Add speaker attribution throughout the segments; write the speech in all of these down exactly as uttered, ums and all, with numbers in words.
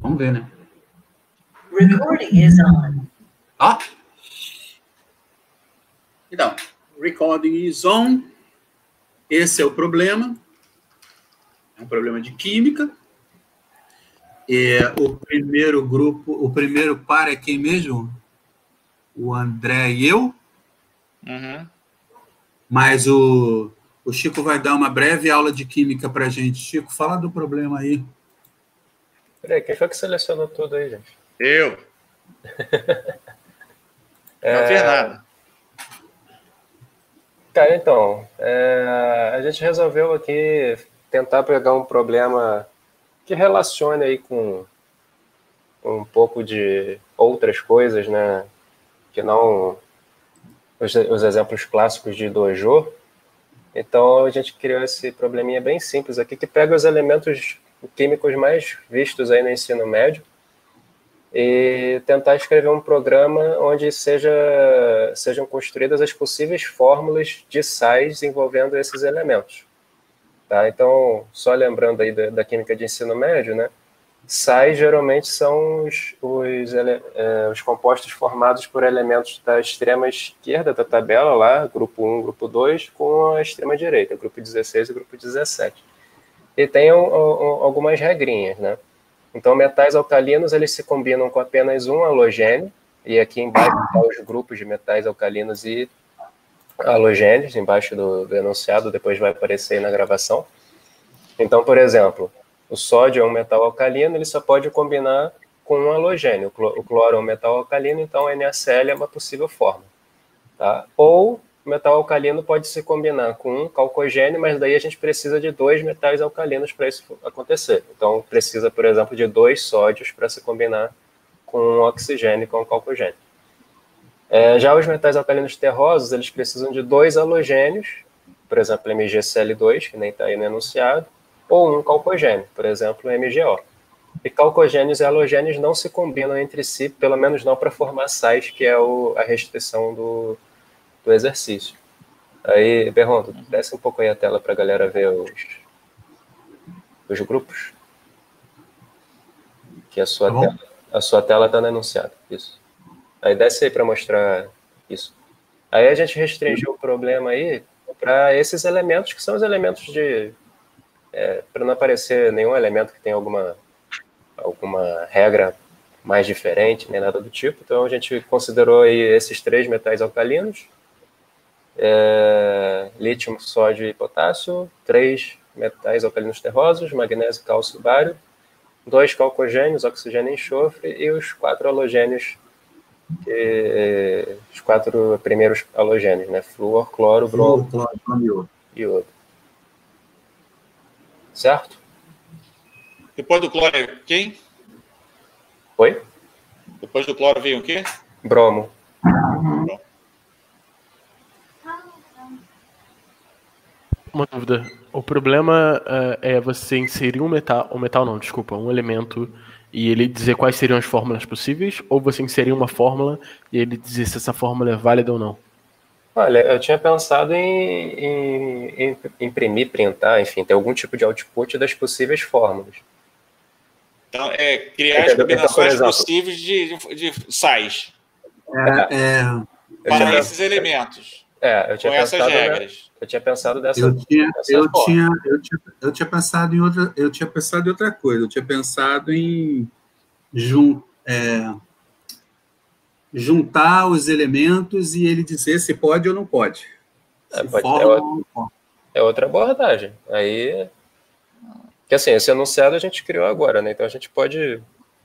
Speaker 1: Vamos ver, né?
Speaker 2: Recording is on.
Speaker 1: Ó. Então, recording is on. Esse é o problema. É um problema de química. E o primeiro grupo, o primeiro par é quem mesmo? O André e eu.
Speaker 3: Uhum.
Speaker 1: Mas o, o Chico vai dar uma breve aula de química para a gente. Chico, fala do problema aí.
Speaker 4: Peraí, quem foi que selecionou tudo aí, gente?
Speaker 3: Eu.
Speaker 4: É...
Speaker 3: Não fiz nada.
Speaker 4: Cara, então, é... a gente resolveu aqui tentar pegar um problema que relacione aí com um pouco de outras coisas, né? Que não os, os exemplos clássicos de dojo. Então a gente criou esse probleminha bem simples aqui, que pega os elementos químicos mais vistos aí no ensino médio e tentar escrever um programa onde seja, sejam construídas as possíveis fórmulas de sais envolvendo esses elementos. Tá? Então, só lembrando aí da, da química de ensino médio, né? Sais geralmente são os, os, é, os compostos formados por elementos da extrema esquerda da tabela, lá, grupo um, grupo dois, com a extrema direita, grupo dezesseis e grupo dezessete. E tem um, um, algumas regrinhas, né? Então, metais alcalinos, eles se combinam com apenas um halogênio, e aqui embaixo estão os grupos de metais alcalinos e halogênios, embaixo do, do enunciado, depois vai aparecer aí na gravação. Então, por exemplo, o sódio é um metal alcalino, ele só pode combinar com um halogênio. O cloro é um metal alcalino, então NaCl é uma possível forma. Tá? Ou o metal alcalino pode se combinar com um calcogênio, mas daí a gente precisa de dois metais alcalinos para isso acontecer. Então, precisa, por exemplo, de dois sódios para se combinar com um oxigênio e com um calcogênio. É, já os metais alcalinos terrosos, eles precisam de dois halogênios, por exemplo, M g C l dois, que nem está aí no enunciado, ou um calcogênio, por exemplo, M g O. E calcogênios e halogênios não se combinam entre si, pelo menos não para formar sais, que é o, a restrição do, do exercício. Aí, Berrondo, desce um pouco aí a tela para a galera ver os, os grupos. Que a sua
Speaker 1: Tá
Speaker 4: tela a sua tela está no enunciado. Isso. Aí desce aí para mostrar isso. Aí a gente restringiu o problema aí para esses elementos, que são os elementos de... É, para não aparecer nenhum elemento que tenha alguma, alguma regra mais diferente, nem nada do tipo. Então a gente considerou aí esses três metais alcalinos, é, lítio, sódio e potássio, três metais alcalinos terrosos, magnésio, cálcio, bário, dois calcogênios, oxigênio e enxofre, e os quatro halogênios, que, os quatro primeiros halogênios, né? Flúor, cloro, bromo e iodo. Certo?
Speaker 3: Depois do cloro, quem?
Speaker 4: Oi?
Speaker 3: Depois do cloro veio o quê?
Speaker 4: Bromo.
Speaker 3: Bromo.
Speaker 5: Uma dúvida. O problema uh, é você inserir um metal, um metal não, desculpa, um elemento e ele dizer quais seriam as fórmulas possíveis, ou você inserir uma fórmula e ele dizer se essa fórmula é válida ou não?
Speaker 4: Olha, eu tinha pensado em, em, em imprimir, printar, enfim, ter algum tipo de output das possíveis fórmulas.
Speaker 3: Então, é criar as combinações então, possíveis de, de, de sais.
Speaker 1: É, é,
Speaker 3: para
Speaker 4: é,
Speaker 3: esses elementos.
Speaker 4: É, eu tinha
Speaker 3: com essas regras.
Speaker 4: Né, eu tinha pensado dessa
Speaker 1: eu tinha,
Speaker 4: dessa
Speaker 1: eu
Speaker 4: forma.
Speaker 1: tinha, eu tinha, eu tinha pensado em outra, eu tinha pensado em outra coisa. Eu tinha pensado em jun, é, juntar os elementos e ele dizer se pode ou não pode.
Speaker 4: É,
Speaker 1: Se
Speaker 4: pode
Speaker 1: forma
Speaker 4: é,
Speaker 1: ou não forma.
Speaker 4: É outra abordagem. Aí, que assim, esse enunciado a gente criou agora, né? Então a gente pode...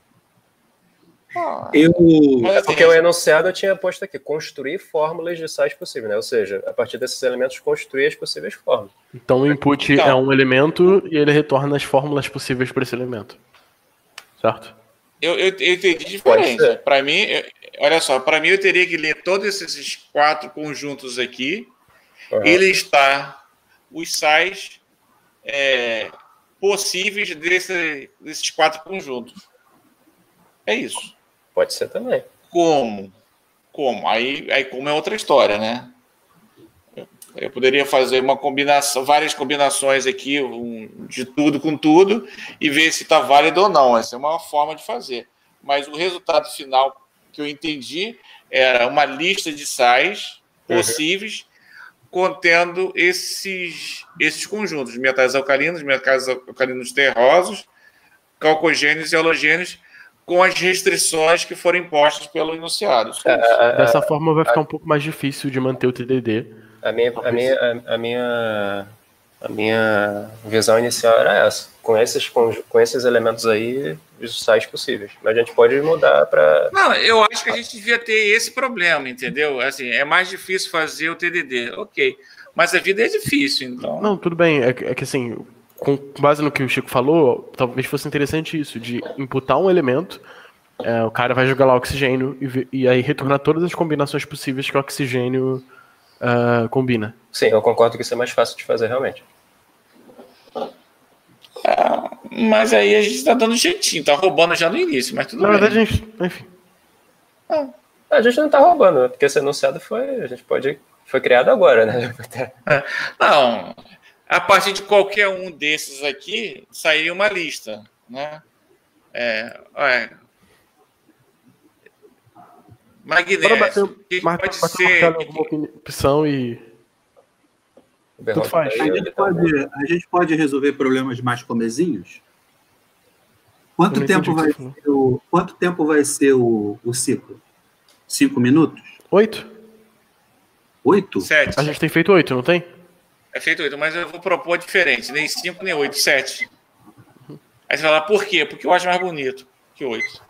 Speaker 1: Eu...
Speaker 4: É porque o enunciado eu tinha posto aqui, construir fórmulas de sais possíveis, né? Ou seja, a partir desses elementos, construir as possíveis fórmulas.
Speaker 5: Então o input então, é um elemento e ele retorna as fórmulas possíveis para esse elemento. Certo?
Speaker 3: Eu, eu, eu entendi diferente. Para mim, eu, olha só, para mim eu teria que ler todos esses quatro conjuntos aqui uhum. e listar os sais é, possíveis desse, desses quatro conjuntos. É isso.
Speaker 4: Pode ser também.
Speaker 3: Como? Como? Aí, aí como é outra história, né? Eu poderia fazer uma combinação, várias combinações aqui, um, de tudo com tudo, e ver se está válido ou não. Essa é uma forma de fazer. Mas o resultado final que eu entendi era uma lista de sais possíveis, uhum, contendo esses, esses conjuntos, metais alcalinos, metais alcalinos terrosos, calcogênios e halogênios, com as restrições que foram impostas pelo enunciado.
Speaker 5: É, Dessa forma vai ficar um pouco mais difícil de manter o T D D.
Speaker 4: A minha, a minha, a, a minha, a minha visão inicial era essa. Com esses, com, com esses elementos aí, os sais possíveis. Mas a gente pode mudar para...
Speaker 3: Não, eu acho que a gente devia ter esse problema, entendeu? Assim, é mais difícil fazer o T D D. Ok. Mas a vida é difícil, então...
Speaker 5: Não, tudo bem. É que, é que assim, com base no que o Chico falou, talvez fosse interessante isso, de imputar um elemento, é, o cara vai jogar lá oxigênio e, e aí retornar todas as combinações possíveis que o oxigênio uh, combina.
Speaker 4: Sim, eu concordo que isso é mais fácil de fazer, realmente.
Speaker 3: Ah, mas aí a gente está dando jeitinho, tá roubando já no início, mas tudo
Speaker 5: Na
Speaker 3: bem.
Speaker 5: verdade, a gente, enfim.
Speaker 4: Ah, a gente não está roubando, porque esse enunciado foi, a gente pode, foi criado agora, né?
Speaker 3: Não, a partir de qualquer um desses aqui, sairia uma lista, né? É, é. Magnésio, que pode ser...
Speaker 5: alguma opção e... Tudo faz.
Speaker 1: A gente, pode, a gente pode resolver problemas mais comezinhos? Quanto tempo vai ser o, quanto tempo vai ser o, o ciclo? Cinco minutos?
Speaker 5: Oito.
Speaker 1: Oito?
Speaker 3: Sete.
Speaker 5: A gente tem feito oito, não tem?
Speaker 3: É feito oito, mas eu vou propor diferente. Nem cinco, nem oito, sete. Aí você vai falar, por quê? Porque eu acho mais bonito que oito.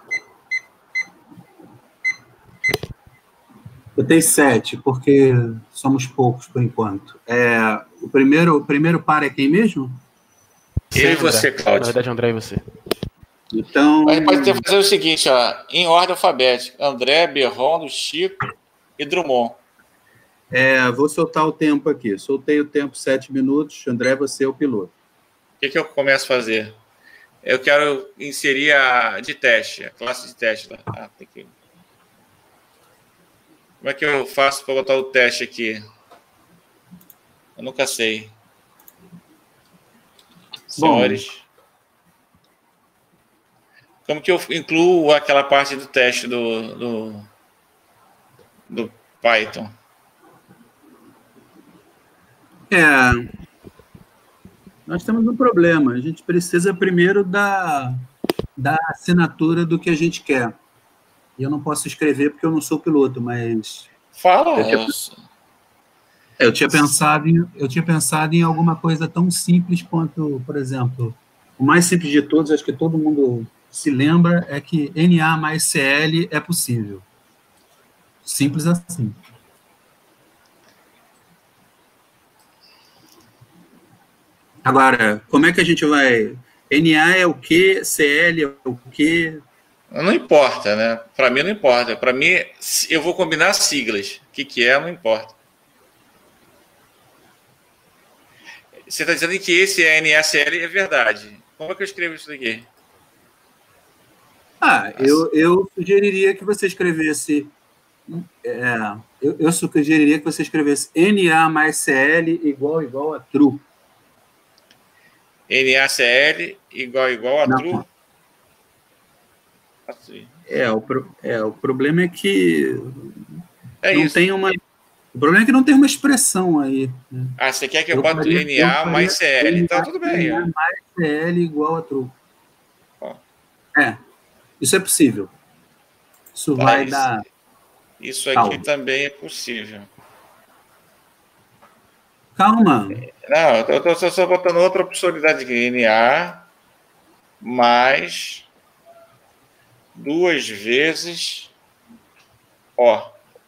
Speaker 1: Eu tenho sete, porque somos poucos por enquanto. É, o, primeiro, o primeiro par é quem mesmo?
Speaker 3: Eu e você, Cláudio.
Speaker 5: Na verdade, André e você.
Speaker 1: Então...
Speaker 3: A gente pode ter que fazer o seguinte, ó, em ordem alfabética. André, Berrondo, Chico e Drummond.
Speaker 1: É, vou soltar o tempo aqui. Soltei o tempo, sete minutos. André, você é o piloto.
Speaker 3: O que, que eu começo a fazer? Eu quero inserir a de teste, a classe de teste. Lá. Ah, tem que... Como é que eu faço para botar o teste aqui? Eu nunca sei. Senhores. Bom, como que eu incluo aquela parte do teste do, do, do Python?
Speaker 1: É, nós temos um problema. A gente precisa primeiro da, da assinatura do que a gente quer. E eu não posso escrever porque eu não sou piloto, mas...
Speaker 3: Fala!
Speaker 1: Eu tinha, eu tinha, pensado, em, eu tinha pensado em alguma coisa tão simples quanto, por exemplo, o mais simples de todos, acho que todo mundo se lembra, é que N A mais C L é possível. Simples assim. Agora, como é que a gente vai... N A é o quê? C L é o quê?
Speaker 3: Não importa, né? Para mim não importa. Para mim, eu vou combinar siglas. O que, que é, não importa. Você está dizendo que esse N A C L é verdade. Como é que eu escrevo isso daqui?
Speaker 1: Ah, eu, eu sugeriria que você escrevesse... É, eu, eu sugeriria que você escrevesse N A mais C L igual igual a true.
Speaker 3: N A C L igual igual a
Speaker 1: não.
Speaker 3: true?
Speaker 1: Assim. É, o, pro, é, o problema é que
Speaker 3: é
Speaker 1: não
Speaker 3: isso.
Speaker 1: tem uma... O problema é que não tem uma expressão aí. Né?
Speaker 3: Ah, você quer que eu, eu bote faria, N A mais C L? Então tudo bem.
Speaker 1: N A mais C L igual a true. Oh. É, isso é possível. Isso tá, vai
Speaker 3: isso,
Speaker 1: dar...
Speaker 3: Isso aqui Calma. Também é possível.
Speaker 1: Calma.
Speaker 3: Não, eu estou só, só botando outra possibilidade aqui. N A mais... duas vezes O.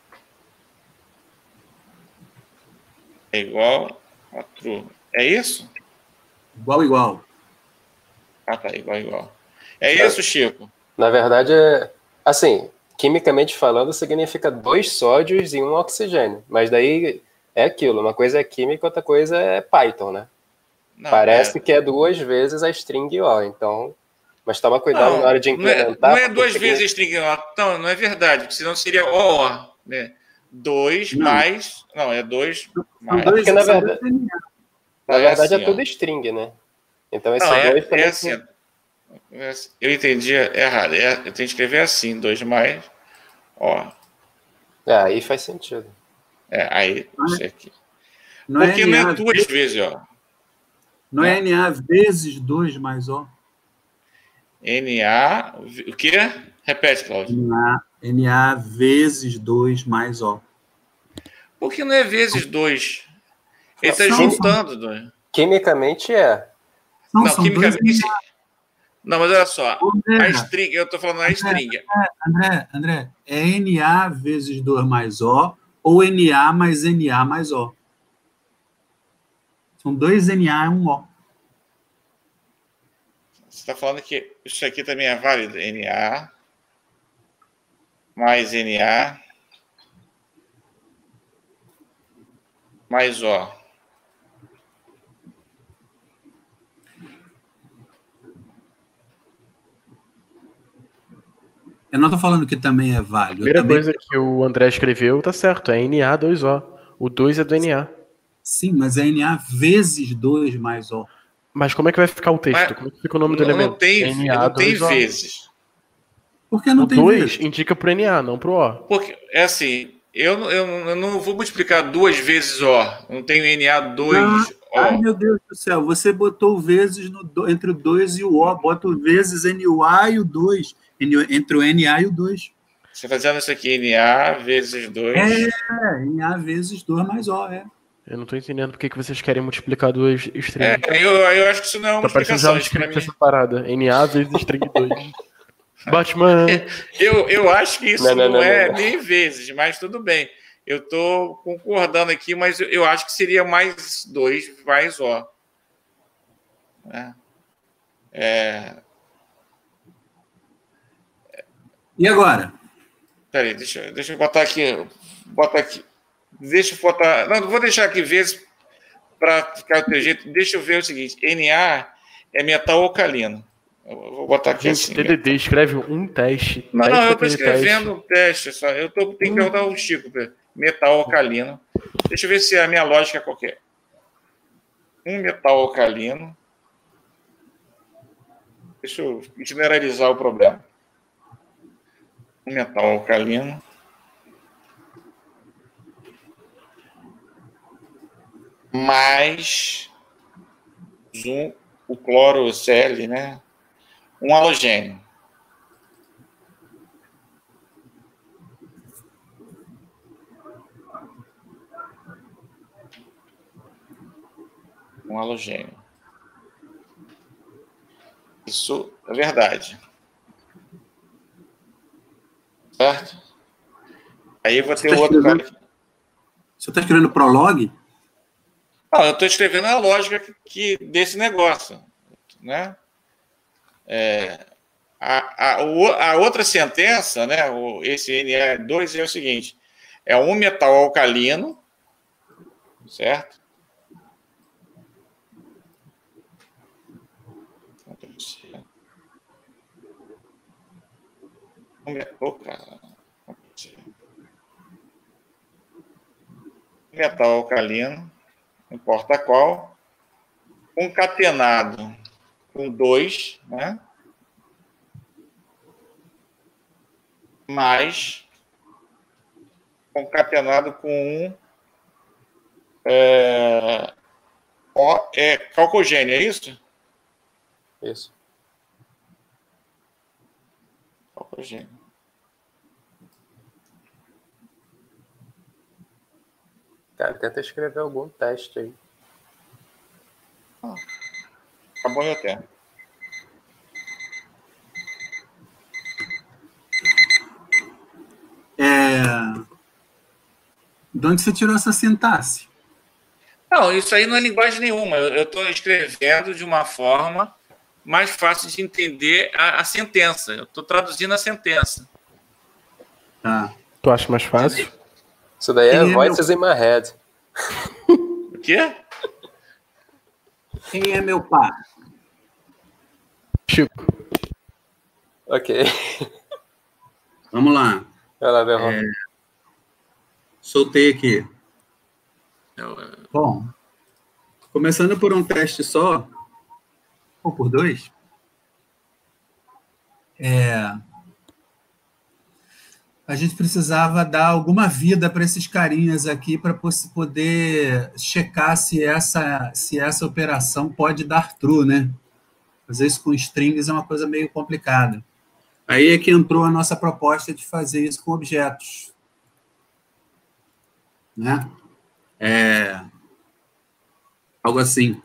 Speaker 3: É igual a true. É isso?
Speaker 1: Igual, igual.
Speaker 3: Ah, tá. Igual, igual. É isso, Chico?
Speaker 4: Na verdade, é, assim, quimicamente falando, significa dois sódios e um oxigênio. Mas daí é aquilo. Uma coisa é química, outra coisa é Python, né? Não, Parece é... que é duas vezes a string O. Então... Mas toma cuidado
Speaker 3: não,
Speaker 4: na hora de implementar.
Speaker 3: Não é, não é duas vezes string O. Não, não é verdade, porque senão seria O, né? dois
Speaker 1: Não.
Speaker 3: mais... Não, é dois mais...
Speaker 1: dois-
Speaker 4: Porque, na
Speaker 1: são
Speaker 4: verdade,
Speaker 1: dois N A.
Speaker 4: na
Speaker 3: É
Speaker 4: verdade
Speaker 3: assim,
Speaker 4: é tudo
Speaker 3: ó.
Speaker 4: string, né? Então esse
Speaker 3: Não, é,
Speaker 4: dois também...
Speaker 3: é assim. é assim, Eu entendi errado. É, eu tenho que escrever assim, dois mais... Ó,
Speaker 4: É, aí faz sentido.
Speaker 3: é, aí, isso aqui.
Speaker 1: Não é
Speaker 3: Porque não
Speaker 1: N A,
Speaker 3: é duas vezes, ó.
Speaker 1: não é N A vezes dois mais O.
Speaker 3: N A... O quê? Repete, Cláudio.
Speaker 1: N A, N A vezes dois mais O.
Speaker 3: Por que não é vezes dois? Ele está
Speaker 1: São-
Speaker 3: juntando dois.
Speaker 4: Quimicamente é.
Speaker 1: Não,
Speaker 3: Não,
Speaker 1: são dois
Speaker 3: quimicamente...
Speaker 1: N A.
Speaker 3: Não, mas olha só.
Speaker 1: André,
Speaker 3: A string, eu estou falando a string.
Speaker 1: André, André, é N A vezes dois mais O ou N A mais N A mais O. São dois N A e um O.
Speaker 3: Você está falando que isso aqui também é válido? N A mais N A mais O.
Speaker 1: Eu não estou falando que também é
Speaker 5: A
Speaker 1: válido.
Speaker 5: primeira
Speaker 1: eu também...
Speaker 5: coisa que o André escreveu tá certo, é N A dois O. O dois é do N A.
Speaker 1: Sim, mas é N A vezes dois mais O.
Speaker 5: Mas como é que vai ficar o texto?
Speaker 3: Mas
Speaker 5: Como é que fica o nome do
Speaker 3: Não,
Speaker 5: elemento?
Speaker 3: não tem,
Speaker 5: N A
Speaker 3: não tem
Speaker 5: dois O.
Speaker 3: vezes.
Speaker 1: Por que não
Speaker 5: O
Speaker 1: tem
Speaker 5: dois
Speaker 1: vezes?
Speaker 5: indica pro N A, não pro O.
Speaker 3: Porque, é assim, eu, não- eu, não- eu não vou multiplicar duas vezes O. Não tenho N A dois
Speaker 1: Ai,
Speaker 3: O.
Speaker 1: meu Deus do céu, você botou vezes no, do- entre o dois e o O. Bota o vezes N o A e o dois. N- Entre o N A e o dois.
Speaker 3: Você está fazendo isso aqui, N A vezes dois.
Speaker 1: É, N A vezes dois mais O, é.
Speaker 5: Eu não tô entendendo por que que vocês querem multiplicar duas
Speaker 3: É,
Speaker 5: strings.
Speaker 3: eu, eu acho que isso não é uma
Speaker 5: Tá parecendo
Speaker 3: explicação. Isso pra
Speaker 5: JavaScript
Speaker 3: mim,
Speaker 5: essa parada. N A vezes string dois. Batman.
Speaker 3: eu, eu acho que isso
Speaker 4: Não,
Speaker 3: não,
Speaker 4: não, não,
Speaker 3: é
Speaker 4: não, não.
Speaker 3: nem vezes, mas tudo bem. Eu estou concordando aqui, mas eu, eu acho que seria mais dois mais O. Né? É,
Speaker 1: E agora?
Speaker 3: peraí, deixa, eu- deixa eu botar aqui. Bota aqui. Deixa eu botar. Não, não vou deixar aqui vezes para ficar do teu jeito. Deixa eu ver o seguinte: N A é metal alcalino. Eu vou botar aqui
Speaker 5: Gente,
Speaker 3: assim.
Speaker 5: T D D escreve um teste.
Speaker 3: Não,
Speaker 5: testa
Speaker 3: não, eu estou
Speaker 5: aquele
Speaker 3: escrevendo um teste. Só. Eu tô, tenho que perguntar ao Chico. Metal alcalino. Deixa eu ver se a minha lógica é qualquer. Um metal alcalino. Deixa eu generalizar o problema. Um metal alcalino. Mais um, o cloro Cl, né? Um halogênio. Um halogênio. Isso é verdade. Certo? Aí eu vou ter
Speaker 1: Você tá
Speaker 3: outro cara
Speaker 1: escrevendo-
Speaker 3: aqui.
Speaker 1: Você está escrevendo prologue?
Speaker 3: Não, eu estou escrevendo a lógica que, que- desse negócio. Né? É, a, a, o- a outra sentença, né, o, esse N A dois é o seguinte: é um metal alcalino, certo? Um metal, cara. Metal alcalino, não importa qual, concatenado com dois, né? Mais concatenado com um é, ó, é calcogênio, é isso?
Speaker 4: Isso.
Speaker 3: Calcogênio.
Speaker 4: Cara, tenta escrever algum teste aí.
Speaker 3: Acabou meu tempo.
Speaker 1: É... De onde você tirou essa sintaxe?
Speaker 3: Não, isso aí não é linguagem nenhuma. Eu estou escrevendo de uma forma mais fácil de entender a, a sentença. Eu estou traduzindo a sentença.
Speaker 1: Tá.
Speaker 5: Tu acha mais fácil?
Speaker 4: Isso daí é
Speaker 1: Quem é
Speaker 4: Voices in my head.
Speaker 3: O quê?
Speaker 1: Quem é meu pai?
Speaker 5: Chico.
Speaker 4: Ok.
Speaker 1: Vamos lá.
Speaker 4: Vai lá, Berron.
Speaker 1: É, Soltei aqui.
Speaker 3: Eu,
Speaker 1: Bom, começando por um teste só, ou por dois, é, a gente precisava dar alguma vida para esses carinhas aqui para poder checar se essa, se essa operação pode dar true, né? Fazer isso com strings é uma coisa meio complicada. Aí é que entrou a nossa proposta de fazer isso com objetos. Né? É, algo assim.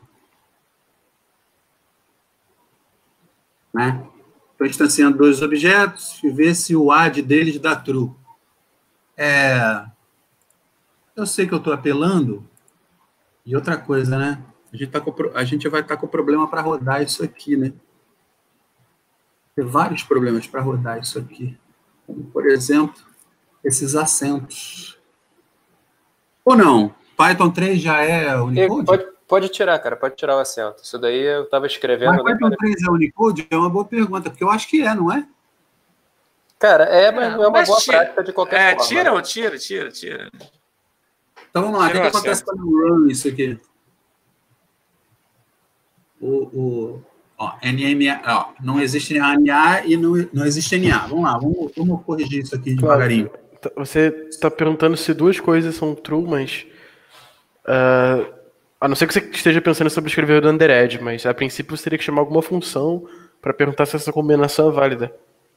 Speaker 1: Né? Estou instanciando dois objetos e ver se o add deles dá true. É, eu sei que eu estou apelando. E outra coisa, né? A gente, tá com, a gente vai estar tá com problema para rodar isso aqui, né? Tem vários problemas para rodar isso aqui. Como, por exemplo, esses acentos. Ou não? Python três já é Unicode?
Speaker 4: Pode, pode tirar, cara. Pode tirar o acento. Isso daí eu estava escrevendo...
Speaker 1: Mas Python três é Unicode? É uma boa pergunta, porque eu acho que é, não é?
Speaker 4: Cara, é, mas não é uma
Speaker 3: mas
Speaker 4: boa
Speaker 3: tira,
Speaker 4: prática de qualquer
Speaker 3: é,
Speaker 4: forma.
Speaker 3: Tira, tira, tira, tira.
Speaker 1: Então vamos lá. O que, que acontece
Speaker 3: acento.
Speaker 1: quando eu run isso aqui? O, o, ó, N M A, ó, não existe N A e não, não existe N A. Vamos lá, vamos, vamos corrigir isso aqui devagarinho.
Speaker 5: Você está perguntando se duas coisas são true, mas... Uh, a não ser que você esteja pensando sobre escrever o undered, mas a princípio você teria que chamar alguma função para perguntar se essa combinação é válida.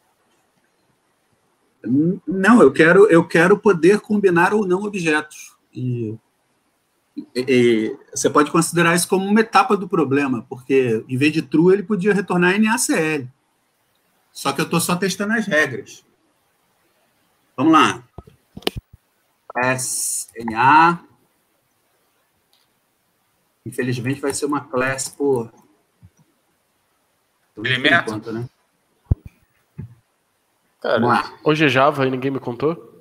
Speaker 1: Não, eu quero, eu quero poder combinar ou não objetos. E, e, e você pode considerar isso como uma etapa do problema, porque em vez de true ele podia retornar N A C L. Só que eu estou só testando as regras. Vamos lá. Class N A. Infelizmente vai ser uma classe por...
Speaker 3: Elemento?
Speaker 1: Enquanto, né?
Speaker 4: Cara,
Speaker 1: Vamos lá.
Speaker 5: Hoje é Java e ninguém me contou?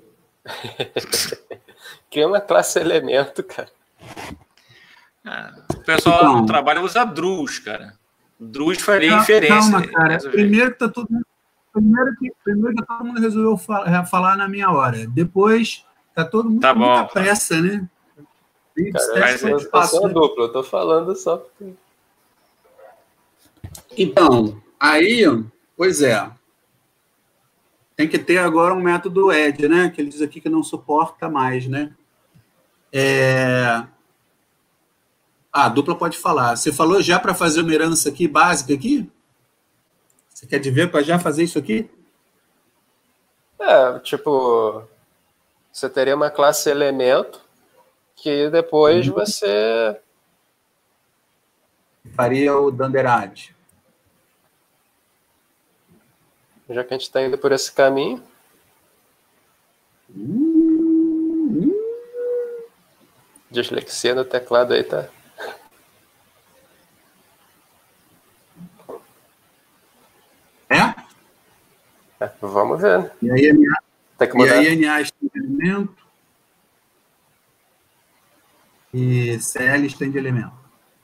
Speaker 4: Cria uma classe elemento, cara.
Speaker 3: Ah, o pessoal
Speaker 1: Então,
Speaker 3: lá no trabalho usa Drus, cara. Drus faria
Speaker 1: Calma,
Speaker 3: inferência.
Speaker 1: Calma, cara.
Speaker 3: Resolver.
Speaker 1: Primeiro que, tá todo mundo, primeiro, que, primeiro que todo mundo resolveu falar, falar na minha hora. Depois, tá todo mundo
Speaker 3: Tá
Speaker 1: com
Speaker 3: bom,
Speaker 1: muita
Speaker 3: tá.
Speaker 1: pressa, né?
Speaker 4: Cara,
Speaker 3: Mas
Speaker 4: eu,
Speaker 3: é-
Speaker 4: eu
Speaker 1: espaço,
Speaker 4: sou
Speaker 1: né?
Speaker 4: duplo, eu tô falando só porque...
Speaker 1: Então, aí, pois é. Tem que ter agora um método add, né? Que ele diz aqui que não suporta mais, né? É... Ah, a dupla pode falar. Você falou já para fazer uma herança aqui, básica aqui? Você quer de ver para já fazer isso aqui?
Speaker 4: É, tipo, você teria uma classe elemento que depois você...
Speaker 1: Faria o Danderad.
Speaker 4: Já que a gente está indo por esse caminho,
Speaker 1: Hum, hum.
Speaker 4: dislexia no teclado aí tá...
Speaker 1: É?
Speaker 4: É, vamos ver, né?
Speaker 1: E aí, N A,
Speaker 4: Tem que
Speaker 1: e
Speaker 4: mudar.
Speaker 1: aí N A estende elemento. E C L estende elemento.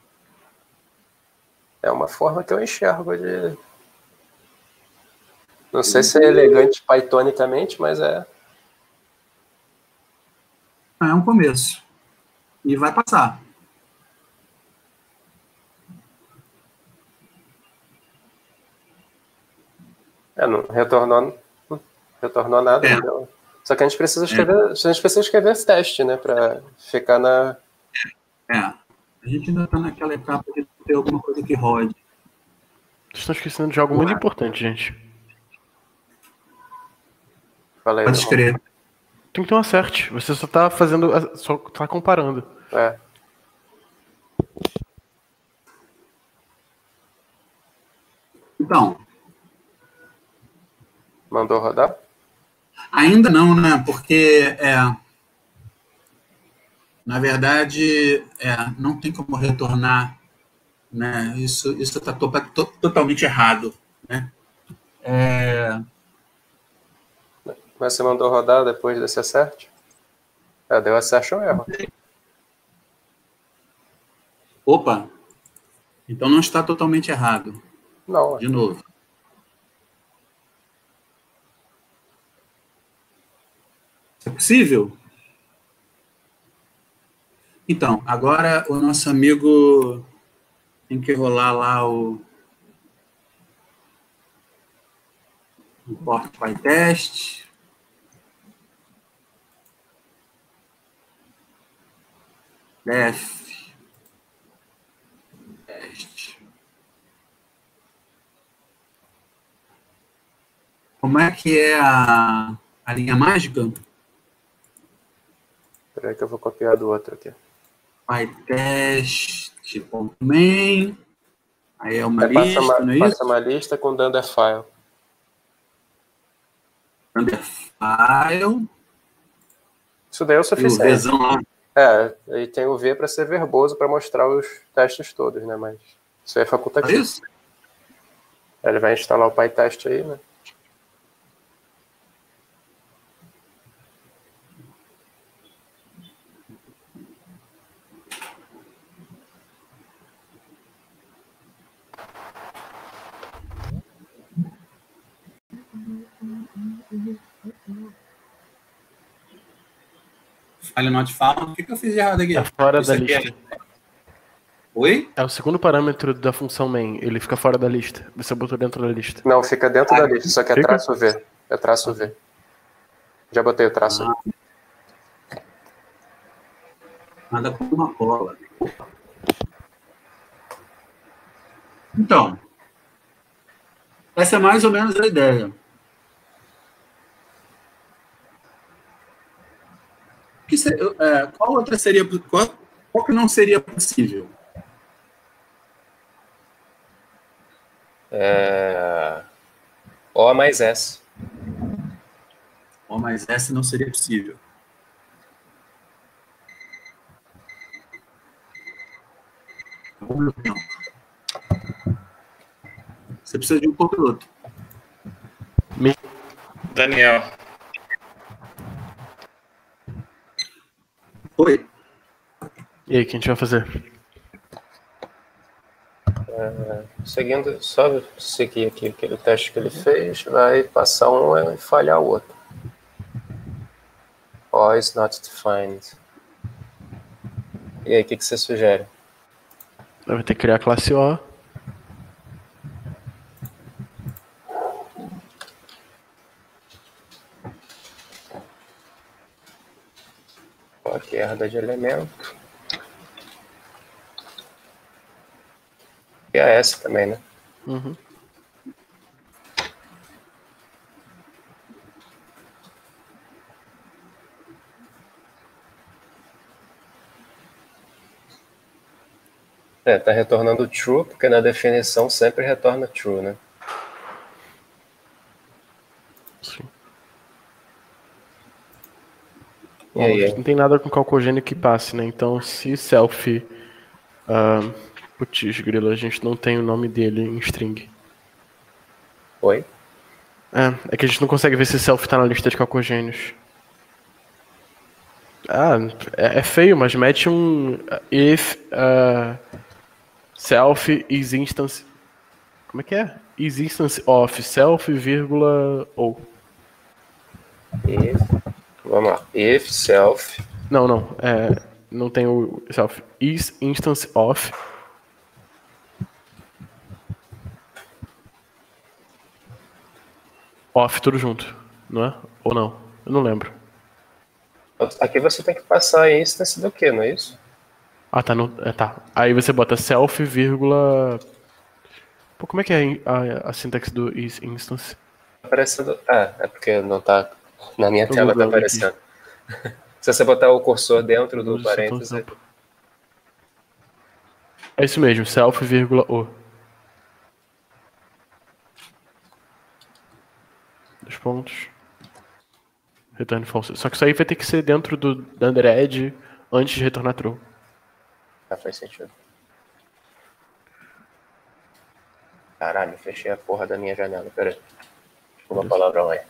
Speaker 4: É uma forma que eu enxergo de... Não sei se é elegante pythonicamente, mas é...
Speaker 1: É um começo. E vai passar.
Speaker 4: É, não retornou, não retornou nada.
Speaker 1: É.
Speaker 4: Não. Só que a gente precisa escrever, a gente precisa escrever esse teste, né, para ficar na...
Speaker 1: É. A gente ainda está naquela etapa de ter alguma coisa que rode.
Speaker 5: Vocês estão esquecendo de algo muito importante, gente.
Speaker 4: Fala aí,
Speaker 1: Pode
Speaker 4: irmão.
Speaker 1: escrever.
Speaker 5: Tem que ter um acerte. Você só tá fazendo. Só tá comparando.
Speaker 4: É.
Speaker 1: Então,
Speaker 4: Mandou rodar?
Speaker 1: ainda não, né? Porque, é, na verdade, é, não tem como retornar, né? Isso está to to totalmente errado, né? É,
Speaker 4: Mas você mandou rodar depois desse acerte? É, deu assertion erro.
Speaker 1: opa! Então não está totalmente errado.
Speaker 4: Não,
Speaker 1: De novo. É possível? Então, agora o nosso amigo tem que rolar lá o import PyTest. Def. Teste. Como é que é a, a linha mágica?
Speaker 4: Espera aí que eu vou copiar do outro aqui.
Speaker 1: PyTest.main. Aí é uma
Speaker 4: Aí passa
Speaker 1: lista,
Speaker 4: uma,
Speaker 1: não é
Speaker 4: passa
Speaker 1: isso?
Speaker 4: uma lista com Dunderfile.
Speaker 1: Underfile.
Speaker 4: Isso daí é o
Speaker 1: E o
Speaker 4: suficiente.
Speaker 1: Vzão lá.
Speaker 4: É, e tem o V para ser verboso para mostrar os testes todos, né? Mas isso aí é
Speaker 1: É
Speaker 4: facultativo.
Speaker 1: isso?
Speaker 4: Ele vai instalar o PyTest aí, né?
Speaker 1: File not found. O que, que eu fiz de errado aqui?
Speaker 5: É fora
Speaker 1: Isso
Speaker 5: da
Speaker 1: aqui
Speaker 5: lista.
Speaker 1: é- Oi?
Speaker 5: É o segundo parâmetro da função main. Ele fica fora da lista. Você botou dentro da lista.
Speaker 4: Não, fica dentro da lista, só que é
Speaker 5: Fica?
Speaker 4: traço V. É traço V. Já botei o traço aí.
Speaker 1: Nada com uma cola. Então, essa é mais ou menos a ideia. Que se- é, qual outra seria, qual, qual que não seria possível?
Speaker 4: É... O mais S.
Speaker 1: Oh, mas essa não seria possível. Não. Você precisa de um copiloto.
Speaker 5: Me-
Speaker 3: Daniel.
Speaker 1: Oi.
Speaker 5: E aí, o que a gente vai fazer?
Speaker 4: Seguindo, só seguir aqui aquele teste que ele fez, vai passar um e falhar o outro. O is not defined. E aí, o que, que você sugere?
Speaker 5: Eu vou ter que criar a classe O.
Speaker 4: Ó, aqui herda de elemento. E a S também, né?
Speaker 5: Uhum.
Speaker 4: É, tá retornando true, porque na definição sempre retorna true, né?
Speaker 5: Sim.
Speaker 4: E
Speaker 5: Bom,
Speaker 4: aí?
Speaker 5: não tem nada com calcogênio que passe, né? Então, se self... Uh, putz, grilo, a gente não tem o nome dele em string.
Speaker 4: Oi?
Speaker 5: É, é que a gente não consegue ver se self tá na lista de calcogênios. Ah, é, é feio, mas mete um if uh, self is instance. Como é que é? Is instance of self, vírgula, ou.
Speaker 4: If, vamos lá. If self.
Speaker 5: Não, não. É, não tem o self. Is instance of. Off tudo junto, não é? Ou não? Eu não lembro.
Speaker 4: Aqui você tem que passar a instance do que, não é isso?
Speaker 5: Ah, tá. No, é, tá. Aí você bota self, vírgula. Pô, como é que é a, a sintaxe do is instance?
Speaker 4: Aparecendo. Ah, é porque não tá. Na minha
Speaker 5: Tô
Speaker 4: tela tá
Speaker 5: googando
Speaker 4: aparecendo. Se você botar o cursor dentro do
Speaker 5: Usa esse
Speaker 4: parênteses.
Speaker 5: campo. É isso mesmo, self, vírgula, o. Dois pontos. Return false. Só que isso aí vai ter que ser dentro do, do undered antes de retornar true.
Speaker 4: Ah, faz sentido. Caralho, fechei a porra da minha janela. Pera aí. Uma palavra lá.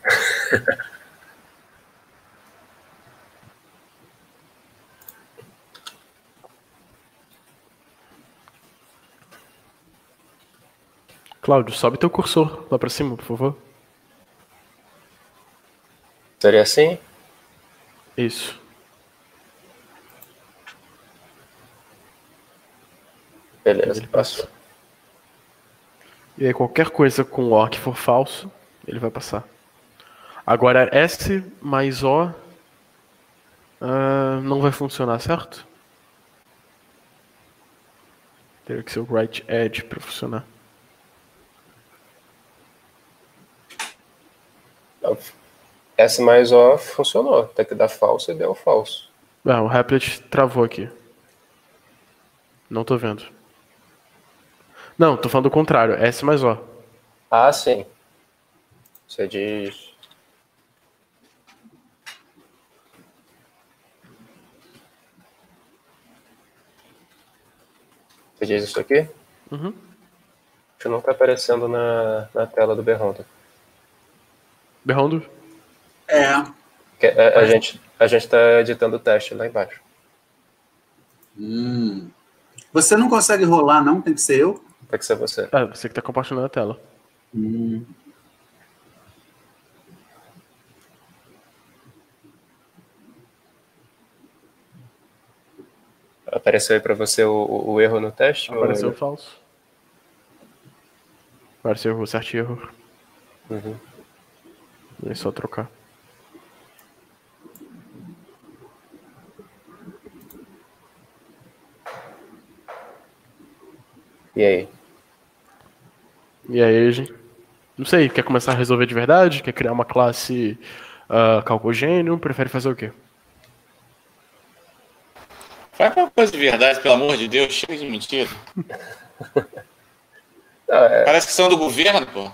Speaker 5: Cláudio, sobe teu cursor lá pra cima, por favor.
Speaker 4: Seria assim?
Speaker 5: Isso.
Speaker 4: Beleza,
Speaker 5: Ele
Speaker 4: passou.
Speaker 5: E aí qualquer coisa com O que for falso, ele vai passar. Agora S mais O uh, não vai funcionar, certo? Teria que ser o right edge para funcionar.
Speaker 4: S mais O funcionou. Tem que dar falso e deu falso.
Speaker 5: Ah, o Replit travou aqui. Não tô vendo. Não, tô falando o contrário. S mais O.
Speaker 4: Ah, sim. Você diz... Você diz isso aqui?
Speaker 5: Uhum.
Speaker 4: Isso não tá aparecendo na, na tela do Berronda.
Speaker 5: Berrondo?
Speaker 1: É.
Speaker 4: A, a, gente, a gente tá editando o teste lá embaixo.
Speaker 1: Hum. Você não consegue rolar, não? Tem que ser eu?
Speaker 4: Tem que ser você.
Speaker 5: Ah, você que tá compartilhando a tela.
Speaker 1: Hum.
Speaker 4: Apareceu aí pra você o, o, o erro no teste?
Speaker 5: Apareceu
Speaker 4: ou...
Speaker 5: falso. Apareceu o certo erro.
Speaker 4: Uhum.
Speaker 5: É só trocar.
Speaker 4: E aí?
Speaker 5: E aí, gente? Não sei, quer começar a resolver de verdade? Quer criar uma classe uh, calcogênio? Prefere fazer o quê?
Speaker 3: Faz uma coisa de verdade, pelo amor de Deus, chega de mentira.
Speaker 4: Não, é...
Speaker 3: Parece que são do governo, pô.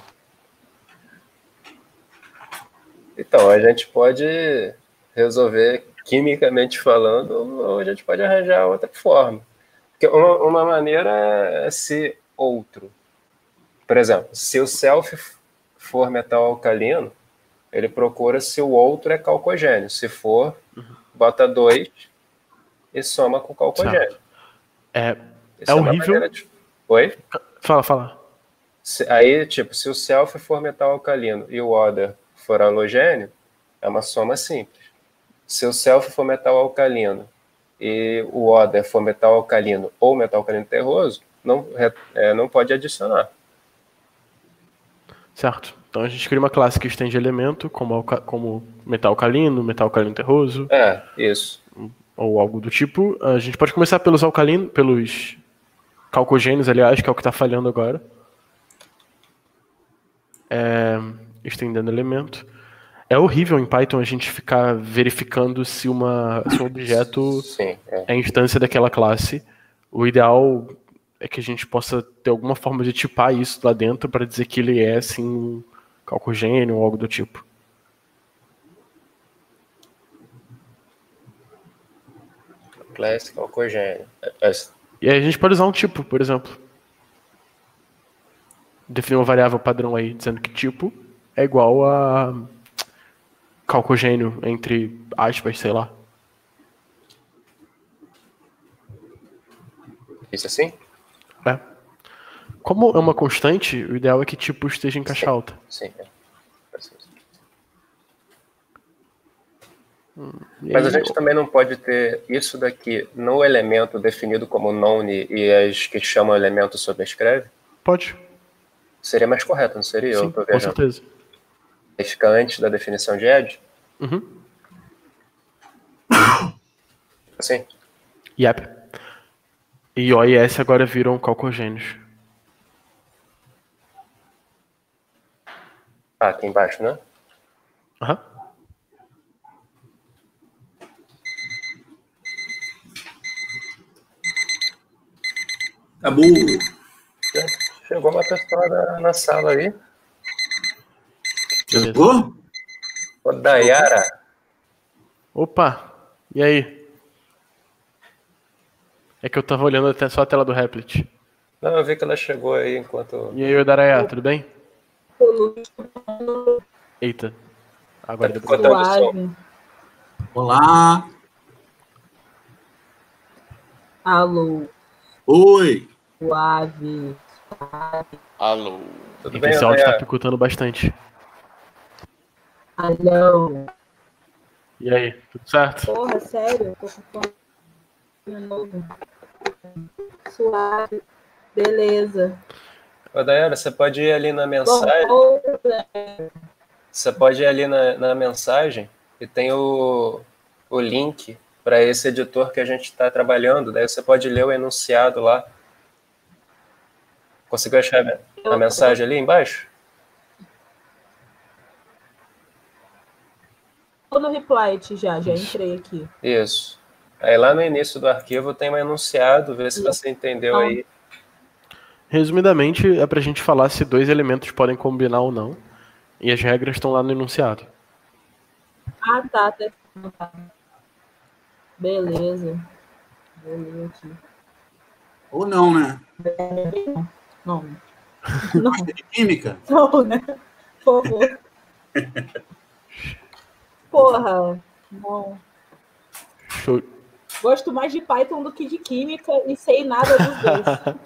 Speaker 4: Então, a gente pode resolver quimicamente falando, ou a gente pode arranjar outra forma. Porque uma, uma maneira é ser outro. Por exemplo, se o self for metal alcalino, ele procura se o outro é calcogênio. Se for, bota dois e soma com calcogênio.
Speaker 5: É,
Speaker 4: Isso
Speaker 5: é
Speaker 4: uma
Speaker 5: horrível.
Speaker 4: maneira de... Oi?
Speaker 5: Fala, fala.
Speaker 4: Se, aí, tipo, se o self for metal alcalino e o other for halogênio, é uma soma simples. Se o self for metal alcalino e o other for metal alcalino ou metal alcalino terroso, não, é, não pode adicionar.
Speaker 5: Certo. Então a gente cria uma classe que estende elemento, como, como metal alcalino, metal alcalino terroso.
Speaker 4: É, isso.
Speaker 5: Ou algo do tipo. A gente pode começar pelos alcalinos, pelos calcogênios, aliás, que é o que está falhando agora. É, estendendo elemento. É horrível em Python a gente ficar verificando se, uma, se um objeto
Speaker 4: Sim, é.
Speaker 5: é instância daquela classe. O ideal é que a gente possa ter alguma forma de tipar isso lá dentro para dizer que ele é, assim, um calcogênio ou algo do tipo.
Speaker 4: Class, calcogênio.
Speaker 5: E aí a gente pode usar um tipo, por exemplo. Definir uma variável padrão aí, dizendo que tipo é igual a calcogênio, entre aspas, sei lá.
Speaker 4: Isso assim?
Speaker 5: É. Como é uma constante, o ideal é que tipo esteja em caixa
Speaker 4: Sim.
Speaker 5: alta.
Speaker 4: Sim, é.
Speaker 5: Hum,
Speaker 4: Mas
Speaker 5: aí,
Speaker 4: a gente também não pode ter isso daqui no elemento definido como none e as que chamam elemento sobrescreve?
Speaker 5: Pode.
Speaker 4: Seria mais correto, não seria?
Speaker 5: Sim,
Speaker 4: Eu tô
Speaker 5: com certeza.
Speaker 4: Fica antes da definição de edge?
Speaker 5: Uhum.
Speaker 4: Assim?
Speaker 5: Yep. E O e S agora viram calcogênios.
Speaker 4: Ah, aqui embaixo, né?
Speaker 5: Aham.
Speaker 1: Tá burro.
Speaker 4: Chegou uma pessoa na, na sala aí.
Speaker 1: Chegou?
Speaker 4: Ô, Dayara.
Speaker 5: Opa, e aí? É que eu tava olhando até só a tela do Replit.
Speaker 4: Não, eu vi que ela chegou aí enquanto...
Speaker 5: E aí, Daraya, tudo bem? Eita. Agora
Speaker 4: Tá
Speaker 5: depois.
Speaker 4: botando som.
Speaker 1: Olá.
Speaker 2: Alô.
Speaker 1: Oi.
Speaker 2: Suave.
Speaker 3: Alô.
Speaker 4: Tudo
Speaker 5: E
Speaker 4: bem,
Speaker 5: esse áudio tá
Speaker 4: Dayara?
Speaker 5: picotando bastante.
Speaker 2: Alô.
Speaker 5: E aí, tudo certo?
Speaker 2: Porra, sério? Eu tô com fome de novo. Suave. Beleza.
Speaker 4: Ô, Dayana, você pode ir ali na mensagem.
Speaker 2: Bom,
Speaker 4: Você pode ir ali na, na mensagem e tem o, o link para esse editor que a gente está trabalhando. Daí você pode ler o enunciado lá. Conseguiu achar a, a mensagem ali embaixo?
Speaker 2: tô no Replit já, já entrei aqui.
Speaker 4: Isso. Aí lá no início do arquivo tem um enunciado, vê se você entendeu aí.
Speaker 5: Resumidamente, é pra gente falar se dois elementos podem combinar ou não. E as regras estão lá no enunciado.
Speaker 2: Ah, tá. tá. Beleza. Beleza aqui.
Speaker 1: Ou não, né?
Speaker 2: Não. Não,
Speaker 1: De química?
Speaker 2: não, né? Por favor. Porra. Não.
Speaker 5: Show.
Speaker 2: Gosto mais de Python do que de química e sei nada dos dois.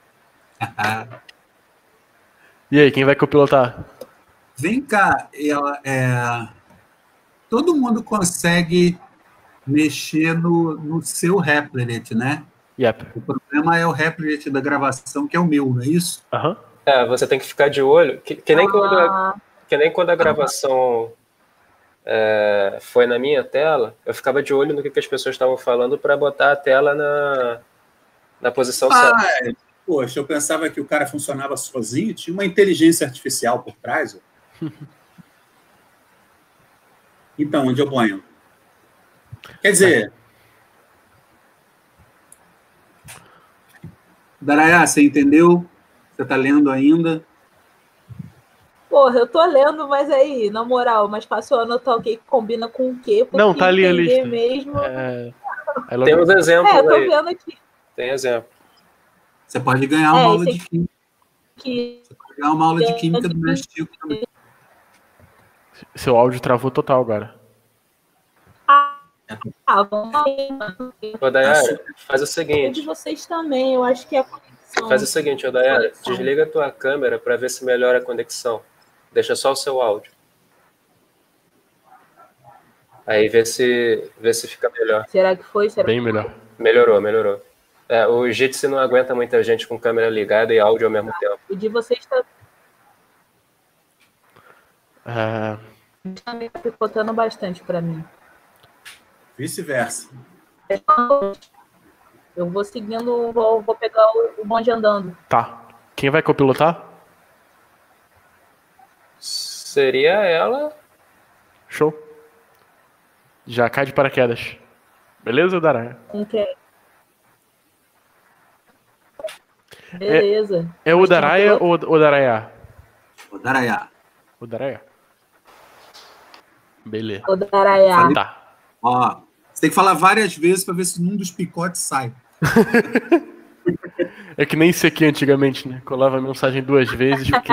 Speaker 5: E aí, quem vai copilotar?
Speaker 1: Vem cá, ela, é... todo mundo consegue mexer no, no seu Replit, né?
Speaker 5: Yep.
Speaker 1: O problema é o Replit da gravação, que é o meu, não é isso?
Speaker 5: Aham.
Speaker 4: É, você tem que ficar de olho, que, que, nem,
Speaker 2: Ah.
Speaker 4: quando a, que nem quando a gravação é, foi na minha tela, eu ficava de olho no que, que as pessoas estavam falando para botar a tela na, na posição certa.
Speaker 1: Ah, poxa, eu pensava que o cara funcionava sozinho, tinha uma inteligência artificial por trás. Ó. Então, onde eu ponho? Quer dizer... Daraya, você entendeu? Você está lendo ainda?
Speaker 2: Porra, eu tô lendo, mas aí, na moral, mais fácil eu anotar o que combina com o quê, porque
Speaker 5: Não, tá ali a
Speaker 2: entender
Speaker 5: lista.
Speaker 2: mesmo...
Speaker 5: É... Aí logo-
Speaker 4: Tem uns exemplos
Speaker 2: É, eu tô
Speaker 4: aí.
Speaker 2: vendo aqui
Speaker 4: Tem exemplo.
Speaker 1: Você pode ganhar uma
Speaker 2: É,
Speaker 1: aula
Speaker 2: esse
Speaker 1: de química.
Speaker 2: que...
Speaker 1: Você pode ganhar uma aula de química do meu estilo também.
Speaker 5: Seu áudio travou total agora.
Speaker 2: Ah, vamos aí, mano.
Speaker 4: Ô, Dayara, faz o
Speaker 2: De
Speaker 4: seguinte.
Speaker 2: vocês também, eu acho que é a conexão.
Speaker 4: Faz o seguinte, ô Dayara,
Speaker 2: Conexão.
Speaker 4: desliga a tua câmera para ver se melhora a conexão. Deixa só o seu áudio. Aí vê se, vê se fica melhor.
Speaker 2: Será que foi? Será
Speaker 5: Bem
Speaker 2: que
Speaker 5: melhor.
Speaker 4: Melhorou, melhorou. É, o Jitsi não aguenta muita gente com câmera ligada e áudio ao mesmo tempo.
Speaker 2: o de vocês tá,
Speaker 5: É...
Speaker 2: tá me picotando bastante pra mim.
Speaker 1: Vice-versa.
Speaker 2: Eu vou seguindo, vou, vou pegar o, o bonde andando.
Speaker 5: Tá. Quem vai copilotar?
Speaker 4: Seria ela.
Speaker 5: Show. Já cai de paraquedas. Beleza, Daraya?
Speaker 2: Com quem? Beleza.
Speaker 5: É o
Speaker 2: Mas tem
Speaker 5: Daraya
Speaker 2: um
Speaker 5: ou o Daraya?
Speaker 1: Ô, Daraya,
Speaker 5: O Daraya. Beleza.
Speaker 2: piloto, o Daraya.
Speaker 5: Tá.
Speaker 1: ó, você tem que falar várias vezes para ver se um dos picotes sai.
Speaker 5: É que nem isso aqui antigamente, né? Colava a mensagem duas vezes porque...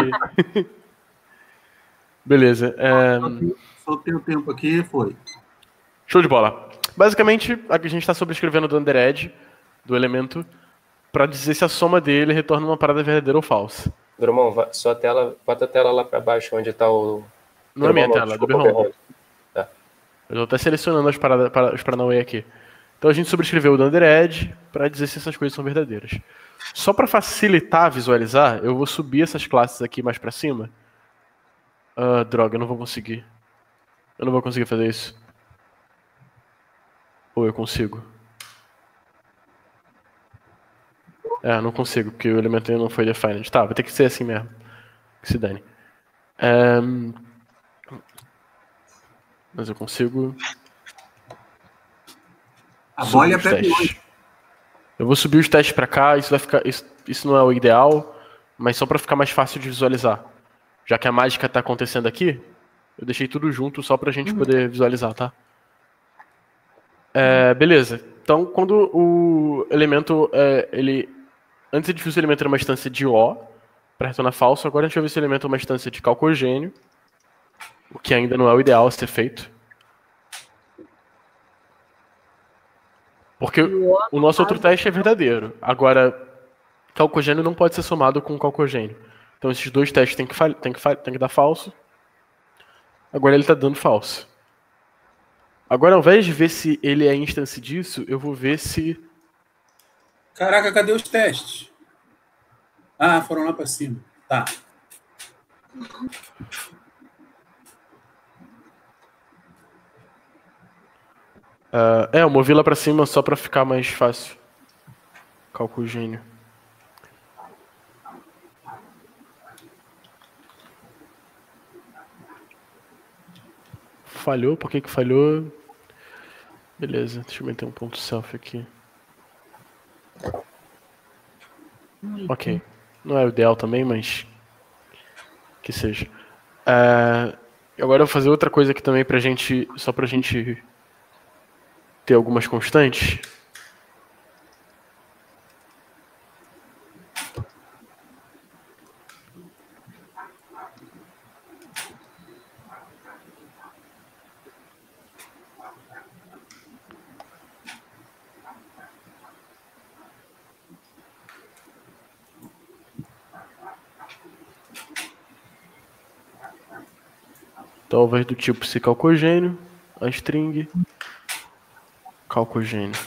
Speaker 5: Beleza. é,
Speaker 1: Só tem o tempo aqui, foi.
Speaker 5: Show de bola. Basicamente, aqui a gente está sobrescrevendo do underEdge, do elemento, para dizer se a soma dele retorna uma parada verdadeira ou falsa.
Speaker 4: Drummond, va- sua tela, bota a tela lá para baixo, onde está o.
Speaker 5: Não é minha
Speaker 4: Drummond,
Speaker 5: tela, é do
Speaker 4: desculpa,
Speaker 5: Berron.
Speaker 4: Berron. Tá.
Speaker 5: Eu estou até selecionando as paradas, para, os Paranauê aqui. Então a gente sobrescreveu o do underEdge para dizer se essas coisas são verdadeiras. Só para facilitar visualizar, eu vou subir essas classes aqui mais para cima. Ah, droga, eu não vou conseguir. Eu não vou conseguir fazer isso. Ou eu consigo? É, não consigo, porque o elemento ainda não foi defined. Tá, vai ter que ser assim mesmo. Que se dane. Ehm, Mas eu consigo...
Speaker 1: A
Speaker 5: subir
Speaker 1: bola é
Speaker 5: os
Speaker 1: pé
Speaker 5: testes.
Speaker 1: longe.
Speaker 5: Eu vou subir os testes pra cá, isso vai ficar... Isso, isso não é o ideal, mas só pra ficar mais fácil de visualizar. Já que a mágica tá acontecendo aqui, eu deixei tudo junto só pra gente poder visualizar, tá? É, beleza. Então, quando o elemento, é, ele... Antes a gente viu se o elemento era uma instância de O, para retornar falso, agora a gente vai ver se o elemento é uma instância de calcogênio, o que ainda não é o ideal a ser feito. Porque o nosso outro teste é verdadeiro. Agora, calcogênio não pode ser somado com calcogênio. Então esses dois testes tem que, fal- tem que, fal- tem que dar falso. Agora ele está dando falso. Agora, ao invés de ver se ele é instância disso, eu vou ver se...
Speaker 1: Caraca, cadê os testes? Ah, foram lá para cima. Tá.
Speaker 5: Uh, é, eu movi lá pra cima só pra ficar mais fácil. Cálculo gênio. Falhou? Por que que falhou? Beleza, deixa eu meter um ponto self aqui. Ok. Não é o ideal também, mas... que seja. Uh, agora eu vou fazer outra coisa aqui também pra gente... só pra gente... ter algumas constantes. Talvez do tipo se calcogênio, a string, calcogênio.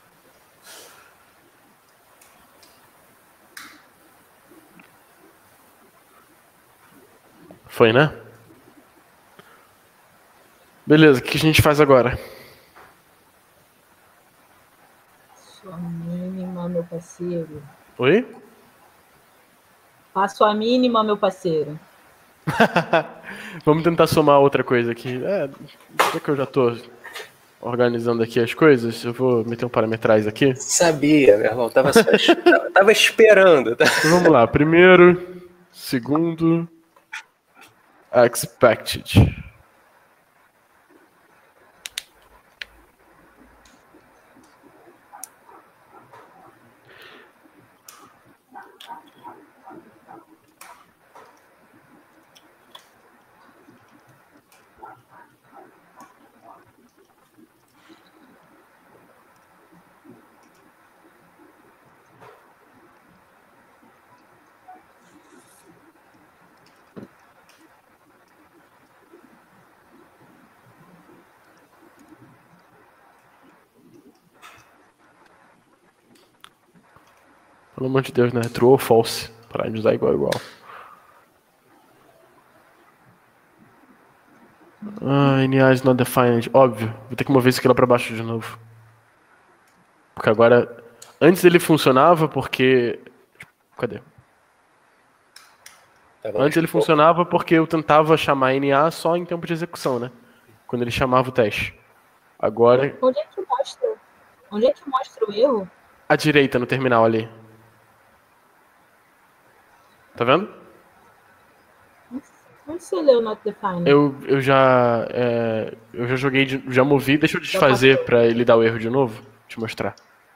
Speaker 5: Foi, né? Beleza, o que a gente faz agora?
Speaker 2: Sua mínima, meu parceiro.
Speaker 5: Oi?
Speaker 2: Faço a mínima, meu parceiro.
Speaker 5: Vamos tentar somar outra coisa aqui. É, já que eu já tô organizando aqui as coisas, eu vou meter um parametrais aqui.
Speaker 4: Sabia, meu irmão. Tava, só, tava esperando. Tá?
Speaker 5: Então, vamos lá. Primeiro, segundo, expected. Pelo amor de Deus, né? True ou false? Para de usar igual, igual. Ah, N A is not defined. Óbvio. Vou ter que mover isso aqui lá pra baixo de novo. Porque agora... Antes ele funcionava porque... Cadê? Antes ele funcionava porque eu tentava chamar N A só em tempo de execução, né? Quando ele chamava o teste. Agora...
Speaker 2: Onde é que mostra? Onde é que mostra o erro?
Speaker 5: À direita, no terminal ali. Tá vendo?
Speaker 2: Onde você leu not defined?
Speaker 5: Eu, eu já... É, eu já joguei... De, já movi. Deixa eu desfazer pra ele dar o erro de novo. Vou te mostrar.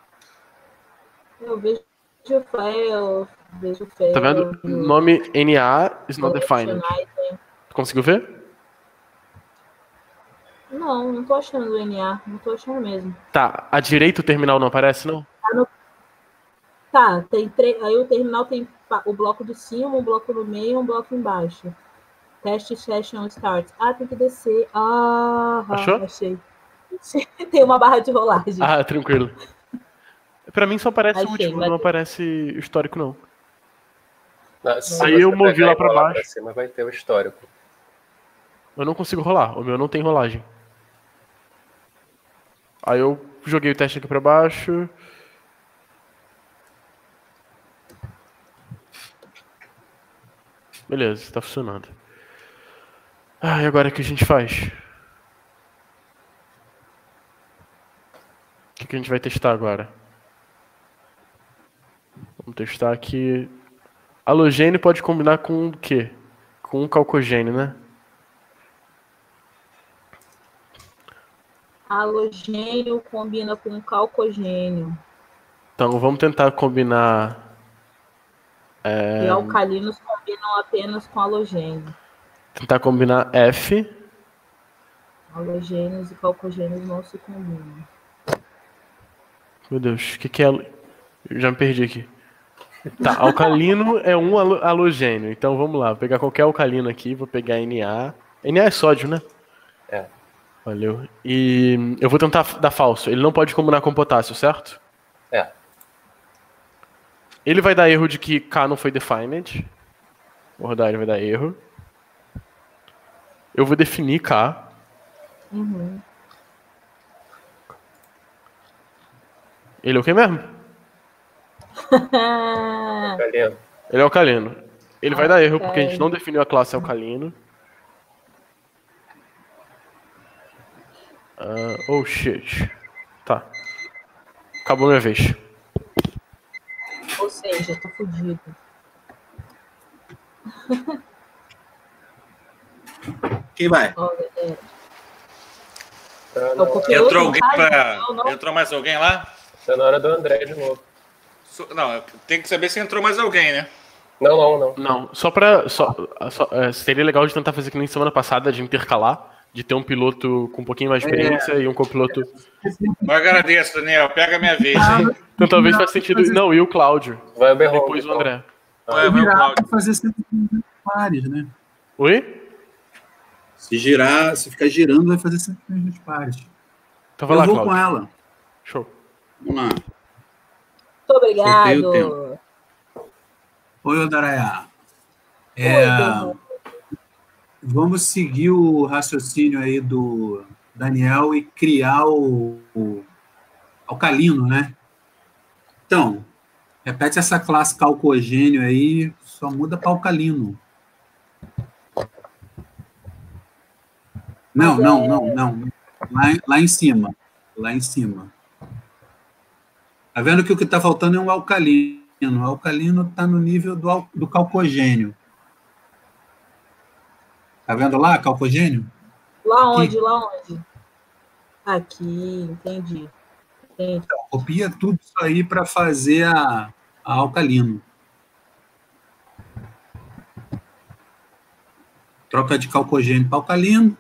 Speaker 2: Eu vejo o fail, vejo o fail.
Speaker 5: Tá vendo? Nome N A is not defined. Tu conseguiu ver?
Speaker 2: Não, não tô achando o N A. Não tô achando mesmo.
Speaker 5: Tá, à direita o terminal não aparece, não?
Speaker 2: Tá, no... tá tem tre... aí o terminal tem o bloco de cima, um bloco no meio e um bloco embaixo. Test session start. Ah, tem que descer. Ah,
Speaker 5: achou?
Speaker 2: Achei. Tem uma barra de rolagem.
Speaker 5: Ah, tranquilo. Pra mim só aparece
Speaker 2: Achei,
Speaker 5: o último,
Speaker 2: mas...
Speaker 5: não aparece o histórico, não.
Speaker 4: não
Speaker 5: aí eu movi lá pra baixo.
Speaker 4: Pra cima, vai ter o histórico.
Speaker 5: Eu não consigo rolar, o meu não tem rolagem. Aí eu joguei o teste aqui pra baixo. Beleza, tá funcionando. Ah, e agora o que a gente faz? O que, que a gente vai testar agora? Vamos testar aqui. Halogênio pode combinar com o quê? Com um calcogênio, né?
Speaker 2: Halogênio combina com calcogênio.
Speaker 5: Então vamos tentar combinar. É...
Speaker 2: E alcalinos combinam apenas com halogênio.
Speaker 5: Tentar combinar F.
Speaker 2: Halogênios e calcogênios não se combinam.
Speaker 5: Meu Deus, o que, que é. Eu já me perdi aqui. Tá, alcalino é um halogênio. Então vamos lá, vou pegar qualquer alcalino aqui, vou pegar N A. N A é sódio, né?
Speaker 4: É.
Speaker 5: Valeu. E eu vou tentar dar falso. Ele não pode combinar com potássio, certo?
Speaker 4: É.
Speaker 5: Ele vai dar erro de que K não foi defined. Vou rodar, ele vai dar erro. Eu vou definir K.
Speaker 2: Uhum.
Speaker 5: Ele é o que mesmo?
Speaker 4: Alcalino.
Speaker 5: Ele é alcalino. Ele vai dar erro porque a gente não definiu a classe alcalino. Uh, oh shit. Tá. Acabou minha vez.
Speaker 2: Ou seja, tô fudido.
Speaker 1: Quem vai?
Speaker 2: Ó, galera.
Speaker 4: Tá
Speaker 2: É o
Speaker 4: na,
Speaker 2: copiloto,
Speaker 3: Entrou alguém
Speaker 2: não tá?
Speaker 3: pra...
Speaker 2: Não, não.
Speaker 3: Entrou mais alguém lá?
Speaker 4: tá na hora do André de novo.
Speaker 3: Su- Não, tem que saber se entrou mais alguém, né?
Speaker 4: Não, não, não.
Speaker 5: Não, só pra. Só, só, é, seria legal de tentar fazer que nem semana passada, de intercalar, de ter um piloto com um pouquinho mais de experiência e um copiloto.
Speaker 3: Eu agradeço, Daniel. Pega a minha vez, hein?
Speaker 5: Então talvez faça sentido. Não, e o Cláudio.
Speaker 4: Vai o Berron.
Speaker 5: Depois o André.
Speaker 3: Vai, vai o
Speaker 1: Virar
Speaker 3: Cláudio.
Speaker 1: pra fazer cento e cinquenta pares, né?
Speaker 5: Oi?
Speaker 1: Se girar, se ficar girando, vai fazer cento e cinquenta pares.
Speaker 5: Então vai
Speaker 1: Eu
Speaker 5: lá,
Speaker 1: vou
Speaker 5: Cláudio.
Speaker 1: com ela.
Speaker 5: Show.
Speaker 1: Vamos lá.
Speaker 2: Muito
Speaker 1: Acertei o
Speaker 2: obrigado.
Speaker 1: Oi, Odaraya.
Speaker 2: Oi,
Speaker 1: É,
Speaker 2: Berron.
Speaker 1: vamos seguir o raciocínio aí do Daniel e criar o, o alcalino, né? Então, repete essa classe calcogênio aí, só muda para alcalino. Não,
Speaker 2: Mas
Speaker 1: não,
Speaker 2: é-
Speaker 1: não, não. Lá, lá em cima. Lá em cima. Tá vendo que o que está faltando é um alcalino. O alcalino está no nível do, al- do calcogênio. Tá vendo lá, calcogênio?
Speaker 2: Lá
Speaker 1: Aqui.
Speaker 2: onde? Lá onde? Aqui, entendi. Entendi.
Speaker 1: Copia tudo isso aí para fazer a, a alcalino. Troca de calcogênio para alcalino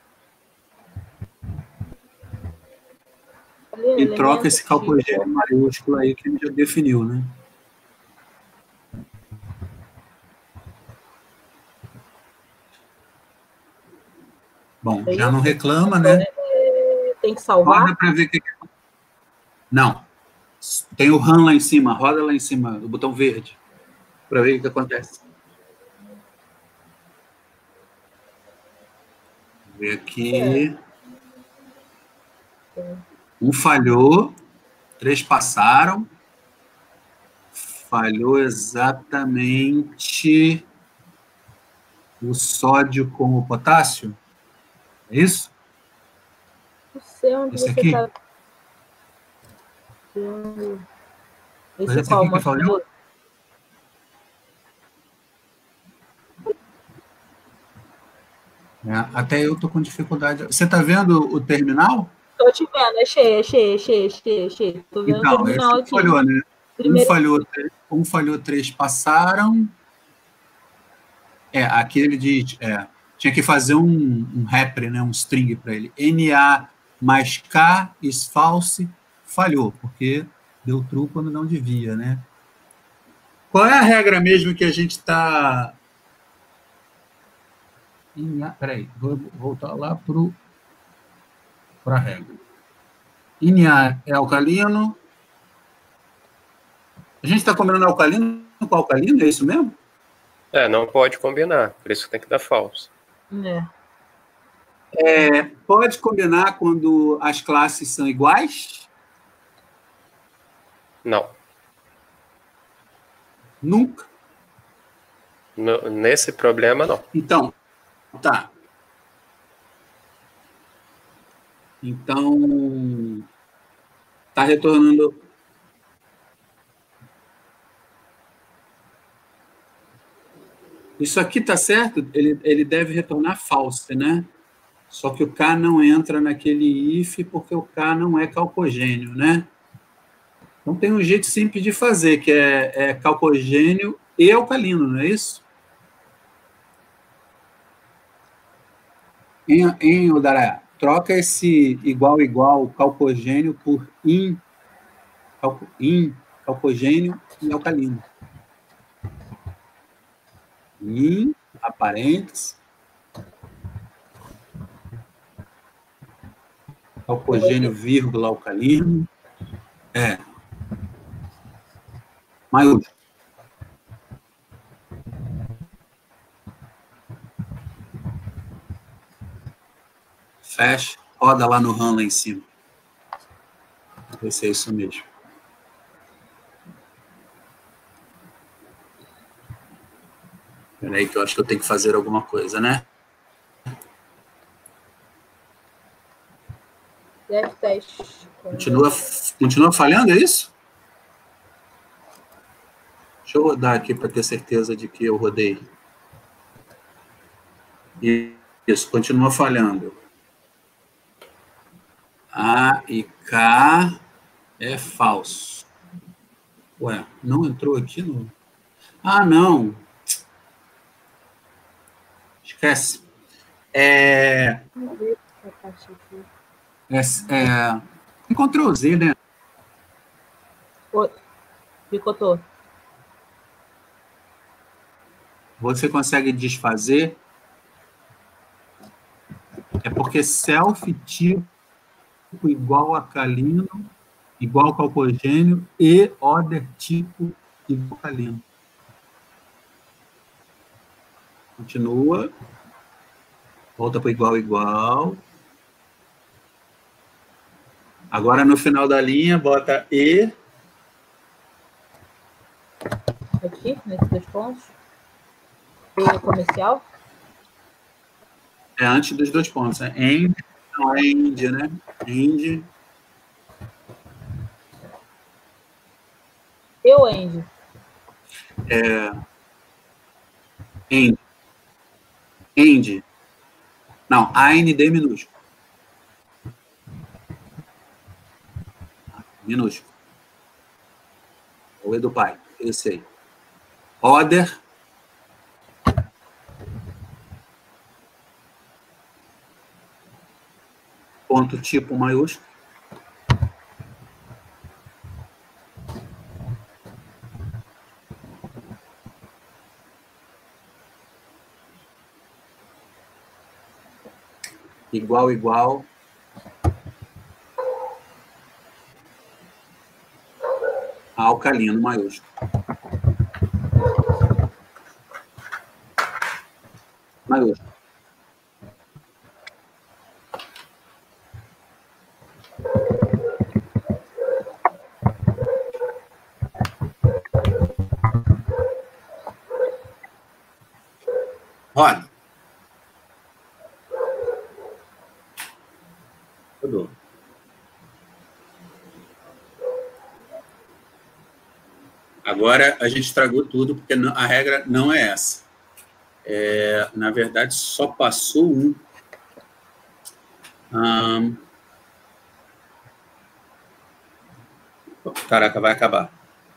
Speaker 2: Ali,
Speaker 1: e troca
Speaker 2: elemento
Speaker 1: esse
Speaker 2: de-
Speaker 1: calcogênio maiúsculo aí que ele já definiu, né? Bom,
Speaker 2: É
Speaker 1: já não
Speaker 2: isso?
Speaker 1: reclama, né?
Speaker 2: É, tem que salvar?
Speaker 1: Roda para ver o que que- Não. Tem o RAM lá em cima. Roda lá em cima, o botão verde. Para ver o que acontece. Vou ver aqui. Um falhou. Três passaram. Falhou exatamente o sódio com o potássio. É isso?
Speaker 2: Não sei onde
Speaker 1: Esse
Speaker 2: você
Speaker 1: aqui?
Speaker 2: tá.
Speaker 1: Mas
Speaker 2: Esse
Speaker 1: esse
Speaker 2: qual?
Speaker 1: aqui que
Speaker 2: Mostra
Speaker 1: falhou?
Speaker 2: de novo.
Speaker 1: É, até eu tô com dificuldade. Você está vendo o terminal?
Speaker 2: Tô te vendo, achei, achei, achei, achei, achei. Tô vendo o
Speaker 1: Então,
Speaker 2: terminal
Speaker 1: esse
Speaker 2: aqui.
Speaker 1: falhou, né?
Speaker 2: Primeiro-
Speaker 1: Um falhou, um falhou, três passaram. É, aqui ele diz, é, tinha que fazer um, um repre, né, um string para ele. N A mais K is false, falhou, porque deu true quando não devia, né? Qual é a regra mesmo que a gente está... Peraí, vou voltar lá para a regra. N A é alcalino. A gente está combinando alcalino com alcalino, é isso mesmo?
Speaker 4: É, não pode combinar, por isso que tem que dar falso.
Speaker 2: É.
Speaker 1: É, pode combinar quando as classes são iguais?
Speaker 4: Não.
Speaker 1: Nunca.
Speaker 4: No- nesse problema, não.
Speaker 1: Então, tá. Então, tá retornando... Isso aqui tá certo? Ele, ele deve retornar false, né? Só que o K não entra naquele if porque o K não é calcogênio, né? Então tem um jeito simples de fazer, que é, é calcogênio e alcalino, não é isso? Em, em Odaraya, troca esse igual igual calcogênio por in, calco, in calcogênio e alcalino. In, aparentes, calcogênio, vírgula, alcalino. É. Maiúsculo. Fecha, roda lá no RAM lá em cima. Vou ver se é isso mesmo. Peraí que eu acho que eu tenho que fazer alguma coisa, né?
Speaker 2: Deve teste.
Speaker 1: Continua, continua falhando, é isso? Deixa eu rodar aqui para ter certeza de que eu rodei. Isso, continua falhando. A e K é falso. Ué, não entrou aqui no... Ah, não. Esquece. É... É, é... Ctrl Z, né?
Speaker 2: Oi. Picotou.
Speaker 1: Você consegue desfazer. É porque self tipo igual a calino, igual a calcogênio e other tipo igual a calino. Continua. Volta para igual, igual. Agora, no final da linha, bota E.
Speaker 2: Aqui, nesses dois pontos. E comercial.
Speaker 1: É antes dos dois pontos. É end, não é end, né? End.
Speaker 2: Eu, end.
Speaker 1: É... End. End. Não, A N D minúsculo. Minúsculo. O E do pai. Esse aí. Other. Ponto tipo maiúsculo. Igual, igual. Alcalino maiúsculo. Maiúsculo. Roda. Rodou. Agora a gente estragou tudo, porque a regra não é essa. É, na verdade, só passou um. um. Caraca, vai acabar.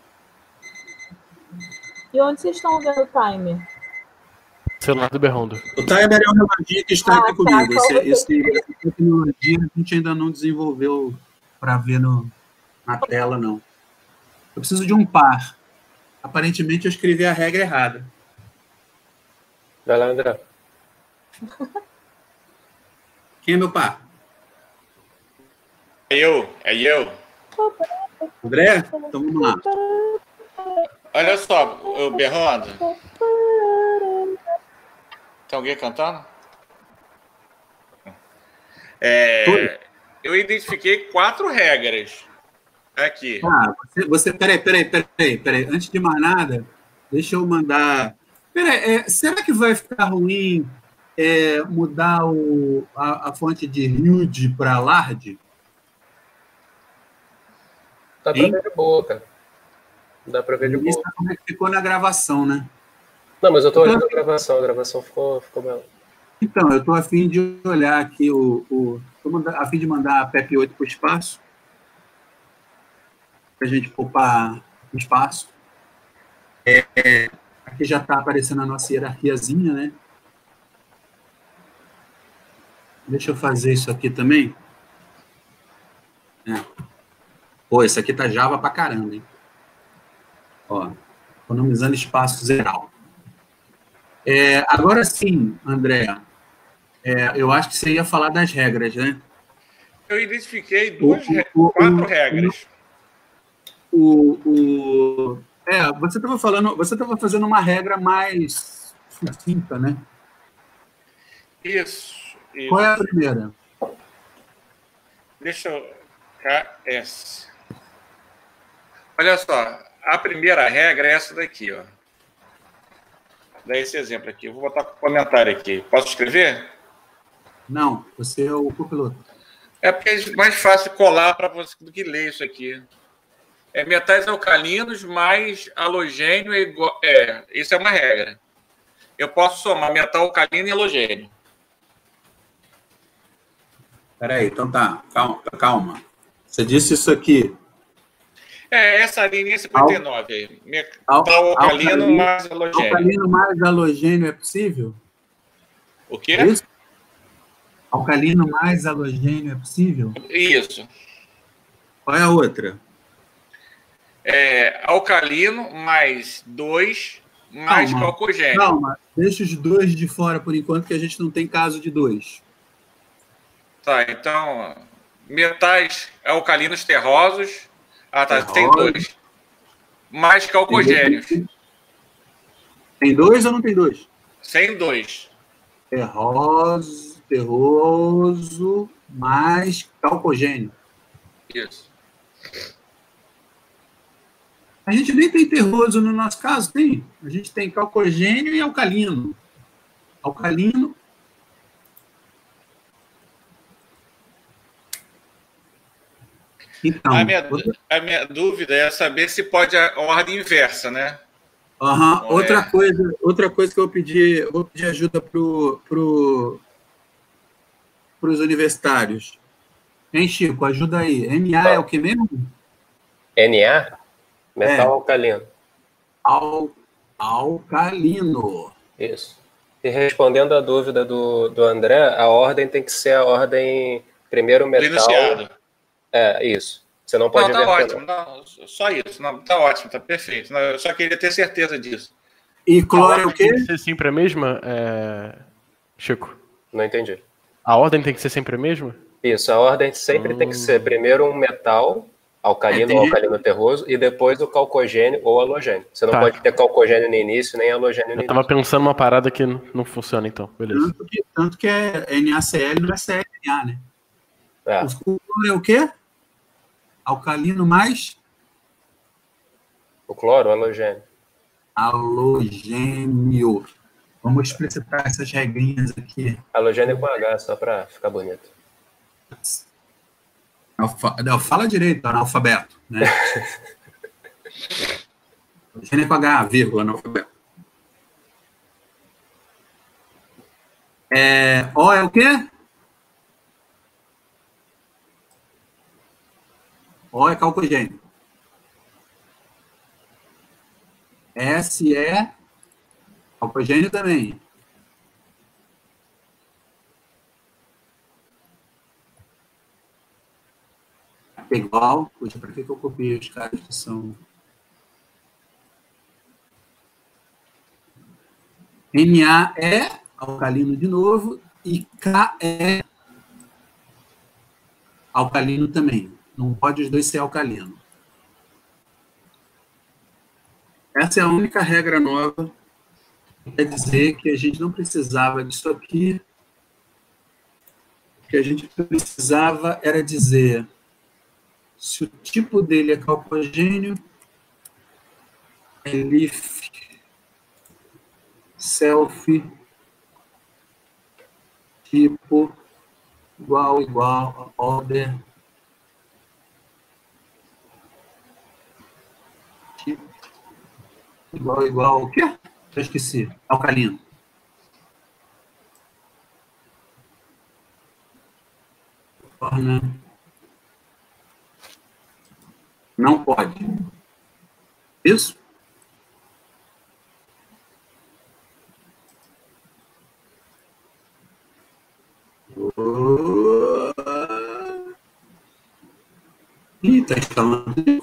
Speaker 2: E onde vocês estão vendo o timer?
Speaker 5: Celular do Berrondo.
Speaker 1: O timer é um reloginho que está
Speaker 2: Ah,
Speaker 1: aqui
Speaker 2: tá,
Speaker 1: comigo.
Speaker 2: só
Speaker 1: Esse,
Speaker 2: você.
Speaker 1: esse, essa tecnologia a gente ainda não desenvolveu para ver no, na tela, não. Eu preciso de um par. Aparentemente, eu escrevi a regra errada.
Speaker 4: Vai lá, André.
Speaker 1: Quem é meu par?
Speaker 3: É eu, é eu.
Speaker 1: André? Então vamos lá.
Speaker 3: Olha só, o Berrondo. Tem alguém cantando? É, eu identifiquei quatro regras aqui.
Speaker 1: Ah, você, você peraí, peraí, peraí, peraí. Antes de mais nada, deixa eu mandar. Peraí, é, será que vai ficar ruim é, mudar o, a, a fonte de huge para large?
Speaker 4: Dá pra
Speaker 1: Hein?
Speaker 4: ver de boa, cara. Dá pra ver de
Speaker 1: Ninguém
Speaker 4: boa.
Speaker 1: sabe como é que ficou na gravação, né?
Speaker 4: Não, mas eu tô olhando
Speaker 1: Então-
Speaker 4: a gravação. A gravação ficou, ficou bela.
Speaker 1: Então, eu estou a fim de olhar aqui o. o tô manda- a fim de mandar a P E P oito para o espaço, para a gente poupar espaço. É, é, aqui já está aparecendo a nossa hierarquiazinha, né? Deixa eu fazer isso aqui também. É. Pô, isso aqui tá Java pra caramba, hein? Ó, economizando espaço geral. É, agora sim, André, é, eu acho que você ia falar das regras, né?
Speaker 3: Eu identifiquei duas,
Speaker 1: O-
Speaker 3: re-
Speaker 1: o-
Speaker 3: quatro
Speaker 1: o-
Speaker 3: regras.
Speaker 1: O, o, é, você estava falando, você estava fazendo uma regra mais sucinta, né?
Speaker 3: Isso. isso.
Speaker 1: Qual é a primeira?
Speaker 3: Deixa eu... K S. Olha só, a primeira regra é essa daqui, ó. Dá esse exemplo aqui. Eu vou botar um comentário aqui. Posso escrever?
Speaker 1: Não, você é o copiloto.
Speaker 3: É porque é mais fácil colar para você do que ler isso aqui. É metais alcalinos mais halogênio é igual... É, isso é uma regra. Eu posso somar metal alcalino e halogênio.
Speaker 1: Peraí, então tá. Calma, calma. Você disse isso aqui.
Speaker 3: É, essa linha cinquenta e nove aí. Metal
Speaker 1: Al,
Speaker 3: alcalino,
Speaker 1: alcalino
Speaker 3: mais halogênio.
Speaker 1: Alcalino mais halogênio é possível?
Speaker 3: O quê?
Speaker 1: É isso? Alcalino mais halogênio é possível?
Speaker 3: Isso.
Speaker 1: Qual é a outra?
Speaker 3: É, alcalino mais dois mais
Speaker 1: Calma,
Speaker 3: calcogênio.
Speaker 1: Calma, deixa os dois de fora por enquanto, que a gente não tem caso de dois.
Speaker 3: Tá, então, metais alcalinos terrosos. Ah, tá,
Speaker 1: Terroso.
Speaker 3: tem dois. Mais calcogênios.
Speaker 1: Tem dois ou não tem dois?
Speaker 3: Sem dois.
Speaker 1: Terroso, terroso mais calcogênio.
Speaker 3: Isso.
Speaker 1: A gente nem tem terroso no nosso caso, tem. A gente tem calcogênio e alcalino. Alcalino. Então,
Speaker 3: a, minha,
Speaker 1: outra...
Speaker 3: a minha dúvida é saber se pode a ordem inversa, né?
Speaker 1: Uhum. Outra,
Speaker 3: é...
Speaker 1: coisa, outra coisa que eu pedi, eu vou pedir ajuda para pro, os universitários. Hein, Chico? Ajuda aí. N A é o que mesmo?
Speaker 4: N A? Metal
Speaker 1: é.
Speaker 4: alcalino.
Speaker 1: Al, alcalino.
Speaker 4: Isso. E respondendo a dúvida do, do André, a ordem tem que ser a ordem primeiro metal.
Speaker 3: Enunciado.
Speaker 4: É, isso. Você não pode
Speaker 3: não, tá ótimo.
Speaker 4: Não.
Speaker 3: Não, só isso. Não, tá ótimo, tá perfeito. Não, eu só queria ter certeza disso.
Speaker 1: E cloro é o quê?
Speaker 5: Tem que ser sempre a mesma, é... Chico?
Speaker 4: Não entendi.
Speaker 5: A ordem tem que ser sempre a mesma?
Speaker 4: Isso, a ordem sempre hum. tem que ser primeiro um metal alcalino ou alcalino terroso e depois o calcogênio ou halogênio. Você não tá. pode ter calcogênio no início nem halogênio no
Speaker 5: Eu tava
Speaker 4: início.
Speaker 5: pensando numa parada que não funciona, então. Beleza.
Speaker 1: Tanto que, tanto que é N A C L, não é C L N A, né?
Speaker 4: É.
Speaker 1: O cloro é o quê? Alcalino mais?
Speaker 4: O cloro, halogênio.
Speaker 1: Halogênio. Vamos explicitar essas regrinhas aqui.
Speaker 4: Halogênio com H, só para ficar bonito.
Speaker 1: Alfa... Não, fala direito, analfabeto. Né? Halogênio com H, vírgula, analfabeto. É... O é o quê? O é calcogênio. S é calcogênio também. É igual. Puxa, para que eu copiei os caras que são... N A é alcalino de novo e K é alcalino também. Não pode os dois ser alcalino. Essa é a única regra nova. Quer dizer que a gente não precisava disso aqui. O que a gente precisava era dizer se o tipo dele é calcogênio, é leaf, self, tipo, igual, igual, order, igual, igual, o quê? Eu esqueci. Alcalino. Torna. Não pode. Isso? Ih, tá instalando.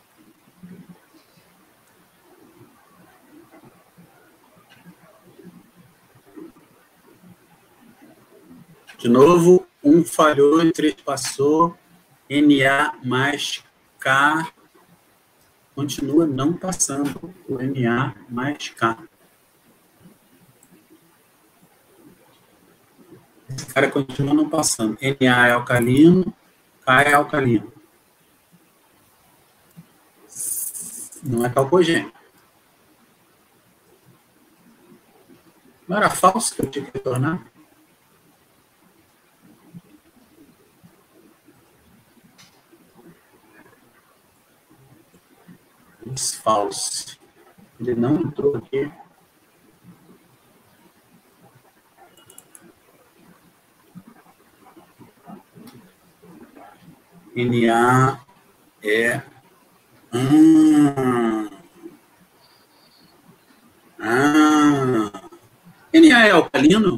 Speaker 1: De novo, um falhou e três passou. N A mais K continua não passando. O N A mais K. Esse cara continua não passando. N A é alcalino, K é alcalino. Não é calcogênio. Não era falso que eu tinha que retornar? False. Ele não entrou aqui. N A é... Hum. Ah. N A é alcalino?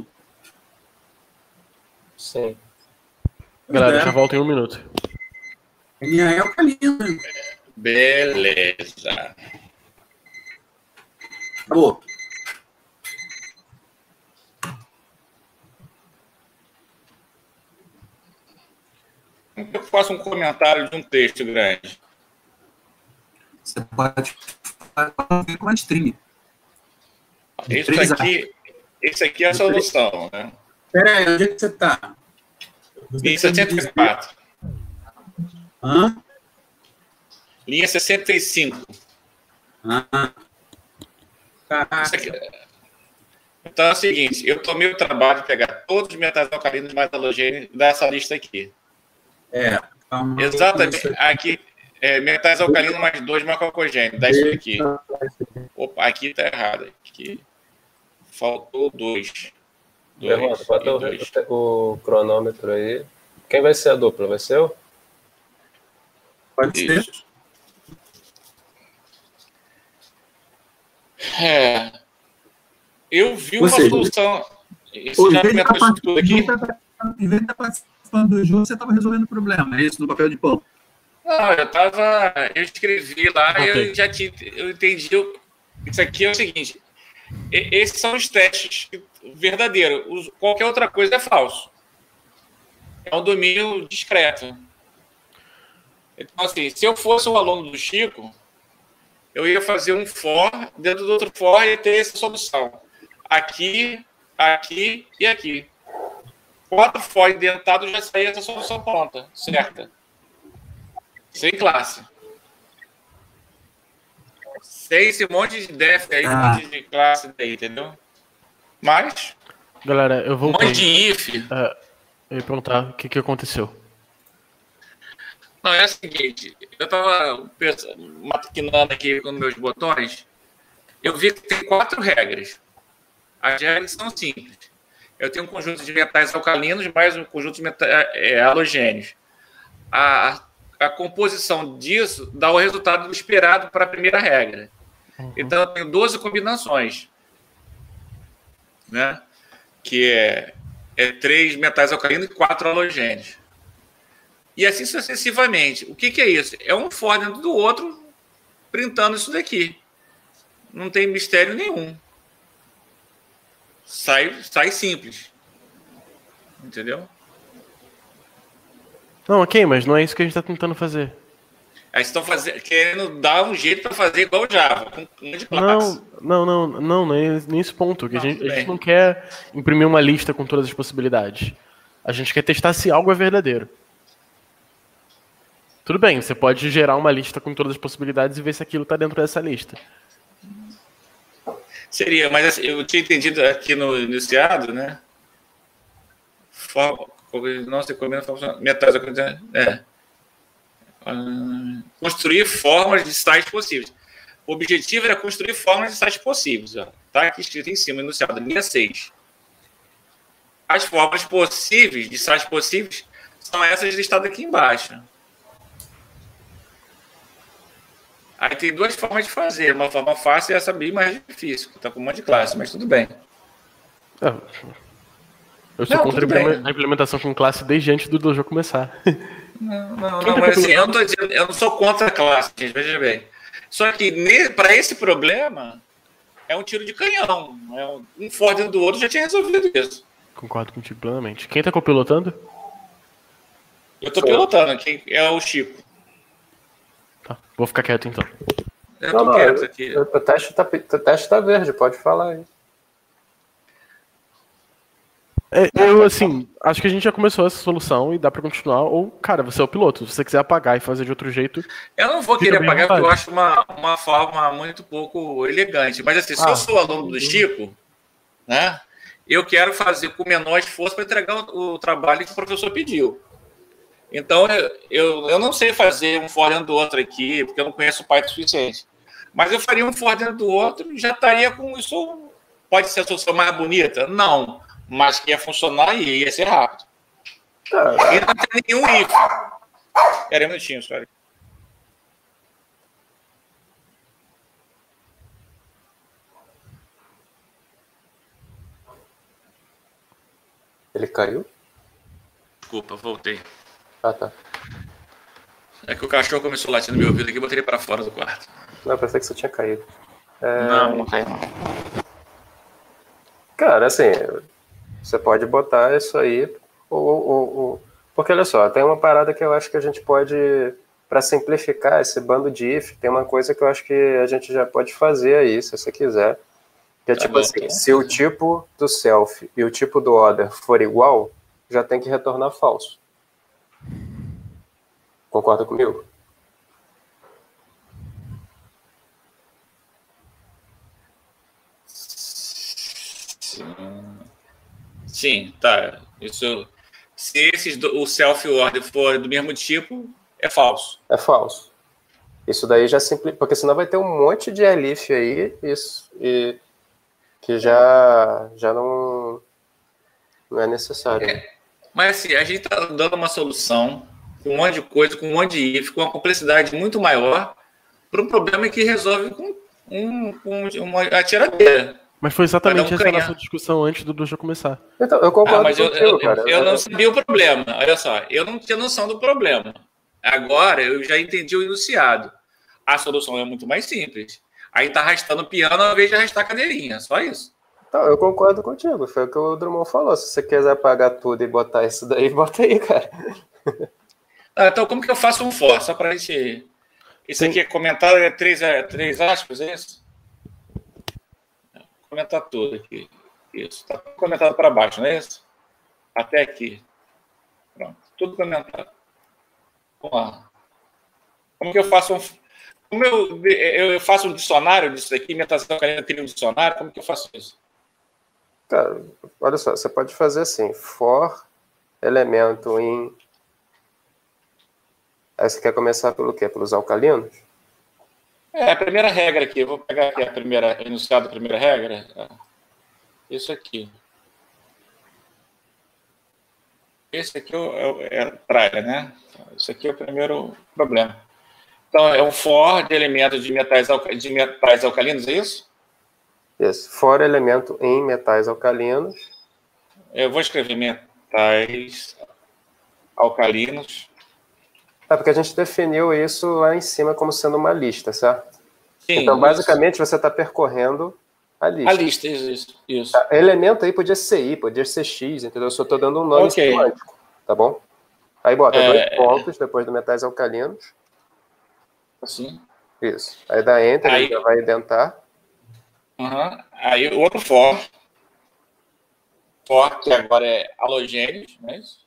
Speaker 4: Sim.
Speaker 5: Galera, já volto em um minuto.
Speaker 1: N A é alcalino.
Speaker 3: Beleza.
Speaker 1: Acabou.
Speaker 3: Eu faço um comentário de um texto grande.
Speaker 1: Você pode fazer com a string.
Speaker 3: Isso aqui, esse aqui é a solução, né?
Speaker 1: Espera aí, onde é que você está?
Speaker 3: Linha sessenta e quatro.
Speaker 1: Hã?
Speaker 3: Linha sessenta e cinco.
Speaker 1: Ah. Caraca.
Speaker 3: Aqui... Então é o seguinte, eu tomei o trabalho de pegar todos os metais alcalinos mais halogêneos dessa lista aqui.
Speaker 1: É. Calma.
Speaker 3: Exatamente. Aqui, é, metais alcalinos mais dois mais calcogênio. Dá isso aqui. Opa, aqui tá errado. Aqui faltou dois. dois,
Speaker 4: Pergunta, bota o,
Speaker 3: dois.
Speaker 4: o cronômetro aí. Quem vai ser a dupla? Vai ser eu?
Speaker 1: Pode ser.
Speaker 3: Isso. É. Eu vi uma
Speaker 1: seja,
Speaker 3: solução. Isso já me apresentou tudo aqui.
Speaker 1: Em vez de estar participando do jogo, você estava resolvendo o problema. É isso no papel de pão.
Speaker 3: Não, eu tava. Eu escrevi lá e
Speaker 5: Okay.
Speaker 3: eu já tinha, eu entendi. Isso aqui é o seguinte: esses são os testes verdadeiros. Qualquer outra coisa é falso. É um domínio discreto. Então, assim, se eu fosse um aluno do Chico, eu ia fazer um for, dentro do outro for e ter essa solução. Aqui, aqui e aqui. Quatro for indentados já saía essa solução pronta, certa. Sem classe. Sem esse monte de def aí,
Speaker 1: Ah.
Speaker 3: um monte de classe daí, entendeu? Mas,
Speaker 5: Galera, eu
Speaker 3: um
Speaker 5: voltei.
Speaker 3: monte de if.
Speaker 5: É, eu ia perguntar o que, que aconteceu.
Speaker 3: Não, é o seguinte, eu tava pensando, maquinando aqui com meus botões, eu vi que tem quatro regras. As regras são simples. Eu tenho um conjunto de metais alcalinos mais um conjunto de metais é, halogêneos. A, a composição disso dá o resultado esperado para a primeira regra. Uhum. Então, eu tenho doze combinações, né? Que é, é três metais alcalinos e quatro halogêneos. E assim sucessivamente. O que, que é isso? É um for dentro do outro, printando isso daqui. Não tem mistério nenhum. Sai, sai simples. Entendeu?
Speaker 5: Não, ok, mas não é isso que a gente está tentando fazer.
Speaker 3: Aí estão fazendo, querendo dar um jeito para fazer igual o Java, com uma de classe.
Speaker 5: Não, não, não, não, não é nesse ponto. Que
Speaker 3: Não,
Speaker 5: a, gente,
Speaker 3: tudo
Speaker 5: a gente
Speaker 3: bem.
Speaker 5: não quer imprimir uma lista com todas as possibilidades. A gente quer testar se algo é verdadeiro. Tudo bem, você pode gerar uma lista com todas as possibilidades e ver se aquilo está dentro dessa lista.
Speaker 3: Seria, mas assim, eu tinha entendido aqui no enunciado, né? For, não se combina metais. É. Construir formas de sites possíveis. O objetivo era construir formas de sites possíveis. Está aqui escrito em cima, enunciado, linha seis. As formas possíveis, de sites possíveis, são essas listadas aqui embaixo. Aí tem duas formas de fazer. Uma forma fácil e essa bem mais difícil, que está com um monte de classe, mas tudo bem.
Speaker 5: É, eu sou
Speaker 3: Não,
Speaker 5: contra
Speaker 3: tudo bem.
Speaker 5: a implementação com classe desde antes do dojo começar.
Speaker 3: Não, não, não mas assim, eu não, tô dizendo, eu não sou contra a classe, gente, veja bem. Só que para esse problema, é um tiro de canhão. É um, um for dentro do outro já tinha resolvido isso.
Speaker 5: Concordo contigo plenamente. Quem está copilotando?
Speaker 3: Eu estou pilotando aqui, é o Chico.
Speaker 5: Tá, vou ficar quieto então.
Speaker 3: Eu
Speaker 4: Não,
Speaker 3: tô
Speaker 4: não,
Speaker 3: quieto
Speaker 4: eu-
Speaker 3: aqui.
Speaker 4: O teste tá, o teste tá verde, pode falar aí.
Speaker 5: É, eu, assim, acho que a gente já começou essa solução e dá pra continuar. Ou, cara, você é o piloto. Se você quiser apagar e fazer de outro jeito.
Speaker 3: Eu não vou
Speaker 5: fica
Speaker 3: querer
Speaker 5: bem à
Speaker 3: apagar porque eu
Speaker 5: vontade.
Speaker 3: acho uma, uma forma muito pouco elegante. Mas assim, se
Speaker 5: Ah,
Speaker 3: eu sou aluno do Chico, né, eu quero fazer com o menor esforço para entregar o, o trabalho que o professor pediu. Então, eu, eu, eu não sei fazer um for dentro do outro aqui, porque eu não conheço o Python o suficiente. Mas eu faria um for dentro do outro e já estaria com isso. Pode ser a solução mais bonita? Não. Mas que ia funcionar e ia ser rápido.
Speaker 4: Ah,
Speaker 3: E não tem nenhum if. Pera aí um minutinho, sorry.
Speaker 4: ele caiu?
Speaker 3: Desculpa, voltei.
Speaker 4: Ah, tá.
Speaker 3: É que o cachorro começou a latir no meu ouvido aqui e botei ele para fora do quarto.
Speaker 4: Não, eu pensei que você tinha caído. É...
Speaker 3: Não, não caiu não.
Speaker 4: Cara, assim, você pode botar isso aí, ou, ou, ou... porque olha só, tem uma parada que eu acho que a gente pode, para simplificar esse bando de if, tem uma coisa que eu acho que a gente já pode fazer aí, se você quiser, que é
Speaker 3: Tá
Speaker 4: tipo
Speaker 3: bom,
Speaker 4: assim,
Speaker 3: tá bom.
Speaker 4: se o tipo do self e o tipo do order for igual, já tem que retornar falso. Concorda comigo?
Speaker 3: Sim, Sim tá. Isso, se esses, do- o self e o order for do mesmo tipo, é falso.
Speaker 4: É falso. Isso daí já simplifica, porque senão vai ter um monte de elif aí, isso, e que já, já não, não é necessário. Né?
Speaker 3: Mas assim, a gente está dando uma solução com um monte de coisa, com um monte de if, com uma complexidade muito maior para um problema que resolve com, um, com uma atiradeira.
Speaker 5: Mas foi exatamente
Speaker 3: um
Speaker 5: essa a
Speaker 3: canhão.
Speaker 5: nossa discussão antes do Duja começar.
Speaker 4: Então, eu concordo
Speaker 3: Ah, mas eu,
Speaker 4: contigo,
Speaker 3: eu,
Speaker 4: cara.
Speaker 3: eu não sabia o problema. Olha só, eu não tinha noção do problema. Agora eu já entendi o enunciado. A solução é muito mais simples. Aí tá arrastando o piano ao invés de arrastar a cadeirinha. Só isso.
Speaker 4: Então, eu concordo contigo. Foi o que o Drummond falou. Se você quiser apagar tudo e botar isso daí, bota aí, cara.
Speaker 3: Ah, então, como que eu faço um for? Só para gente. Isso
Speaker 5: Tem-
Speaker 3: aqui é comentário, é três, é três aspas, é isso? Comentar tudo aqui. Isso. Tá tudo comentado para baixo, não é isso? Até aqui. Pronto. Tudo comentado. Vamos lá. Como que eu faço um. Como eu, eu faço um dicionário disso aqui, minha tação canina cria um dicionário, como que eu faço isso?
Speaker 4: Cara, olha só, você pode fazer assim, for elemento em... Aí você quer começar pelo quê? Pelos alcalinos?
Speaker 3: É a primeira regra aqui. Eu vou pegar aqui a primeira, enunciado da primeira regra. Isso aqui. Esse aqui é, é a praia, né? Esse aqui é o primeiro problema. Então, é um for de elementos de metais, alca, de metais alcalinos, é isso?
Speaker 4: Isso, for elemento em metais alcalinos.
Speaker 3: Eu vou escrever metais alcalinos.
Speaker 4: É porque a gente definiu isso lá em cima como sendo uma lista, certo?
Speaker 3: Sim,
Speaker 4: então, basicamente,
Speaker 3: isso.
Speaker 4: você está percorrendo a lista.
Speaker 3: A lista, isso. isso.
Speaker 4: Tá, elemento aí podia ser Y, podia ser X, entendeu? Eu só estou dando um nome
Speaker 3: Ok.
Speaker 4: semântico, tá bom? Aí bota
Speaker 3: É,
Speaker 4: dois pontos depois do metais alcalinos.
Speaker 3: Assim.
Speaker 4: Isso. Aí dá Enter,
Speaker 3: Aí-
Speaker 4: ele já vai identar.
Speaker 3: Uhum. Aí o outro for. For, que agora é halogênios, não é isso?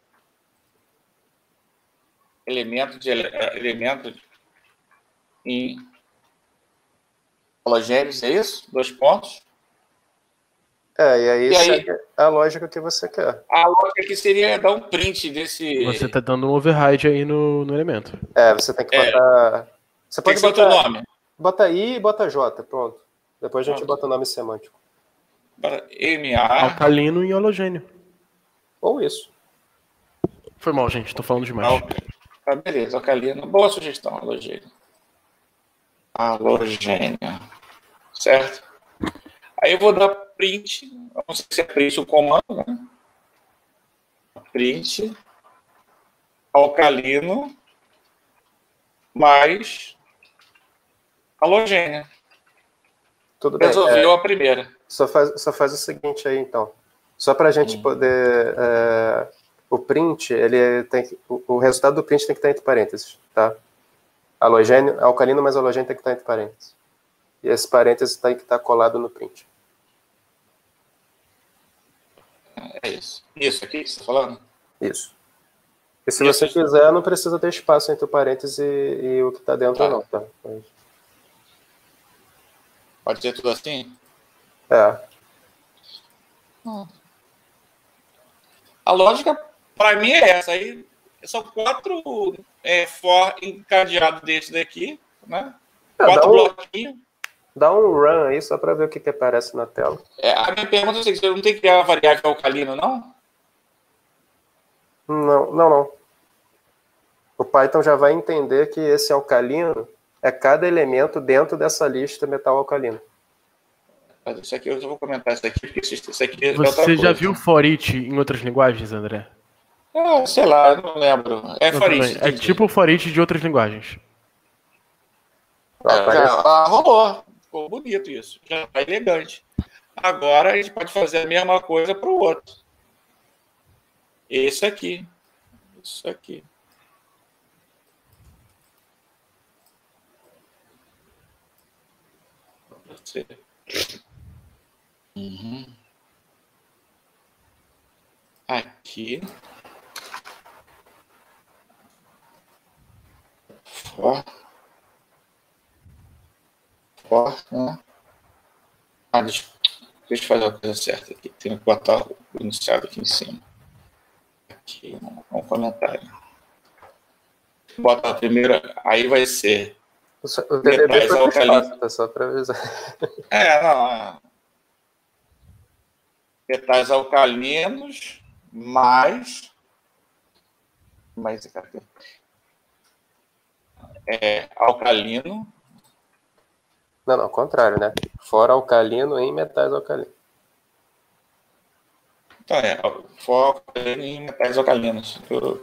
Speaker 3: Elemento de ele- elemento em halogênios, é isso? Dois pontos.
Speaker 4: É, e aí
Speaker 3: E aí-
Speaker 4: segue a lógica que você quer.
Speaker 3: A lógica aqui seria dar um print desse.
Speaker 5: Você tá dando um override aí no, no elemento.
Speaker 4: É, você tem que
Speaker 3: É.
Speaker 4: botar... Você
Speaker 3: Tem
Speaker 4: pode
Speaker 3: que ser outro
Speaker 4: botar,
Speaker 3: nome.
Speaker 4: bota I e bota J, pronto. Depois a gente
Speaker 3: Pronto.
Speaker 4: bota o nome semântico.
Speaker 3: M A.
Speaker 5: Alcalino e halogênio.
Speaker 4: Ou isso.
Speaker 5: Foi mal, gente. Tô falando demais.
Speaker 3: Al- Ah, beleza, alcalino. Boa sugestão, halogênio. Halogênio. Certo? Aí eu vou dar print. Não sei se é print o comando, né? Print. Alcalino. Mais. Halogênio.
Speaker 4: Tudo bem.
Speaker 3: Resolveu
Speaker 4: É,
Speaker 3: a primeira.
Speaker 4: só, faz, só faz o seguinte aí, então. Só para a gente
Speaker 3: Hum.
Speaker 4: poder... é, o print, ele tem que, o, o resultado do print tem que estar entre parênteses, tá? Halogênio, alcalino mais halogênio tem que estar entre parênteses. E esse parênteses tem que estar colado no print.
Speaker 3: é isso. Isso aqui que você está falando?
Speaker 4: Isso. E se isso. você quiser, não precisa ter espaço entre o parênteses e, e o que está dentro, tá. não. Tá?
Speaker 3: Pode ser tudo assim?
Speaker 4: É.
Speaker 3: Hum. A lógica, para mim, é essa. Aí são quatro é, for encadeados desse daqui, né? É, quatro bloquinhos.
Speaker 4: Dá um run aí, só para ver o que, que aparece na tela.
Speaker 3: É, a minha pergunta é: você não tem que criar uma variável alcalina, não?
Speaker 4: Não, não, não. O Python já vai entender que esse alcalino é cada elemento dentro dessa lista metal alcalino.
Speaker 3: Mas isso aqui, eu já vou comentar isso aqui, porque isso aqui é
Speaker 5: Você já viu for each em outras linguagens, André?
Speaker 3: Ah, sei lá, eu não lembro. É for each.
Speaker 5: É tipo for each de outras linguagens.
Speaker 3: É, já, ah, rolou. Ficou bonito isso. Já tá elegante. Agora a gente pode fazer a mesma coisa para o outro. Esse aqui. Isso aqui. Você. Uhum. Aqui. For. For, né? Ah, deixa, deixa eu fazer a coisa certa aqui. Tenho que botar o enunciado aqui em cima. Aqui, um comentário. Bota a primeira, aí vai ser.
Speaker 4: O D D B foi espaço, tá só para avisar.
Speaker 3: É, não. É. Metais alcalinos mais. mais é, alcalino.
Speaker 4: Não, não, ao contrário, né? Fora alcalino em metais alcalinos.
Speaker 3: Então é, fora alcalino em metais alcalinos.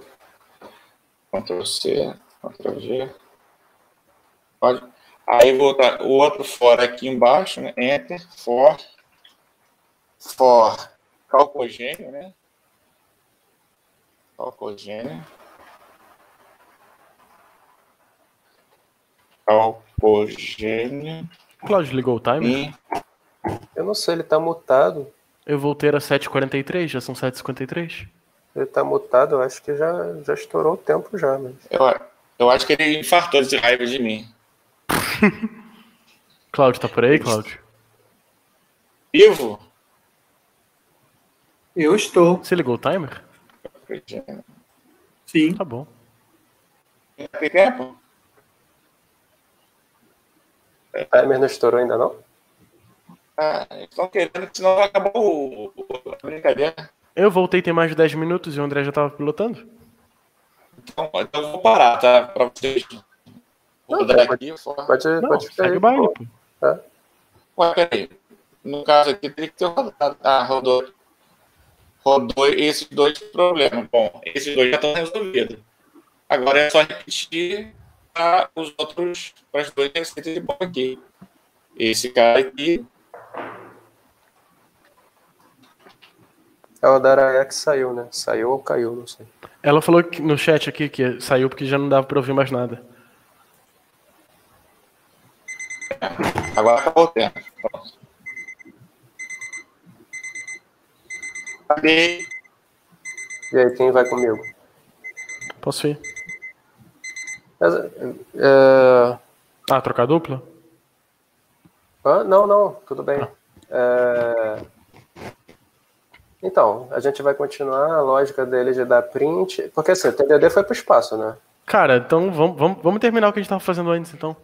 Speaker 3: Ctrl C, Ctrl V. Pode. Aí vou botar o outro for aqui embaixo, né? Enter, for, for calcogênio, né? Calcogênio. Calcogênio.
Speaker 5: Cláudio, ligou o timer?
Speaker 4: Eu não sei, ele tá mutado.
Speaker 5: Eu voltei a sete e quarenta e três, já são sete e cinquenta e três.
Speaker 4: Ele tá mutado, eu acho que já, já estourou o tempo já. Mas...
Speaker 3: Eu, eu acho que ele infartou de raiva de mim.
Speaker 5: Cláudio, tá por aí, Cláudio?
Speaker 3: Vivo?
Speaker 1: Eu estou.
Speaker 5: Você ligou o timer?
Speaker 1: Sim.
Speaker 5: Tá bom.
Speaker 3: Tem tempo?
Speaker 4: O timer não estourou ainda não?
Speaker 3: Ah, estão querendo, senão vai acabar o, o, a brincadeira.
Speaker 5: Eu voltei tem mais de dez minutos e o André já tava pilotando.
Speaker 3: Então, então eu vou parar, tá? Pra vocês. Vou
Speaker 4: Não,
Speaker 3: dar
Speaker 4: pode,
Speaker 3: aqui. For...
Speaker 4: pode,
Speaker 5: não,
Speaker 4: pode
Speaker 5: segue aí, o baile, pô.
Speaker 4: É.
Speaker 3: Ué, peraí. No caso aqui, teria que ter rodado. Ah, rodou. Rodou esses dois problemas. Bom, esses dois já estão resolvidos. Agora é só repetir para os outros, para as duas receitas de bom aqui. Esse cara aqui.
Speaker 4: É o Dara que saiu, né? Saiu ou caiu, não sei.
Speaker 5: Ela falou que, no chat aqui que saiu porque já não dava para ouvir mais nada.
Speaker 3: Agora acabou o tempo. Cadê?
Speaker 4: E aí, quem vai comigo?
Speaker 5: Posso ir?
Speaker 4: Mas, é...
Speaker 5: Ah, trocar dupla?
Speaker 4: Ah, não, não, tudo bem.
Speaker 5: Ah.
Speaker 4: É... Então, a gente vai continuar a lógica dele de dar print, porque assim, o T D D foi para o espaço, né?
Speaker 5: Cara, então vamos, vamos, vamos terminar o que a gente tava fazendo antes, então.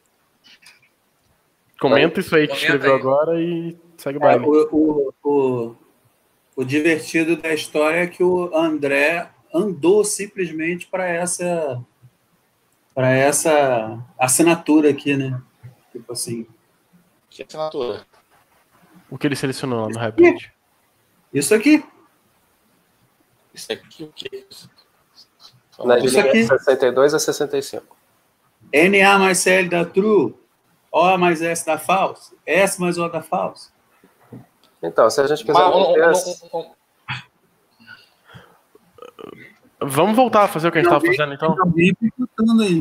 Speaker 5: Comenta isso aí que escreveu agora e segue o baile.
Speaker 1: É, o, o, o, o divertido da história é que o André andou simplesmente para essa para essa assinatura aqui, né? Tipo assim.
Speaker 3: Que assinatura?
Speaker 5: O que ele selecionou lá no Rapid.
Speaker 1: Isso aqui.
Speaker 3: Isso aqui o quê?
Speaker 4: Na
Speaker 1: Isso
Speaker 4: linha
Speaker 1: aqui.
Speaker 4: sessenta e dois a sessenta e cinco.
Speaker 1: N A mais L da true, O mais S da false, S mais O da false.
Speaker 4: Então, se a gente quiser
Speaker 3: Mas,
Speaker 4: manter
Speaker 3: um,
Speaker 4: as...
Speaker 3: um, um,
Speaker 5: Vamos voltar a fazer o que a gente tava fazendo, então?
Speaker 1: Alguém picotando aí.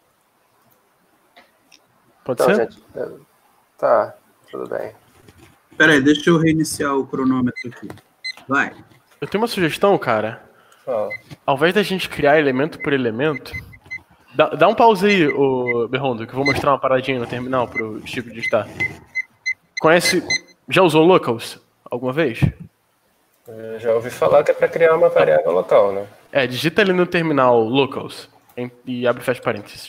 Speaker 5: Pode
Speaker 4: Então,
Speaker 5: ser?
Speaker 4: gente, é, tá, tudo bem.
Speaker 1: Espera aí, deixa eu reiniciar o cronômetro aqui. Vai.
Speaker 5: Eu tenho uma sugestão, cara.
Speaker 4: Oh.
Speaker 5: Ao invés da gente criar elemento por elemento, dá, dá um pause aí, ô Berrondo, que eu vou mostrar uma paradinha no terminal pro Chico digitar. Conhece... Já usou locals alguma vez?
Speaker 4: Eu já ouvi falar que é para criar uma variável local, né?
Speaker 5: É, digita ali no terminal locals e abre e fecha parênteses.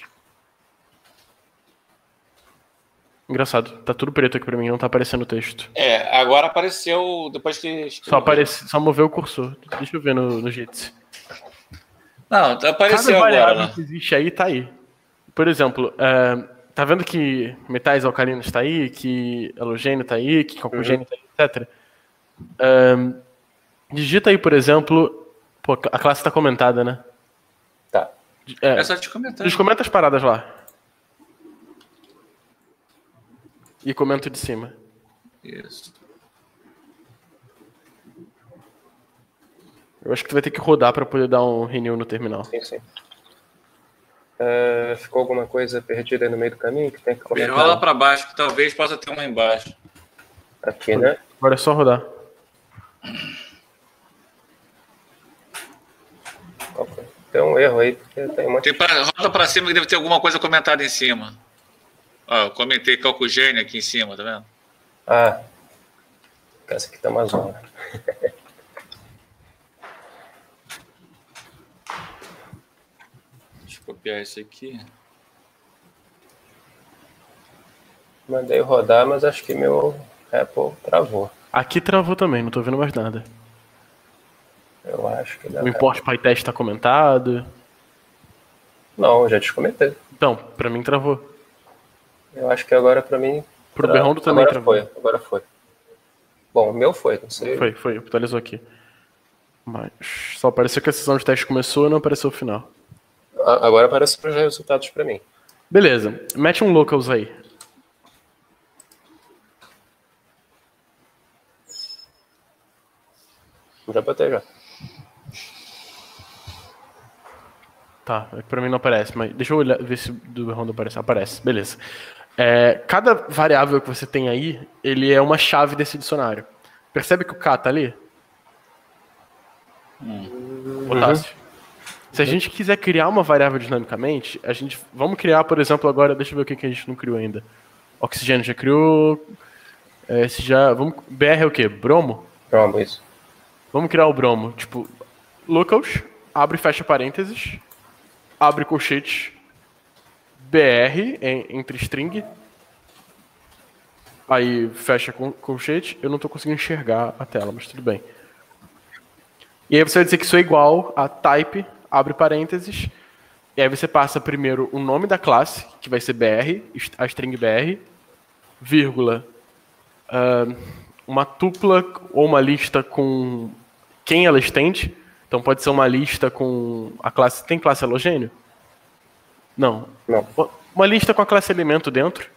Speaker 5: Engraçado, tá tudo preto aqui pra mim, não tá aparecendo o texto.
Speaker 3: É, agora apareceu depois que...
Speaker 5: Só, aparece, só moveu o cursor. Deixa eu ver no, no Jitsi.
Speaker 3: Não, apareceu
Speaker 5: Cada variável
Speaker 3: agora, né?
Speaker 5: que existe aí tá aí. Por exemplo, é, tá vendo que metais alcalinos tá aí, que halogênio tá aí, que calcogênio uhum. tá aí, etcétera. É, digita aí, por exemplo... Pô, a classe tá comentada, né?
Speaker 4: Tá.
Speaker 5: É,
Speaker 3: é só te comentar.
Speaker 5: Eles comentam as paradas lá. E comento de cima.
Speaker 3: Isso.
Speaker 5: Eu acho que tu vai ter que rodar para poder dar um renew no terminal.
Speaker 4: Sim, sim. Uh, ficou alguma coisa perdida aí no meio do caminho que tem que comentar?
Speaker 3: Rola para baixo, que talvez possa ter uma embaixo.
Speaker 4: Aqui, né?
Speaker 5: Agora é só rodar.
Speaker 4: Tem um erro aí, porque tem um monte
Speaker 3: tem pra, roda para cima que deve ter alguma coisa comentada em cima. Ó, eu comentei calcogênio aqui em cima, tá vendo?
Speaker 4: Ah, essa aqui tá uma zona.
Speaker 3: Deixa eu copiar isso aqui.
Speaker 4: Mandei rodar, mas acho que meu Apple travou.
Speaker 5: Aqui travou também, não tô vendo mais nada.
Speaker 4: Eu acho que dá.
Speaker 5: O import PyTest tá comentado.
Speaker 4: Não, já descomentei.
Speaker 5: Então, pra mim travou.
Speaker 4: Eu acho que agora pra mim...
Speaker 5: Pro tra... Berrondo também
Speaker 4: agora
Speaker 5: travou.
Speaker 4: Foi, agora foi. Bom, o meu foi, não sei.
Speaker 5: Foi, foi, atualizou aqui. Mas só apareceu que a sessão de teste começou e não apareceu o final.
Speaker 4: Agora aparecem os resultados pra mim.
Speaker 5: Beleza, mete um locals aí.
Speaker 4: Já botei já.
Speaker 5: Tá, pra mim não aparece, mas deixa eu olhar, ver se do Berrondo aparece. Aparece, beleza. É, cada variável que você tem aí, ele é uma chave desse dicionário. Percebe que o K tá ali?
Speaker 3: Hum.
Speaker 5: Potássio. Uhum. Se a gente quiser criar uma variável dinamicamente, a gente vamos criar, por exemplo, agora, deixa eu ver o que, que a gente não criou ainda. Oxigênio já criou. Esse já, vamos, B R é o quê? Bromo?
Speaker 4: Bromo, isso.
Speaker 5: Vamos criar o bromo, tipo, locals, abre e fecha parênteses, abre colchete, B R em, entre string, aí fecha com colchete. Eu não estou conseguindo enxergar a tela, mas tudo bem. E aí você vai dizer que isso é igual a type, abre parênteses, e aí você passa primeiro o nome da classe, que vai ser B R, a string B R, vírgula, uh, uma tupla ou uma lista com quem ela estende. Então pode ser uma lista com a classe... Tem classe halogênio? Não.
Speaker 4: Não.
Speaker 5: Uma lista com a classe elemento dentro.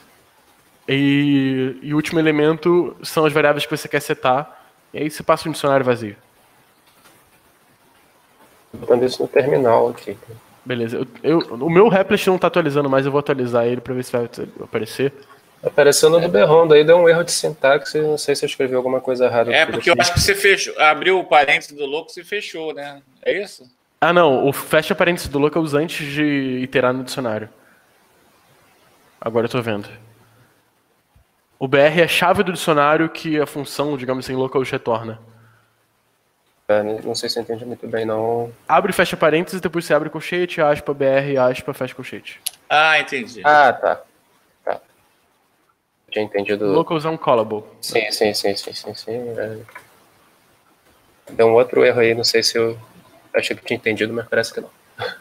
Speaker 5: E, e o último elemento são as variáveis que você quer setar. E aí você passa um dicionário vazio.
Speaker 4: Botando isso no terminal aqui.
Speaker 5: Beleza. Eu, eu, o meu Replit não está atualizando mais, eu vou atualizar ele para ver se vai aparecer.
Speaker 4: Apareceu no do Berrondo, aí deu um erro de sintaxe, não sei se eu escrevi alguma coisa errada.
Speaker 3: É, porque eu acho que você fechou, abriu o parênteses do locus e fechou, né? É isso?
Speaker 5: Ah, não, o fecha parênteses do locals antes de iterar no dicionário. Agora eu tô vendo. O B R é a chave do dicionário que a função, digamos assim, locals retorna.
Speaker 4: É, não sei se eu entendi muito bem, não.
Speaker 5: Abre e fecha parênteses, depois você abre colchete, aspa, B R, aspa, fecha colchete.
Speaker 3: Ah, entendi.
Speaker 4: Ah, tá. Tá. Tinha entendido.
Speaker 5: Locals é um callable.
Speaker 4: Sim, sim, sim, sim, sim, sim. É. Deu um outro erro aí, não sei se eu achei que tinha entendido, mas parece que não.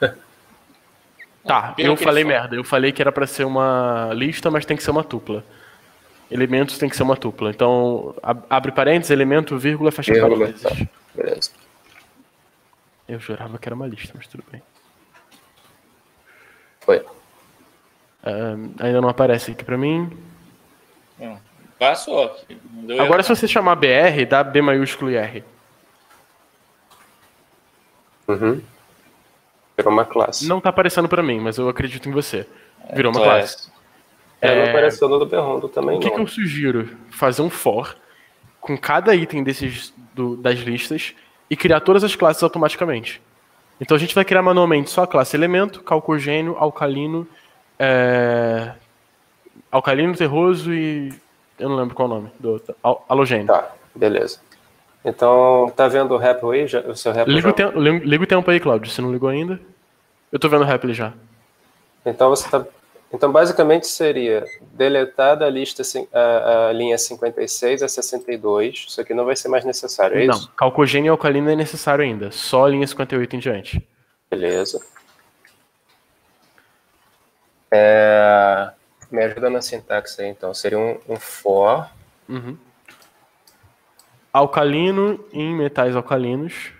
Speaker 5: Tá, eu falei merda. Eu falei que era pra ser uma lista, mas tem que ser uma tupla. Elementos tem que ser uma tupla. Então, abre parênteses, elemento, vírgula, fecha
Speaker 4: Vírgula,
Speaker 5: parênteses.
Speaker 4: tá. Beleza.
Speaker 5: Eu jurava que era uma lista, mas tudo bem.
Speaker 4: Foi.
Speaker 5: Uh, ainda não aparece aqui pra mim.
Speaker 3: Hum, passou. Não
Speaker 5: Agora, se você chamar B R, dá B maiúsculo e R.
Speaker 4: Uhum. Virou uma classe.
Speaker 5: Não tá aparecendo pra mim, mas eu acredito em você. Virou uma classe.
Speaker 4: É, não apareceu no do Berrondo também,
Speaker 5: o que
Speaker 4: não.
Speaker 5: O que eu sugiro? Fazer um for com cada item desses do, das listas e criar todas as classes automaticamente. Então a gente vai criar manualmente só a classe elemento, calcogênio, alcalino, é... alcalino, terroso e... eu não lembro qual é o nome do outro. Halogênio.
Speaker 4: Tá, beleza. Então, tá vendo o rap aí? Já, o seu rap
Speaker 5: liga,
Speaker 4: já...
Speaker 5: o tempo, liga o tempo aí, Claudio. Se não ligou ainda. Eu tô vendo o rap já.
Speaker 4: Então, você tá... então, basicamente seria deletada a lista, a, a linha cinquenta e seis a sessenta e dois. Isso aqui não vai ser mais necessário, é
Speaker 5: não,
Speaker 4: isso?
Speaker 5: Não, calcogênio e alcalino é necessário ainda. Só a linha cinquenta e oito em diante.
Speaker 4: Beleza. É... Me ajuda na sintaxe aí, então. Seria um, um for.
Speaker 5: Uhum. Alcalino em metais alcalinos.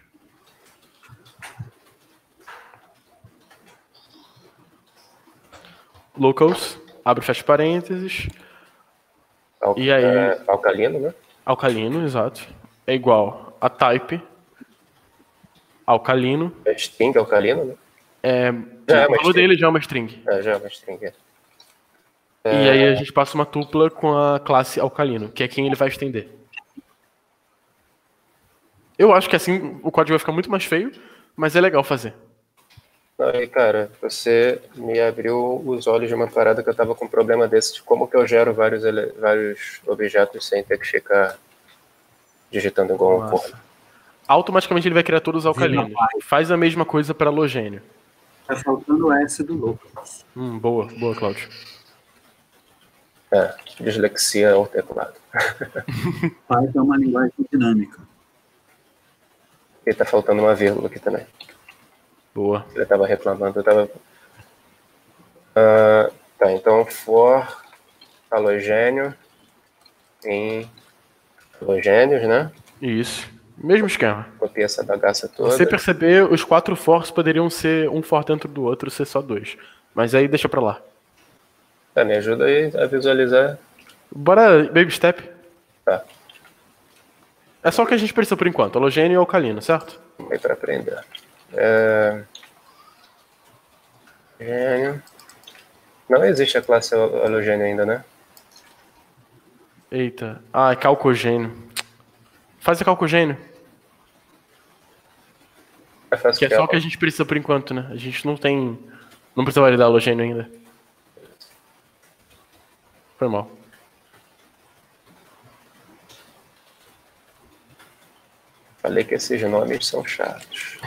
Speaker 5: Locals, abre e fecha parênteses.
Speaker 4: Al
Speaker 5: e aí,
Speaker 4: é, alcalino, né?
Speaker 5: Alcalino, exato. É igual a type alcalino.
Speaker 4: É string alcalino, né?
Speaker 5: É,
Speaker 4: já
Speaker 5: o valor dele já é uma string.
Speaker 4: É, já é uma string. É.
Speaker 5: E aí a gente passa uma tupla com a classe alcalino, que é quem ele vai estender. Eu acho que assim o código vai ficar muito mais feio, mas é legal fazer.
Speaker 4: Aí, cara, você me abriu os olhos de uma parada que eu tava com um problema desse, de como que eu gero vários, vários objetos sem ter que ficar digitando igual um porra.
Speaker 5: Automaticamente ele vai criar todos os alcalinos. Faz a mesma coisa para halogênio.
Speaker 1: Tá faltando o S do Locals.
Speaker 5: Hum, boa, boa, Cláudio.
Speaker 4: É, dislexia ao teclado.
Speaker 1: Python é uma linguagem dinâmica.
Speaker 4: E tá faltando uma vírgula aqui também.
Speaker 5: Boa.
Speaker 4: Ele tava reclamando, eu tava... Uh, tá, então for halogênio em halogênios, né?
Speaker 5: Isso. Mesmo esquema.
Speaker 4: Copiei essa bagaça toda.
Speaker 5: Você perceber, os quatro fors poderiam ser um for dentro do outro, ser só dois. Mas aí deixa pra lá.
Speaker 4: Tá, me ajuda aí a visualizar.
Speaker 5: Bora baby step.
Speaker 4: Tá.
Speaker 5: É só o que a gente precisa por enquanto, halogênio e alcalino, certo?
Speaker 4: Aí pra aprender. É... Halogênio. Não existe a classe halogênio ainda, né?
Speaker 5: Eita. Ah, é calcogênio. Faz a calcogênio. Que é só o que a gente precisa por enquanto, né? A gente não tem... Não precisa validar halogênio ainda. Foi mal.
Speaker 4: Falei que esses nomes são chatos.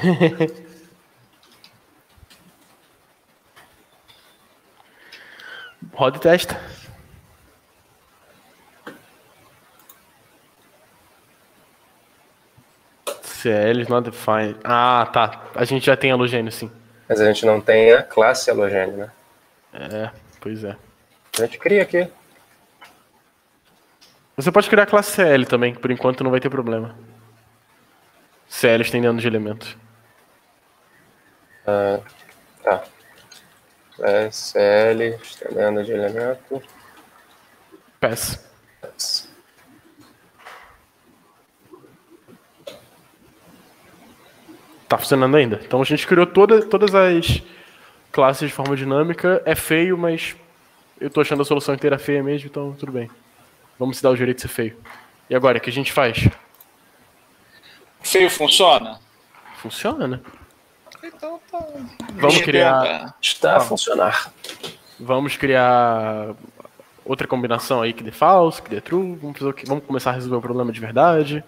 Speaker 5: Roda e testa. C L not defined. Ah, tá. A gente já tem halogênio, sim.
Speaker 4: Mas a gente não tem a classe halogênio, né?
Speaker 5: É, pois é.
Speaker 4: A gente cria aqui.
Speaker 5: Você pode criar a classe C L também, que por enquanto não vai ter problema. C L estendendo de elemento.
Speaker 4: Ah, tá. É C L estendendo de elemento.
Speaker 5: Pass.
Speaker 4: Pass.
Speaker 5: Tá funcionando ainda. Então a gente criou toda, todas as classes de forma dinâmica. É feio, mas eu tô achando a solução inteira feia mesmo, então tudo bem. Vamos se dar o direito de ser feio. E agora, o que a gente faz?
Speaker 3: Feio funciona?
Speaker 5: Funciona, né?
Speaker 3: Então tá.
Speaker 5: Vamos criar...
Speaker 4: Está a funcionar.
Speaker 5: Vamos criar outra combinação aí que dê false, que dê true. Vamos, fazer o que... Vamos começar a resolver o problema de verdade.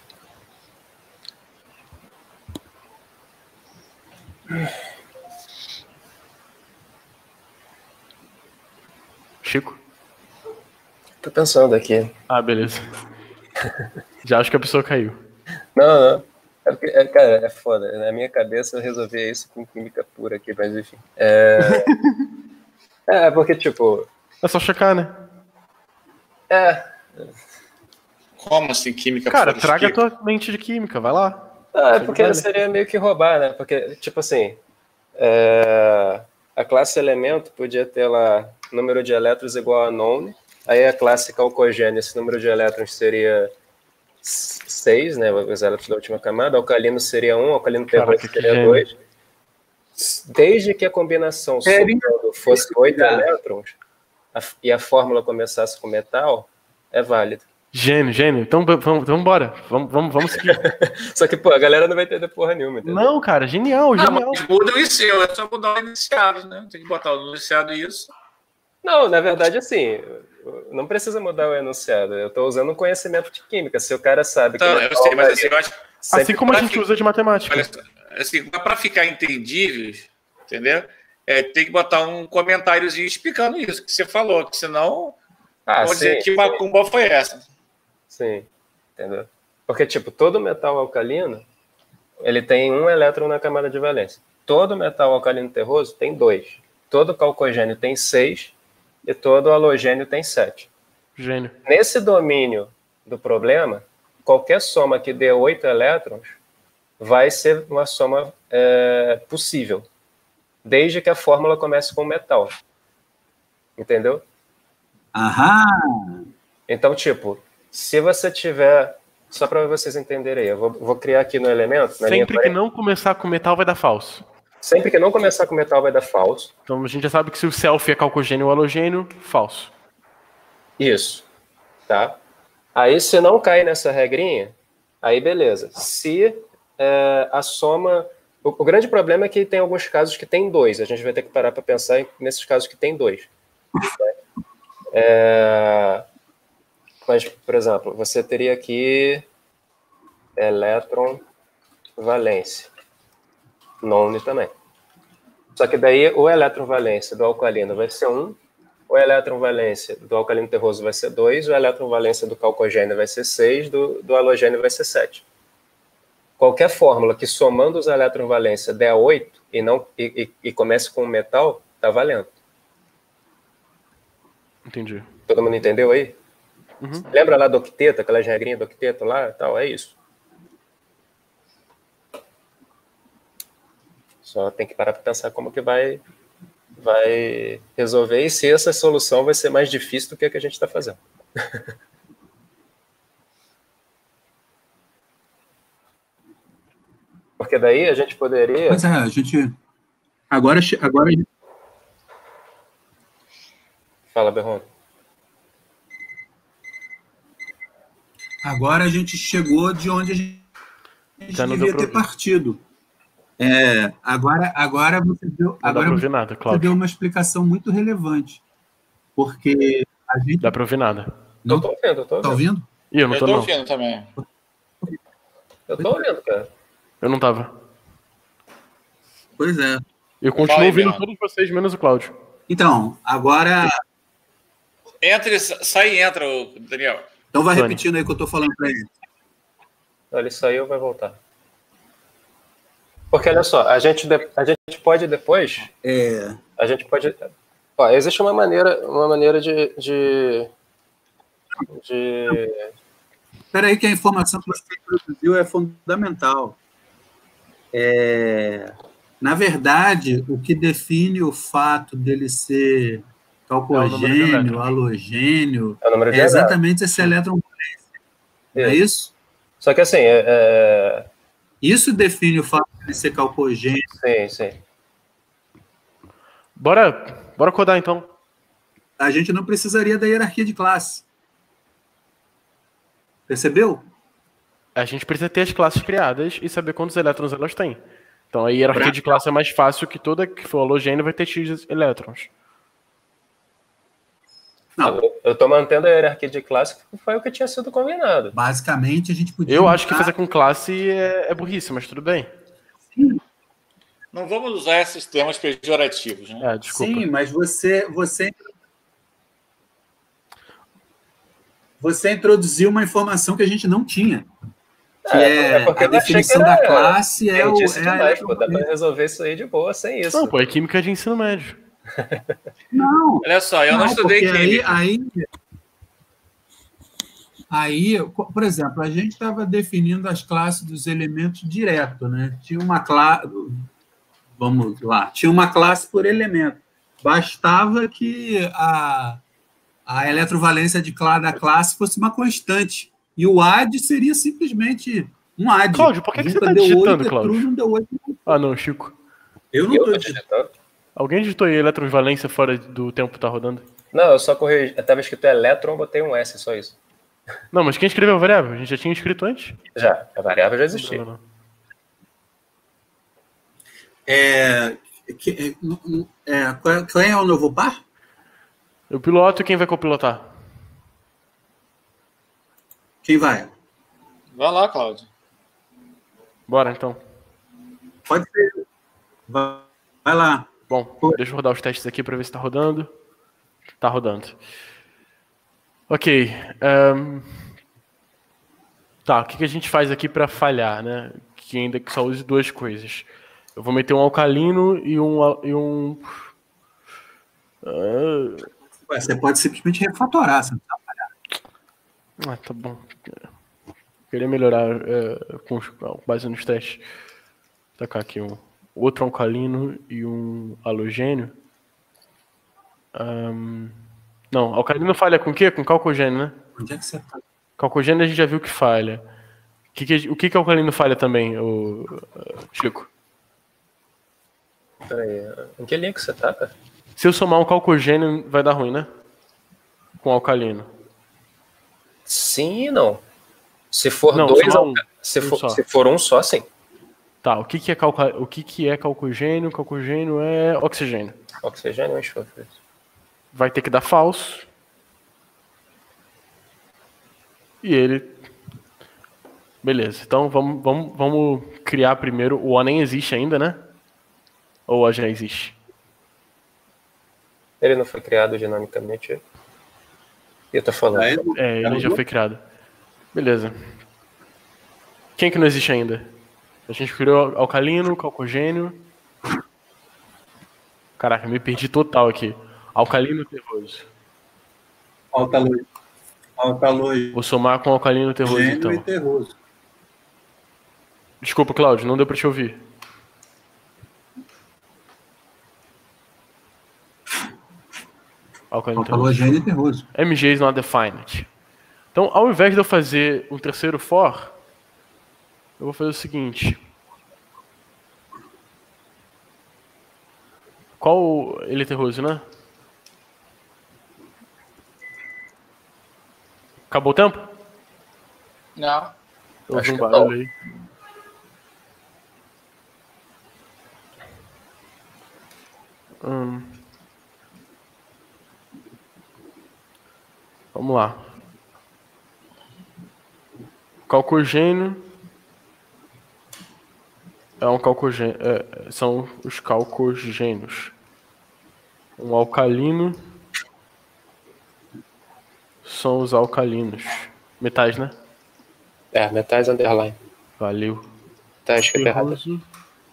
Speaker 5: Chico?
Speaker 4: Tô pensando aqui.
Speaker 5: Ah, beleza. Já acho que a pessoa caiu.
Speaker 4: Não, não. É porque, é, cara, é foda. Na minha cabeça eu resolvi isso com química pura aqui, mas enfim. É, é porque, tipo...
Speaker 5: É só checar, né?
Speaker 4: É.
Speaker 3: Como assim, química?
Speaker 5: Cara, traga a tua mente de química, vai lá.
Speaker 4: Ah, é porque seria meio que roubar, né? Porque, tipo assim, é... a classe elemento podia ter lá número de elétrons igual a known, aí a classe calcogênio, esse número de elétrons seria seis, né? Os elétrons da última camada, alcalino seria um, alcalino terroso seria dois. Desde que a combinação sobrando fosse oito elétrons, a, e a fórmula começasse com metal, é válido.
Speaker 5: Gênio, gênio. Então vamos, vamos embora. Vamos, vamos, vamos seguir.
Speaker 4: Só que, pô, a galera não vai entender porra nenhuma, entendeu?
Speaker 5: Não, cara, genial,
Speaker 3: Não,
Speaker 5: genial.
Speaker 3: mas muda o enunciado, é só mudar o enunciado, né? Tem que botar o enunciado isso.
Speaker 4: Não, na verdade, assim, não precisa mudar o enunciado. Eu estou usando um conhecimento de química. Se o cara sabe que...
Speaker 3: Então, eu sei, mas assim, eu acho...
Speaker 5: Assim como a gente
Speaker 3: ficar,
Speaker 5: usa de matemática.
Speaker 3: Olha, assim, para ficar entendíveis, entendeu? É, tem que botar um comentáriozinho explicando isso que você falou, que senão
Speaker 4: ah,
Speaker 3: pode
Speaker 4: sim,
Speaker 3: dizer que macumba foi essa.
Speaker 4: Sim, entendeu? Porque, tipo, todo metal alcalino, ele tem um elétron na camada de valência. Todo metal alcalino terroso tem dois. Todo calcogênio tem seis e todo halogênio tem sete.
Speaker 5: Gênio.
Speaker 4: Nesse domínio do problema, qualquer soma que dê oito elétrons vai ser uma soma é, possível, desde que a fórmula comece com metal. Entendeu?
Speaker 1: Aham!
Speaker 4: Então, tipo, se você tiver... Só para vocês entenderem aí, eu vou, vou criar aqui no elemento... Na
Speaker 5: Sempre
Speaker 4: linha
Speaker 5: que não começar com metal vai dar falso.
Speaker 4: Sempre que não começar com metal vai dar falso.
Speaker 5: Então a gente já sabe que se o selfie é calcogênio ou halogênio, falso.
Speaker 4: Isso. Tá? Aí, se não cai nessa regrinha, aí beleza. Se é, a soma... O, o grande problema é que tem alguns casos que tem dois. A gente vai ter que parar para pensar nesses casos que tem dois. É, mas, por exemplo, você teria aqui elétron valência. None também. Só que daí o elétron valência do alcalino vai ser um, o elétron valência do alcalino terroso vai ser dois, o elétron valência do calcogênio vai ser seis, do, do halogênio vai ser sete. Qualquer fórmula que somando os elétron valência der oito e, não, e, e, e comece com um metal, tá valendo.
Speaker 5: Entendi.
Speaker 4: Todo mundo entendeu aí?
Speaker 5: Uhum.
Speaker 4: Lembra lá do octeto, aquelas regrinhas do octeto lá e tal? É isso. Só tem que parar para pensar como que vai, vai resolver e se essa solução vai ser mais difícil do que a que a gente está fazendo. Porque daí a gente poderia...
Speaker 1: Pois é, a gente... Agora... agora...
Speaker 4: Fala, Berron.
Speaker 1: Agora a gente chegou de onde a gente, a gente
Speaker 5: Já não
Speaker 1: devia
Speaker 5: deu pra
Speaker 1: ter
Speaker 5: ouvir.
Speaker 1: partido. É, agora, agora você deu,
Speaker 5: Não
Speaker 1: agora
Speaker 5: dá pra ouvir
Speaker 1: você
Speaker 5: nada, Cláudio.
Speaker 1: deu uma explicação muito relevante. Porque a gente...
Speaker 5: Dá pra ouvir nada.
Speaker 1: Não,
Speaker 4: Eu tô ouvindo, eu tô
Speaker 1: tá
Speaker 4: ouvindo.
Speaker 1: ouvindo?
Speaker 5: Ih, eu não
Speaker 3: Eu
Speaker 5: tô,
Speaker 3: tô
Speaker 5: não.
Speaker 3: ouvindo também.
Speaker 4: Eu tô ouvindo, cara.
Speaker 5: Eu não tava.
Speaker 1: Pois é.
Speaker 5: Eu continuo
Speaker 3: Fala aí,
Speaker 5: ouvindo
Speaker 3: Bernardo.
Speaker 5: todos vocês, menos o Cláudio.
Speaker 1: Então, agora...
Speaker 3: Entra, e sa- sai e entra, ô, Daniel.
Speaker 1: Então vai
Speaker 5: Tony.
Speaker 1: repetindo aí o que eu tô falando para ele.
Speaker 4: Ele saiu, vai voltar. Porque, olha só, a gente, de- a gente pode depois...
Speaker 1: É,
Speaker 4: A gente pode... Ó, existe uma maneira, uma maneira de... de, de...
Speaker 1: espera aí que a informação que você introduziu é fundamental. É, na verdade, o que define o fato dele ser
Speaker 5: É o número de
Speaker 1: calcogênio,
Speaker 5: elétrons.
Speaker 4: É
Speaker 1: halogênio,
Speaker 4: o número de
Speaker 1: é
Speaker 4: elétrons.
Speaker 1: exatamente esse elétron valência. Não é isso?
Speaker 4: Só que assim, é, é...
Speaker 1: Isso define o fato de ser calcogênio.
Speaker 4: sim, sim.
Speaker 5: Bora, bora codar então.
Speaker 1: A gente não precisaria da hierarquia de classe. Percebeu?
Speaker 5: A gente precisa ter as classes criadas e saber quantos elétrons elas têm. Então a hierarquia de classe é mais fácil, que toda que for halogênio vai ter X elétrons.
Speaker 1: Não.
Speaker 4: Eu tô mantendo a hierarquia de classe, que foi o que tinha sido combinado.
Speaker 1: Basicamente, a gente podia...
Speaker 5: Eu acho que
Speaker 1: mudar-
Speaker 5: fazer com classe é, é burrice, mas tudo bem.
Speaker 3: Não vamos usar esses termos pejorativos, né?
Speaker 5: É, desculpa.
Speaker 1: Sim, mas você, você, você introduziu uma informação que a gente não tinha. Que
Speaker 4: É,
Speaker 1: é,
Speaker 4: é porque
Speaker 1: a
Speaker 4: eu achei
Speaker 1: definição
Speaker 4: que era-
Speaker 1: da classe é o...
Speaker 4: Disse
Speaker 1: É
Speaker 4: demais,
Speaker 1: a-
Speaker 4: pô, dá pra resolver isso aí de boa sem isso.
Speaker 5: Não, pô, é química de ensino médio.
Speaker 1: Não,
Speaker 3: Olha só, eu não,
Speaker 1: não,
Speaker 3: estudei
Speaker 1: porque aí,
Speaker 3: química.
Speaker 1: aí, aí, por exemplo, a gente estava definindo as classes dos elementos direto, né? Tinha uma classe, vamos lá, tinha uma classe por elemento. Bastava que a, a eletrovalência de cla- da classe fosse uma constante. E o A D seria simplesmente um A D.
Speaker 5: Cláudio, por que que
Speaker 1: Junta
Speaker 5: você tá
Speaker 1: deu
Speaker 5: digitando,
Speaker 1: oito, é
Speaker 5: Cláudio?
Speaker 1: true, não deu oito.
Speaker 5: Ah, não, Chico.
Speaker 1: Eu não
Speaker 4: Eu
Speaker 1: estou
Speaker 4: tô
Speaker 1: digitando.
Speaker 4: digitando.
Speaker 5: Alguém digitou aí elétrons valência fora do tempo que tá rodando?
Speaker 4: Não, eu só corrigi. Estava escrito elétron, botei um S, só isso.
Speaker 5: Não, mas quem escreveu a variável? A gente já tinha escrito antes?
Speaker 4: Já, a variável já existia.
Speaker 5: Não, não, não.
Speaker 1: É, que- é, qual, qual é o novo par?
Speaker 5: Eu piloto e quem vai copilotar?
Speaker 1: Quem vai?
Speaker 3: Vai lá, Cláudio.
Speaker 5: Bora, então.
Speaker 1: Pode ser. Vai, vai lá.
Speaker 5: Bom, deixa eu rodar os testes aqui para ver se tá rodando. Tá rodando. Ok. Um... Tá, o que, que a gente faz aqui para falhar, né? Que ainda que só use duas coisas. Eu vou meter um alcalino e um... E um... Uh...
Speaker 1: Você pode simplesmente refatorar, você não precisa falhar.
Speaker 5: Ah, tá bom. Eu queria melhorar uh, com, com base nos testes. Vou tacar aqui um outro alcalino e um halogênio. Um... Não, alcalino falha com o quê? Com calcogênio, né?
Speaker 1: Onde é que você tá?
Speaker 5: Calcogênio a gente já viu que falha. O que, que, o que, que alcalino falha também, o, uh, Chico?
Speaker 4: Peraí, em que linha que você tá, cara?
Speaker 5: Se eu somar um calcogênio, vai dar ruim, né? Com alcalino.
Speaker 4: Sim e não. Se for
Speaker 5: Não,
Speaker 4: dois,
Speaker 5: só um.
Speaker 4: se,
Speaker 5: Um
Speaker 4: for,
Speaker 5: só.
Speaker 4: se for um só, sim.
Speaker 5: Tá, o que, que, é, calca... o que, que é calcogênio? Calcogênio é oxigênio.
Speaker 4: Oxigênio ou enxofre?
Speaker 5: Vai ter que dar falso. E ele... Beleza, então vamos, vamos, vamos criar primeiro... O O nem existe ainda, né? Ou O já existe?
Speaker 4: Ele não foi criado dinamicamente. Eu tô falando.
Speaker 5: É, ele já foi criado. Beleza. Quem que não existe ainda? A gente criou alcalino, calcogênio. Caraca, me perdi total aqui. Alcalino terroso.
Speaker 1: Alcaloide. Alcaloide.
Speaker 5: Vou somar com alcalino terroso, então.
Speaker 1: E terroso.
Speaker 5: Desculpa, Cláudio, não deu pra te ouvir. Alcalino terroso.
Speaker 1: Alcalogênio e terroso.
Speaker 5: M G is not defined. Então, ao invés de eu fazer um terceiro for, eu vou fazer o seguinte. Qual ele é terroso, né? Acabou o tempo?
Speaker 3: Não.
Speaker 5: Eu ouvi
Speaker 4: Acho
Speaker 5: um
Speaker 4: que
Speaker 5: barulho
Speaker 4: não.
Speaker 5: aí. Hum. Vamos lá. Calcogênio é um calcogênio, é, são os calcogênios. Um alcalino são os alcalinos. Metais, né?
Speaker 4: É, metais underline.
Speaker 5: Valeu.
Speaker 4: Tá escrito errado.
Speaker 5: Terroso.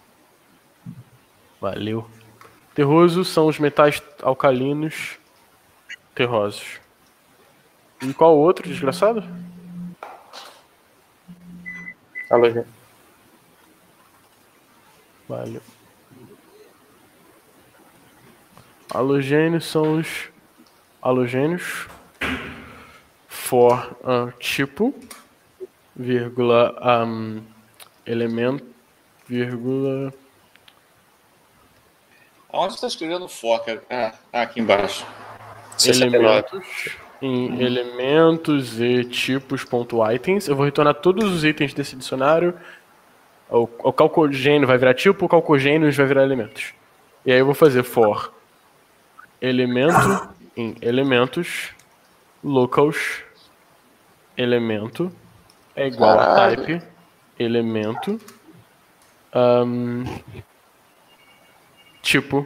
Speaker 5: Valeu. Terroso são os metais alcalinos terrosos. E qual outro, desgraçado?
Speaker 4: Halogênio.
Speaker 5: Valeu. Halogênios são os halogênios for uh, tipo, vírgula, um, elemento, vírgula...
Speaker 3: Onde você está escrevendo foca? Ah, aqui embaixo.
Speaker 4: sessenta e nove.
Speaker 5: Elementos em elementos e tipos ponto items. Eu vou retornar todos os itens desse dicionário. O, o calcogênio vai virar tipo, o calcogênios vai virar elementos. E aí eu vou fazer for elemento em elementos locals elemento é igual a type elemento um, tipo.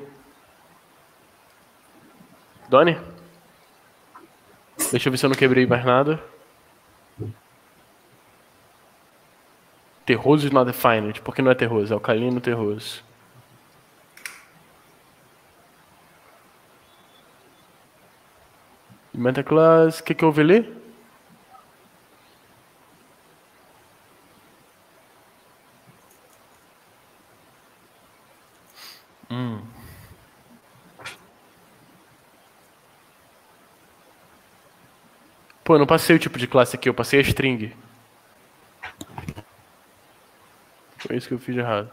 Speaker 5: Doni? Deixa eu ver se eu não quebrei mais nada. Terroso is not defined. Por que não é terroso? É alcalino terroso. Metaclass, o que, que eu ouvi ali? Hum. Pô, eu não passei o tipo de classe aqui, eu passei a string. Foi isso que eu fiz de errado.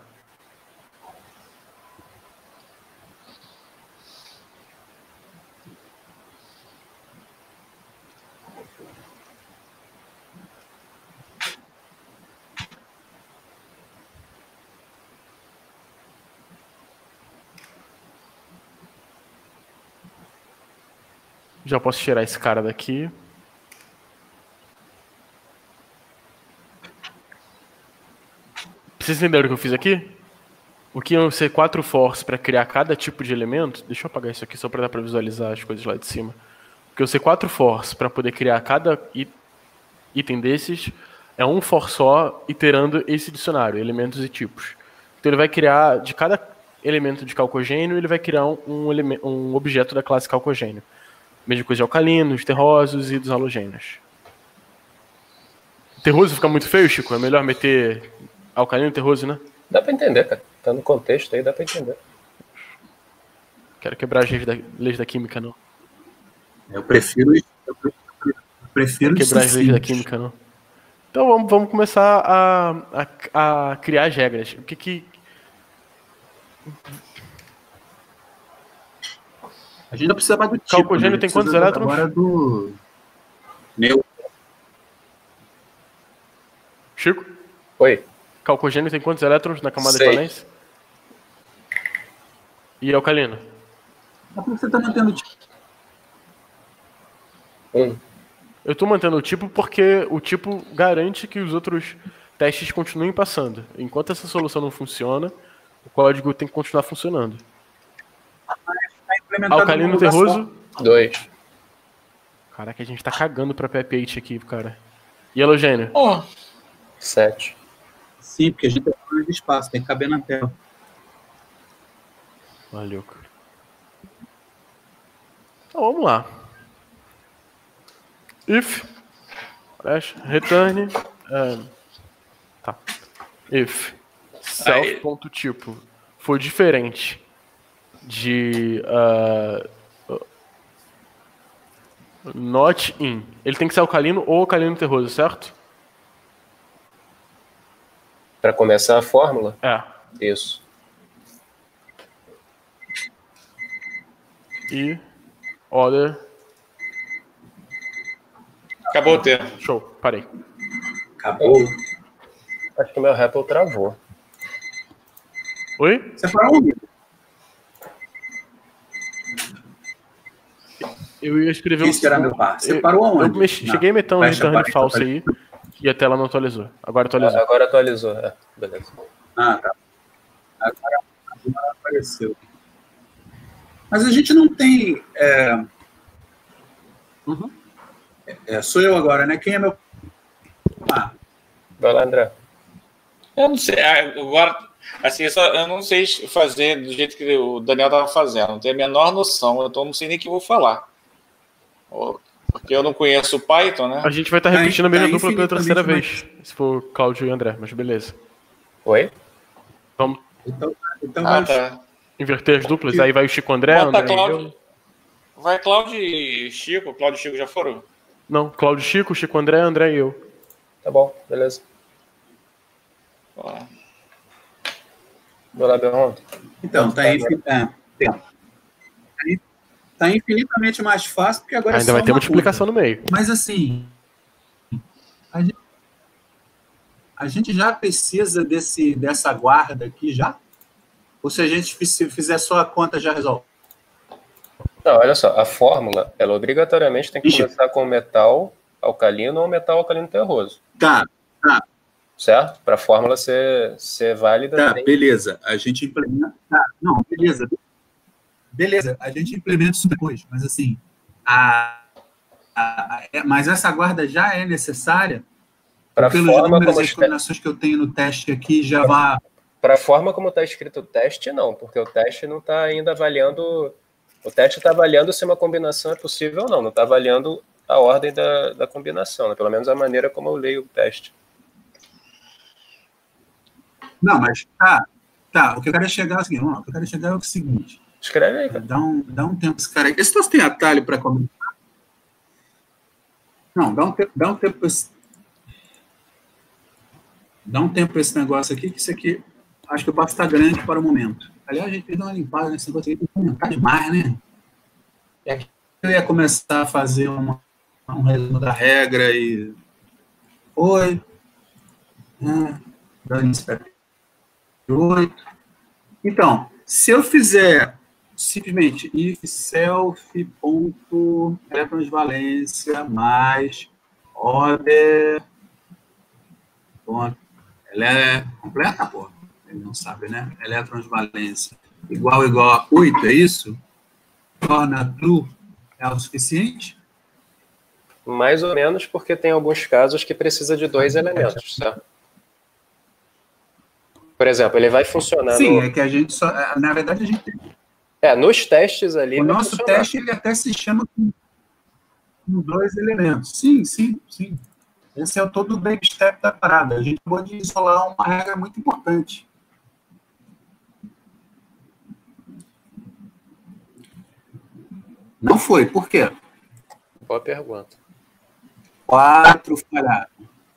Speaker 5: Já posso tirar esse cara daqui. Vocês entenderam o que eu fiz aqui? O que iam ser quatro force para criar cada tipo de elemento. Deixa eu apagar isso aqui só para dar para visualizar as coisas lá de cima. O que iam ser quatro force para poder criar cada item desses é um for só iterando esse dicionário, elementos e tipos. Então ele vai criar, de cada elemento de calcogênio, ele vai criar um, um, um objeto da classe calcogênio. Mesma coisa de alcalinos, terrosos e dos halogênios. Terroso fica muito feio, Chico? É melhor meter alcalino e terroso, né?
Speaker 4: Dá pra entender, cara. Tá no contexto aí, dá pra entender.
Speaker 5: Quero quebrar as leis da, leis da química, não.
Speaker 1: Eu prefiro... Eu prefiro
Speaker 5: Quero quebrar as leis da química, não. Então vamos, vamos começar a, a, a criar as regras. O que que...
Speaker 1: A gente não precisa mais do tipo.
Speaker 5: Calcogênio né? tem quantos elétrons?
Speaker 1: Agora do... Neu.
Speaker 5: Chico?
Speaker 4: Oi.
Speaker 5: Calcogênio tem quantos elétrons na camada
Speaker 4: Sei.
Speaker 5: de valência? E alcalino?
Speaker 1: Por que você está mantendo o tipo?
Speaker 4: Um.
Speaker 5: Eu estou mantendo o tipo porque o tipo garante que os outros testes continuem passando. Enquanto essa solução não funciona, o código tem que continuar funcionando. Alcalino terroso?
Speaker 4: Dois.
Speaker 5: Caraca, a gente tá cagando pra P P oito aqui, cara. E halogênio?
Speaker 3: Oh.
Speaker 4: Sete.
Speaker 1: Sim, porque a gente tem mais de espaço, tem que caber na tela.
Speaker 5: Valeu, cara. Então vamos lá. If return uh, tá. If self.tipo for diferente de uh, not in, ele tem que ser alcalino ou alcalino terroso, certo?
Speaker 4: Para começar a fórmula?
Speaker 5: É.
Speaker 4: Isso.
Speaker 5: E order.
Speaker 3: Acabou o tempo.
Speaker 5: Show, parei.
Speaker 1: Acabou.
Speaker 4: Acho que o meu Apple travou.
Speaker 5: Oi?
Speaker 1: Você parou onde?
Speaker 5: Eu ia escrever um...
Speaker 1: Será meu par? Você
Speaker 5: eu,
Speaker 1: parou onde?
Speaker 5: Eu mexi, cheguei a meter um return false aí e a tela não atualizou. Agora atualizou.
Speaker 4: Agora atualizou, é. Beleza.
Speaker 1: Ah, tá. Agora, agora apareceu. Mas a gente não tem... É...
Speaker 5: Uhum.
Speaker 1: É, sou eu agora, né? Quem é meu... Ah.
Speaker 4: Vai lá, André.
Speaker 3: Eu não sei. Agora, assim, eu, só, eu não sei fazer do jeito que o Daniel estava fazendo. Não tenho a menor noção. Eu tô, não sei nem o que eu vou falar. Porque eu não conheço o Python, né?
Speaker 5: A gente vai estar tá repetindo a mesma
Speaker 1: tá
Speaker 5: dupla pela terceira
Speaker 1: mais...
Speaker 5: vez. Se for Cláudio e André, mas beleza.
Speaker 4: Oi?
Speaker 5: Vamos
Speaker 1: então, então
Speaker 3: ah,
Speaker 1: vai...
Speaker 3: tá.
Speaker 5: inverter as duplas. Aí vai o Chico André,
Speaker 3: Bota
Speaker 5: André
Speaker 3: Cláudio. Vai Cláudio e Chico. Cláudio e Chico já foram?
Speaker 5: Não, Cláudio Chico, Chico André, André e eu.
Speaker 4: Tá bom, beleza.
Speaker 3: Ó.
Speaker 4: Vai lá, Berron.
Speaker 1: Então, tá, infin... é, tá infinitamente mais fácil, porque agora
Speaker 5: ainda
Speaker 1: é só
Speaker 5: vai ter
Speaker 1: uma
Speaker 5: multiplicação
Speaker 1: coisa.
Speaker 5: no meio.
Speaker 1: Mas assim, a gente, a gente já precisa desse, dessa guarda aqui já? Ou se a gente fizer só a conta, já resolve?
Speaker 4: Não, olha só, a fórmula, ela obrigatoriamente tem que
Speaker 1: Ixi.
Speaker 4: começar com metal alcalino ou metal alcalino terroso.
Speaker 1: Tá, tá.
Speaker 4: Certo? Para a fórmula ser, ser válida.
Speaker 1: Tá,
Speaker 4: tem...
Speaker 1: beleza. A gente implementa. Tá, não, beleza. Beleza, a gente implementa isso depois, mas assim, a, a, a, mas essa guarda já é necessária?
Speaker 4: Para
Speaker 1: pelos números e as combinações que eu tenho no teste aqui, já vai...
Speaker 4: Para a forma como está escrito o teste, não, porque o teste não está ainda avaliando... O teste está avaliando se uma combinação é possível ou não, não está avaliando a ordem da, da combinação, né? Pelo menos a maneira como eu leio o teste.
Speaker 1: Não, mas tá, tá, o que eu quero é chegar assim, ó, o que eu quero chegar é o seguinte.
Speaker 4: Escreve aí, cara.
Speaker 1: Dá um, dá um tempo esse cara aí. Esse troço tem atalho para combinar? Não, dá um tempo, dá um tempo esse... Dá um tempo esse negócio aqui, que isso aqui, acho que o passo está grande para o momento. Aliás, a gente fez uma limpada nesse negócio aqui, tem que demais, né? E aqui eu ia começar a fazer uma, um resumo da regra e... Oi. Ah, dando oito. Então, se eu fizer simplesmente if self ponto eletrotransvalência mais order. Bom, ela é completa, pô. Ele não sabe, né? Eletrotransvalência igual igual a oito, é isso? Torna true é o suficiente?
Speaker 4: Mais ou menos, porque tem alguns casos que precisa de dois elementos, certo? Por exemplo, ele vai funcionar.
Speaker 1: Sim,
Speaker 4: no...
Speaker 1: é que a gente só. Na verdade, a gente tem.
Speaker 4: É, nos testes ali.
Speaker 1: O nosso funcionar. Teste ele até se chama com, com dois elementos. Sim, sim, sim. Esse é o todo o baby step da parada. A gente pode isolar uma regra muito importante. Não foi, por quê?
Speaker 4: Boa pergunta.
Speaker 1: Quatro falhado.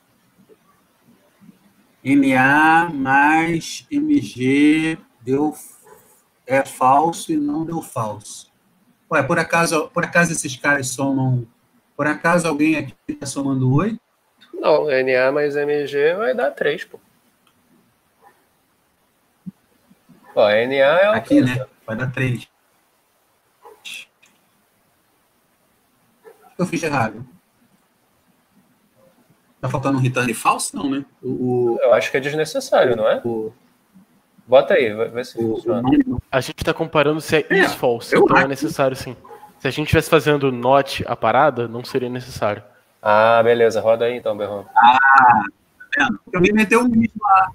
Speaker 1: N A mais M G deu é falso e não deu falso. Ué, por acaso, por acaso esses caras somam... Por acaso alguém aqui está somando oito?
Speaker 4: Não, N A mais M G vai dar três, pô. Ó, N A é o
Speaker 1: aqui, né? Vai dar três. Eu fiz errado. Tá faltando um return falso? Não, né? O,
Speaker 4: Eu acho que é desnecessário, não é?
Speaker 1: O,
Speaker 4: Bota aí, vai ver se
Speaker 1: o,
Speaker 4: funciona.
Speaker 1: O,
Speaker 5: a gente tá comparando se é,
Speaker 1: é
Speaker 5: is false,
Speaker 1: então
Speaker 5: é necessário sim. Se a gente estivesse fazendo not a parada, não seria necessário.
Speaker 4: Ah, beleza. Roda aí então, Berrão.
Speaker 1: Ah, tá vendo? Eu me meteu um misto lá.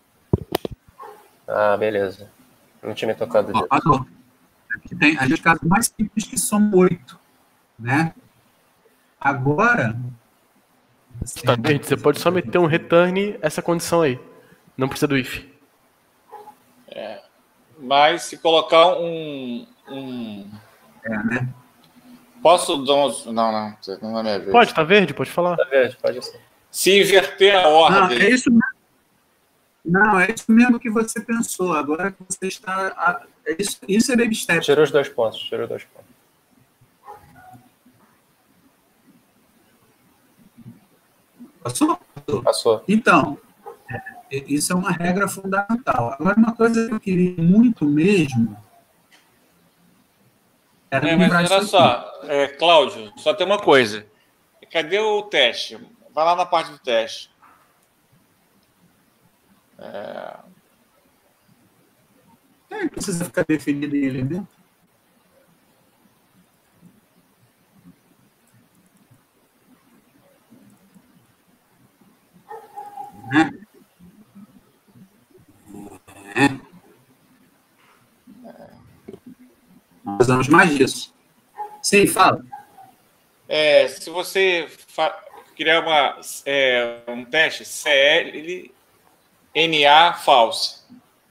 Speaker 4: Ah, beleza. Não tinha me tocado disso.
Speaker 1: Ó, aqui tem a gente casos mais simples que são oito, né? Agora...
Speaker 5: Assim, tá, gente, você pode só meter um return essa condição aí. Não precisa do if.
Speaker 3: É, mas se colocar um... um...
Speaker 1: É, né?
Speaker 3: Posso dar um... Não, não. Não é minha vez.
Speaker 5: Pode, tá verde? Pode falar.
Speaker 4: Tá verde, pode ser.
Speaker 3: Se inverter a ordem...
Speaker 1: Não, é isso mesmo. Não, é isso mesmo que você pensou. Agora que você está... É isso, isso é baby step.
Speaker 4: Tirou os dois pontos. Tirou os dois pontos.
Speaker 1: Passou?
Speaker 4: Passou.
Speaker 1: Então, isso é uma regra fundamental. Agora, uma coisa que eu queria muito mesmo... Era
Speaker 3: é, mas olha só, é, Cláudio, só tem uma coisa. Cadê o teste? Vai lá na parte do teste. É...
Speaker 1: É, precisa ficar definido em elemento. Né? É. Nós precisamos mais disso. Sim, fala.
Speaker 3: É, se você criar uma, é, um teste C L N A false.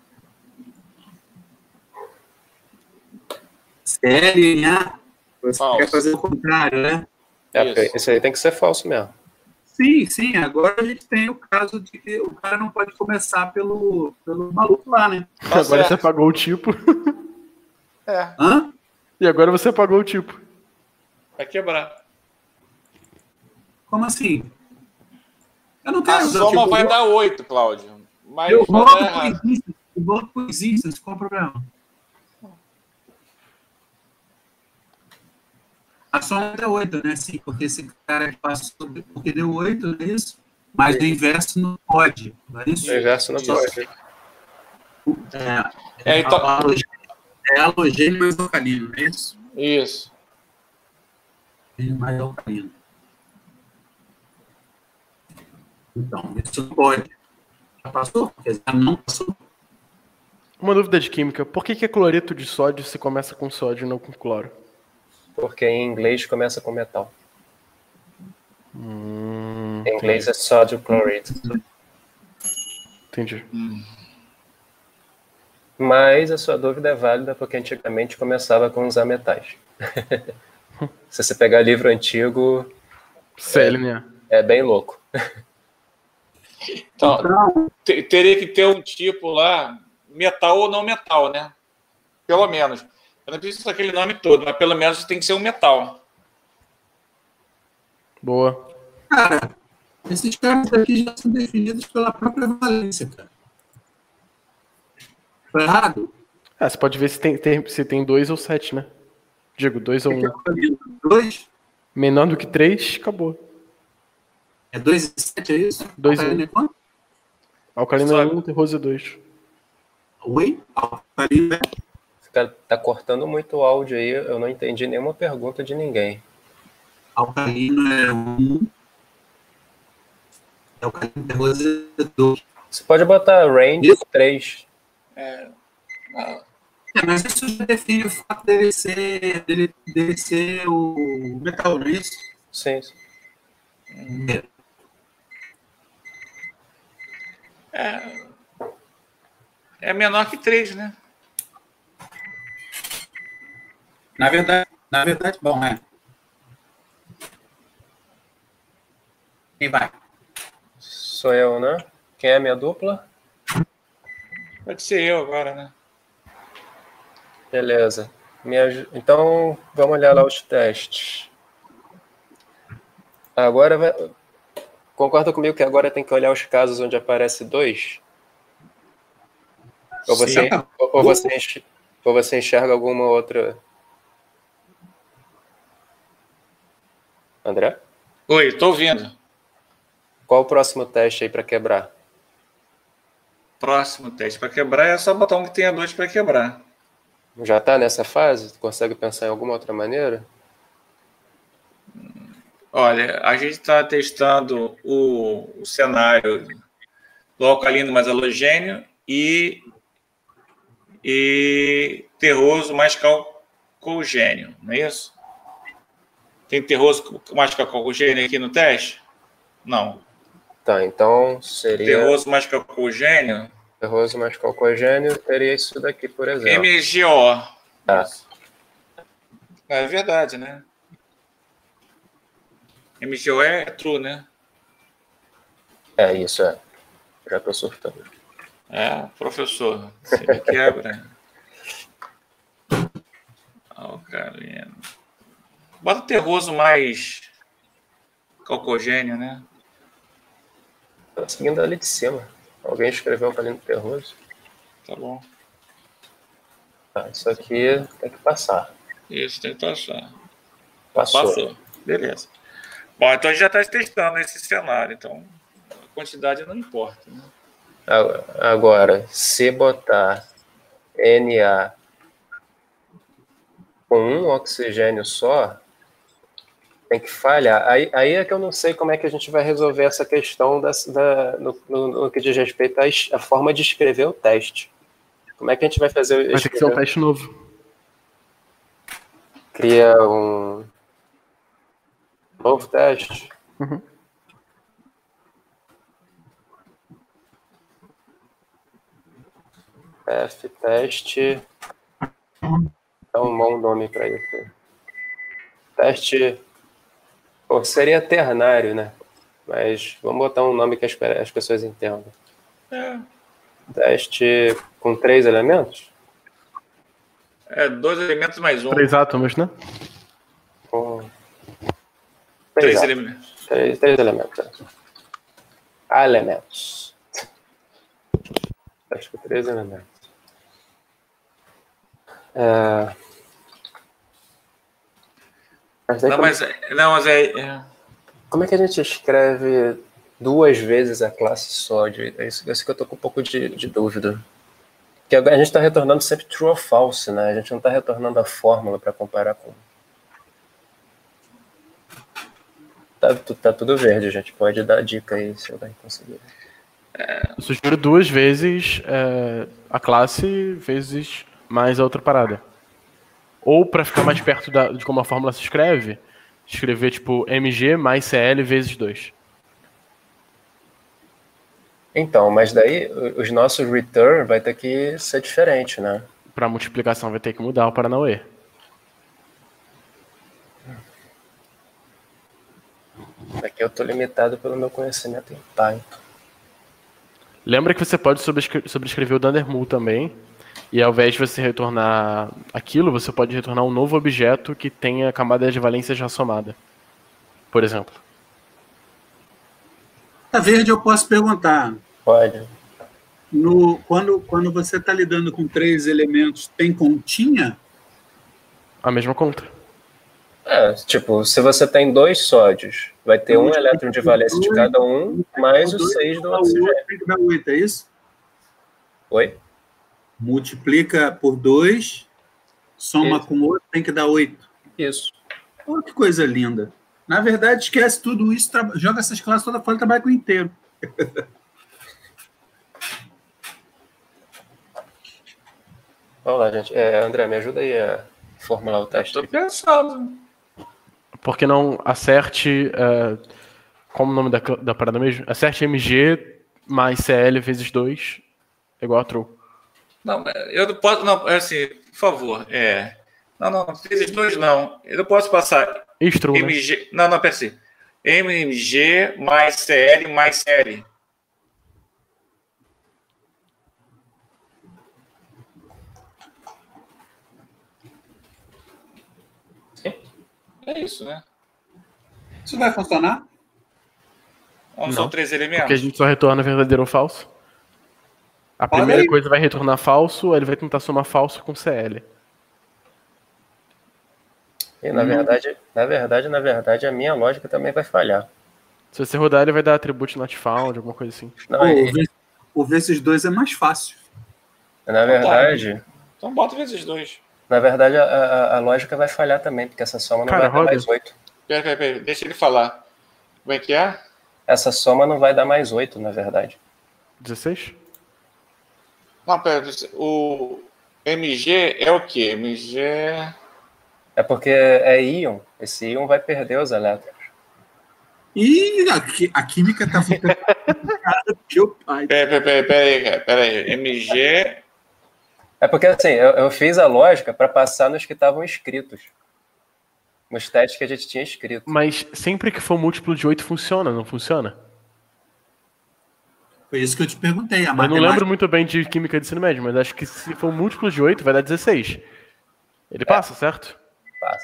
Speaker 1: C L N A, você
Speaker 3: falso.
Speaker 1: Quer fazer o contrário, né?
Speaker 4: É, porque esse aí tem que ser falso mesmo.
Speaker 1: Sim, sim. Agora a gente tem o caso de que o cara não pode começar pelo, pelo maluco lá, né?
Speaker 3: Tá
Speaker 5: agora
Speaker 3: certo.
Speaker 5: Você apagou o tipo.
Speaker 3: É.
Speaker 1: Hã?
Speaker 5: E agora você apagou o tipo.
Speaker 3: Vai quebrar.
Speaker 1: Como assim? Eu não quero...
Speaker 3: A soma
Speaker 1: tipo,
Speaker 3: vai
Speaker 1: eu,
Speaker 3: dar oito, Cláudio. Mas
Speaker 1: eu
Speaker 3: vai
Speaker 1: volto
Speaker 3: dar
Speaker 1: por
Speaker 3: errado.
Speaker 1: instâncias. Eu volto por instâncias. Qual o problema? A soma deu oito, né? Sim, porque esse cara passou... Porque deu oito, não é isso? Mas o inverso não pode. Não é isso?
Speaker 4: O inverso não
Speaker 3: Isso.
Speaker 4: pode.
Speaker 1: É,
Speaker 3: É, então...
Speaker 1: é halogênio mais alcalino, não é isso?
Speaker 3: Isso.
Speaker 1: Mais alcalino. Então, isso não pode. Já passou? Quer dizer, não passou.
Speaker 5: Uma dúvida de química. Por que, que é cloreto de sódio se começa com sódio e não com cloro?
Speaker 4: Porque em inglês começa com metal.
Speaker 5: Hum,
Speaker 4: em inglês é sódio chloride.
Speaker 5: Entendi.
Speaker 3: Hum.
Speaker 4: Mas a sua dúvida é válida porque antigamente começava com os ametais. Se você pegar livro antigo,
Speaker 5: C L N A.
Speaker 4: é, é bem louco.
Speaker 3: Então, te, teria que ter um tipo lá, metal ou não metal, né? Pelo menos. Eu não preciso daquele nome todo, mas pelo menos tem que ser um metal.
Speaker 5: Boa.
Speaker 1: Cara, esses caras aqui já são definidos pela própria valência, cara. Foi errado?
Speaker 5: Ah, você pode ver se tem, tem, se tem dois ou sete, né? Digo, dois ou um.
Speaker 1: Dois?
Speaker 5: Menor do que três, acabou.
Speaker 1: É dois e sete, é isso?
Speaker 5: Dois
Speaker 1: Alcalino
Speaker 5: e um.
Speaker 1: é quanto?
Speaker 5: Alcalino é um, terroso é dois.
Speaker 1: Oi? Alcalino é...
Speaker 4: Tá, tá cortando muito o áudio aí, eu não entendi nenhuma pergunta de ninguém.
Speaker 1: Alcalino é um. Alcalino terroso é dois.
Speaker 4: Você pode botar range três.
Speaker 3: É, não.
Speaker 1: É, mas isso já define o fato dele ser, dele, dele ser o metal, não é isso?
Speaker 4: Sim. sim.
Speaker 3: É, é menor que três, né?
Speaker 1: Na verdade, na verdade, bom, é. Quem vai?
Speaker 4: Sou eu, né? Quem é a minha dupla?
Speaker 3: Pode ser eu agora, né?
Speaker 4: Beleza. Minha... Então, vamos olhar lá os testes. Agora, vai... concorda comigo que agora tem que olhar os casos onde aparece dois? Ou você,
Speaker 1: Sim.
Speaker 4: ou você, enx... ou você enxerga alguma outra... André?
Speaker 3: Oi, tô ouvindo.
Speaker 4: Qual o próximo teste aí para quebrar?
Speaker 3: Próximo teste para quebrar é só botar um que tenha dois para quebrar.
Speaker 4: Já está nessa fase? Consegue pensar em alguma outra maneira?
Speaker 3: Olha, a gente está testando o, o cenário do alcalino mais halogênio e, e terroso mais calcogênio, não é isso? Tem terroso mais calcogênio aqui no teste? Não.
Speaker 4: Tá, então seria...
Speaker 3: Terroso mais calcogênio?
Speaker 4: Terroso mais calcogênio teria isso daqui, por exemplo.
Speaker 3: M G O.
Speaker 4: Tá.
Speaker 3: É verdade, né? M G O é true, né?
Speaker 4: É, isso, é. Já tô surtando.
Speaker 3: É, professor. Você me quebra. Alcalino. Bota terroso mais calcogênio, né?
Speaker 4: Tá seguindo ali de cima. Alguém escreveu alcalino terroso.
Speaker 3: Tá bom.
Speaker 4: Tá, isso aqui tem que passar.
Speaker 3: Isso, tem que passar.
Speaker 4: Passou.
Speaker 3: Passou. Beleza. Bom, então a gente já está testando esse cenário, então a quantidade não importa, né?
Speaker 4: Agora, se botar Na com um oxigênio só, tem que falhar. Aí, aí é que eu não sei como é que a gente vai resolver essa questão da, da, no, no, no que diz respeito à, à forma de escrever o teste. Como é que a gente vai fazer?
Speaker 5: Vai ter que ser um teste novo.
Speaker 4: Cria um novo teste.
Speaker 5: Uhum.
Speaker 4: F teste. Dá um bom nome para isso. Teste. Pô, seria ternário, né? Mas vamos botar um nome que as, as pessoas entendam.
Speaker 3: É.
Speaker 4: Teste com três elementos?
Speaker 3: É, dois elementos mais um.
Speaker 5: Três átomos, né?
Speaker 4: Com...
Speaker 3: Três,
Speaker 4: Três
Speaker 3: elementos.
Speaker 4: Três, três elementos. Elementos. Teste com três elementos. É... Mas daí
Speaker 3: Não,
Speaker 4: como...
Speaker 3: mas, não, mas é, é...
Speaker 4: Como é que a gente escreve duas vezes a classe sódio? É isso, é isso que eu tô com um pouco de, de dúvida. Porque a gente está retornando sempre true ou false, né? A gente não está retornando a fórmula para comparar com... Tá, tá tudo verde, a gente pode dar dica aí se alguém conseguir.
Speaker 5: Eu sugiro duas vezes é, a classe vezes mais a outra parada. Ou para ficar mais perto da, de como a fórmula se escreve, escrever tipo M G mais C L vezes dois.
Speaker 4: Então, mas daí os nossos return vai ter que ser diferente, né?
Speaker 5: Para multiplicação vai ter que mudar o Paranauê.
Speaker 4: Aqui eu tô limitado pelo meu conhecimento em Python.
Speaker 5: Lembra que você pode sobrescrever, sobrescrever o Dundermool também. E ao invés de você retornar aquilo, você pode retornar um novo objeto que tenha camada de valência já somada. Por exemplo.
Speaker 1: Tá verde, eu posso perguntar.
Speaker 4: Pode.
Speaker 1: no, quando, quando você está lidando com três elementos, tem continha?
Speaker 5: A mesma conta.
Speaker 4: É, tipo, se você tem dois sódios, vai ter um elétron de valência de cada um, mais os seis do oxigênio.
Speaker 1: Tem que dar oito, é isso?
Speaker 4: Oi?
Speaker 1: Multiplica por dois, soma
Speaker 4: Isso.
Speaker 1: com o outro, tem que dar oito.
Speaker 4: Isso.
Speaker 1: Olha que coisa linda. Na verdade, esquece tudo isso, joga essas classes toda fora e trabalha com o inteiro.
Speaker 4: Vamos lá, gente. É, André, me ajuda aí a formular o teste.
Speaker 3: Tô pensando.
Speaker 5: Porque não acerte. Uh, como o nome da, da parada mesmo? Acerte M G mais C L vezes dois é igual a true.
Speaker 3: Não, eu não posso. Não, assim, por favor. É. Não, não, vezes dois não. Eu não posso passar.
Speaker 5: Isso, true,
Speaker 3: M G. Né? Não, não, pera assim. M G mais C L mais C L. É isso, né?
Speaker 1: Isso vai funcionar?
Speaker 3: Não,
Speaker 5: Não,
Speaker 3: são três elementos.
Speaker 5: Porque a gente só retorna verdadeiro ou falso. A
Speaker 1: Fala
Speaker 5: primeira
Speaker 1: aí.
Speaker 5: coisa vai retornar falso, ele vai tentar somar falso com C L.
Speaker 4: E na verdade, na verdade, na verdade, a minha lógica também vai falhar.
Speaker 5: Se você rodar, ele vai dar attribute not found, alguma coisa assim.
Speaker 4: Não,
Speaker 1: Pô,
Speaker 4: e-
Speaker 1: o vezes- o vezes dois é mais fácil.
Speaker 4: na verdade,
Speaker 3: Então bota vezes dois.
Speaker 4: na verdade, a, a, a lógica vai falhar também, porque essa soma não
Speaker 5: Cara,
Speaker 4: vai dar
Speaker 5: roda.
Speaker 4: mais oito.
Speaker 3: Pera, pera, pera. Deixa ele falar. Como é que é?
Speaker 4: Essa soma não vai dar mais oito, na verdade.
Speaker 5: dezesseis?
Speaker 3: Não, pera. O M G é o quê? M G.
Speaker 4: É porque é íon. Esse íon vai perder os elétrons.
Speaker 1: E a, qui- a química tá ficando complicada do que o pai.
Speaker 3: Pera, pera, pera, pera aí, cara. Pera aí. M G.
Speaker 4: É porque assim, eu, eu fiz a lógica para passar nos que estavam escritos. Nos testes que a gente tinha escrito.
Speaker 5: Mas sempre que for múltiplo de oito funciona, não funciona?
Speaker 1: Foi isso que eu te perguntei. A
Speaker 5: Eu não
Speaker 1: matemática-
Speaker 5: lembro muito bem de química de ensino médio, mas acho que se for múltiplo de oito vai dar dezesseis. Ele passa, certo?
Speaker 4: Passa.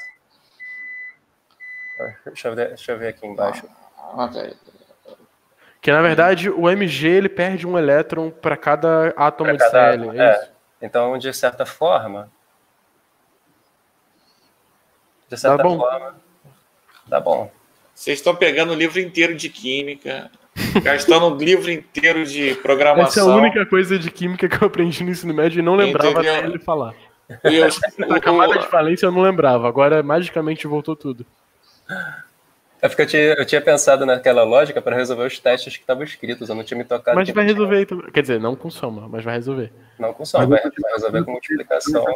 Speaker 4: Deixa eu ver, deixa eu ver aqui embaixo.
Speaker 3: Ah, pera.
Speaker 5: Que na verdade o M G ele perde um elétron para cada átomo
Speaker 4: Pra
Speaker 5: de
Speaker 4: cada
Speaker 5: C L.
Speaker 4: átomo,
Speaker 5: É
Speaker 4: é.
Speaker 5: isso.
Speaker 4: Então, de certa forma. De certa
Speaker 5: Tá bom.
Speaker 4: forma. Tá bom.
Speaker 3: Vocês estão pegando o livro inteiro de química, gastando um livro inteiro de
Speaker 5: Essa é a
Speaker 3: programação.
Speaker 5: única coisa de química que eu aprendi no ensino médio e não lembrava
Speaker 3: Entendeu?
Speaker 5: até ele falar.
Speaker 3: E eu,
Speaker 5: A camada de falência eu não lembrava, agora magicamente voltou tudo.
Speaker 4: É porque eu tinha, eu tinha pensado naquela lógica para resolver os testes que estavam escritos. Eu não tinha me tocado.
Speaker 5: Mas
Speaker 4: que
Speaker 5: vai
Speaker 4: não tinha-
Speaker 5: resolver, então. Quer dizer, não com soma, mas vai resolver.
Speaker 4: Não com soma, vai, vai resolver com multiplicação.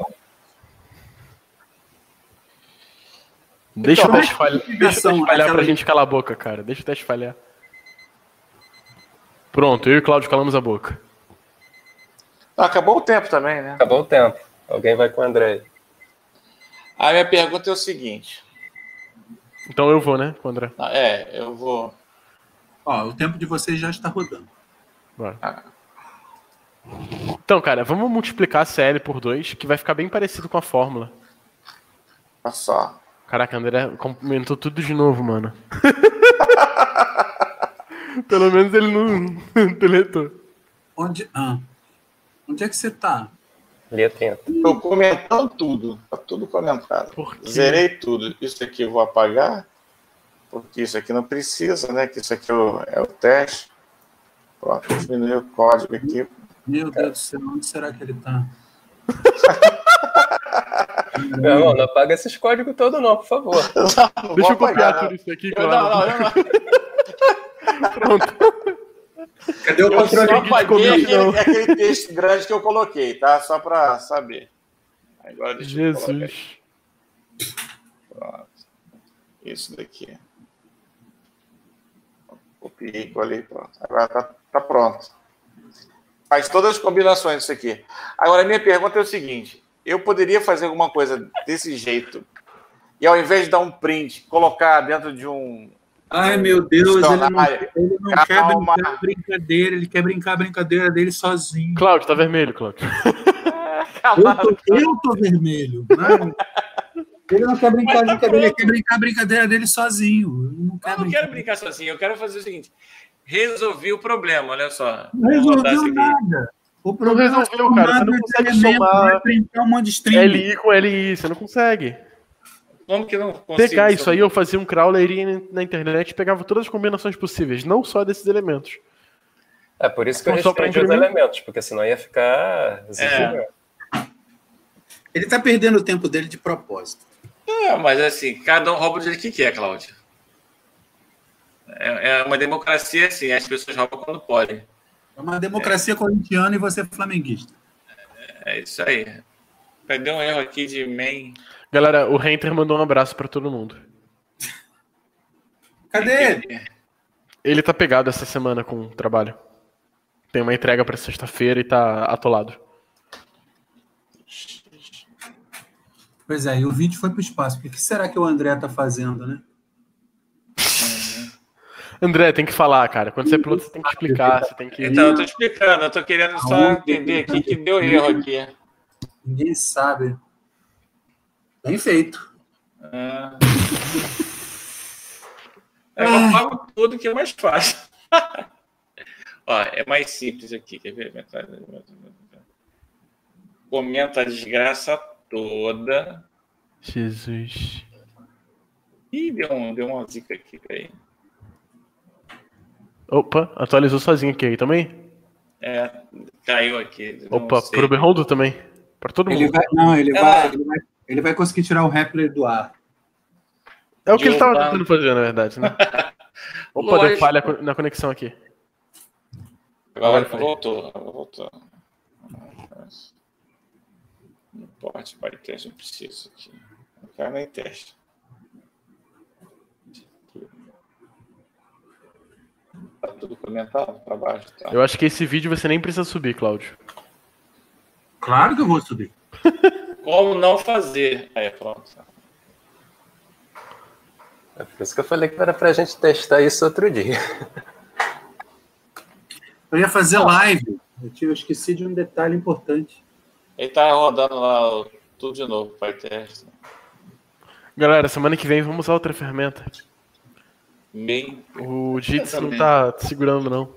Speaker 5: Deixa
Speaker 3: Então,
Speaker 5: o teste falhar, deixa o teste
Speaker 1: ação,
Speaker 5: falhar
Speaker 1: aquela-
Speaker 5: pra gente calar a boca, cara. Deixa o teste falhar. Pronto, eu e o Cláudio calamos a boca.
Speaker 3: Ah, acabou o tempo também, né?
Speaker 4: Acabou o tempo. Alguém vai com o André.
Speaker 3: A minha pergunta é o seguinte.
Speaker 5: Então eu vou, né, com o André?
Speaker 3: Ah, É, eu vou.
Speaker 1: Ó, o tempo de vocês já está rodando.
Speaker 5: Bora.
Speaker 3: Ah.
Speaker 5: Então, cara, vamos multiplicar C L por dois, que vai ficar bem parecido com a fórmula.
Speaker 3: Olha só.
Speaker 5: Caraca, André comentou tudo de novo, mano. Pelo menos ele não deletou.
Speaker 1: Onde, ah, onde é que você tá?
Speaker 4: Letra.
Speaker 3: Estou comentando tudo. Tá tudo comentado.
Speaker 5: Por quê?
Speaker 3: Zerei tudo. Isso aqui eu vou apagar, porque isso aqui não precisa, né? Que isso aqui é o, é o teste. Pronto, diminui o código aqui.
Speaker 1: Meu Deus do céu, onde será que ele tá?
Speaker 4: Meu irmão, não apaga esses códigos todos, não, por favor.
Speaker 3: Não,
Speaker 5: Deixa eu
Speaker 3: vou
Speaker 5: copiar
Speaker 3: apagar,
Speaker 5: tudo isso aqui,
Speaker 3: não. Eu,
Speaker 5: claro.
Speaker 3: não, não, eu não.
Speaker 5: Pronto.
Speaker 1: Cadê o
Speaker 3: Eu
Speaker 1: controle
Speaker 3: só
Speaker 1: de
Speaker 3: apaguei
Speaker 1: comissão?
Speaker 3: aquele, aquele texto grande que eu coloquei, tá? Só para saber. Agora deixa eu colocar aqui.
Speaker 5: Jesus.
Speaker 3: Pronto. Isso daqui. Copiei, colei, pronto. Agora tá, tá pronto. Faz todas as combinações isso aqui. Agora, a minha pergunta é o seguinte. Eu poderia fazer alguma coisa desse jeito e, ao invés de dar um print, colocar dentro de um...
Speaker 1: Ai, meu Deus, ele não,
Speaker 3: Dicionário.
Speaker 1: ele não quer
Speaker 3: Calma.
Speaker 1: brincar a brincadeira, ele quer brincar a brincadeira dele sozinho.
Speaker 5: Cláudio, tá vermelho, Cláudio.
Speaker 1: Eu tô, eu tô vermelho. Né? Ele não quer brincar a brincadeira, ele quer brincar a brincadeira dele sozinho. Ele não quer
Speaker 3: Eu não
Speaker 1: brincar.
Speaker 3: quero brincar sozinho, eu quero fazer o seguinte. Resolvi o problema, olha só.
Speaker 1: Não
Speaker 3: Vou rodar
Speaker 1: resolveu
Speaker 3: isso aqui.
Speaker 1: nada. O
Speaker 5: Não resolveu, cara. Você não consegue somar
Speaker 1: um monte de string.
Speaker 5: L I com L I, você não consegue.
Speaker 3: Como que não consigo?
Speaker 5: Pegar isso aí, eu fazia um crawler, ia na internet e pegava todas as combinações possíveis, não só desses elementos.
Speaker 4: É por isso que eu
Speaker 5: Só pra
Speaker 4: restringi os
Speaker 5: imprimir.
Speaker 4: elementos, porque senão ia ficar...
Speaker 3: É.
Speaker 1: Ele tá perdendo o tempo dele de propósito.
Speaker 3: É, mas assim, cada um rouba do jeito que quer, Cláudio. É, é uma democracia assim, as pessoas roubam quando podem.
Speaker 1: É uma democracia corintiana e você é flamenguista.
Speaker 3: É isso aí. Cadê um erro aqui de main?
Speaker 5: Galera, o Renter mandou um abraço pra todo mundo.
Speaker 1: Cadê ele?
Speaker 5: Ele tá pegado essa semana com o trabalho. Tem uma entrega pra sexta-feira e tá atolado.
Speaker 1: Pois é, e o vídeo foi pro espaço. O que será que o André tá fazendo, né?
Speaker 5: André, tem que falar, cara. Quando você é piloto, você tem que explicar. Você tem que...
Speaker 3: Então, eu tô explicando, eu tô querendo só entender aqui que deu erro aqui.
Speaker 1: Ninguém sabe. Bem feito.
Speaker 3: Ah. Eu pago tudo que é mais fácil. Ó, é mais simples aqui. Quer ver? Comenta a desgraça toda.
Speaker 5: Jesus.
Speaker 3: Ih, deu, um, deu uma zica aqui, peraí.
Speaker 5: Opa, atualizou sozinho aqui aí também?
Speaker 3: É, caiu aqui.
Speaker 5: Opa, pro Berrondo também. Pra todo mundo.
Speaker 1: Ele vai, não, ele,
Speaker 3: É.
Speaker 1: vai, ele, vai, ele vai conseguir tirar o Rappler do ar.
Speaker 5: É o que ele tava
Speaker 3: Giovanni.
Speaker 5: tentando fazer, na verdade, né? Opa,
Speaker 3: Lógico.
Speaker 5: deu falha na conexão aqui.
Speaker 3: Agora
Speaker 5: foi.
Speaker 3: voltou, voltou. Não pode, para teste, não preciso aqui. Não quero nem teste. Tá tudo comentado para baixo, tá?
Speaker 5: Eu acho que esse vídeo você nem precisa subir, Cláudio.
Speaker 1: Claro que eu vou subir.
Speaker 3: Como não fazer? Aí, pronto.
Speaker 4: É por isso que eu falei que era pra gente testar isso outro dia.
Speaker 1: Eu ia fazer live. Eu, tive, eu esqueci de um detalhe importante.
Speaker 3: Ele tá rodando lá o- tudo de novo, para teste.
Speaker 5: Galera, semana que vem vamos usar outra ferramenta.
Speaker 3: Bem.
Speaker 5: O Jitsi não
Speaker 3: também.
Speaker 5: tá segurando, não.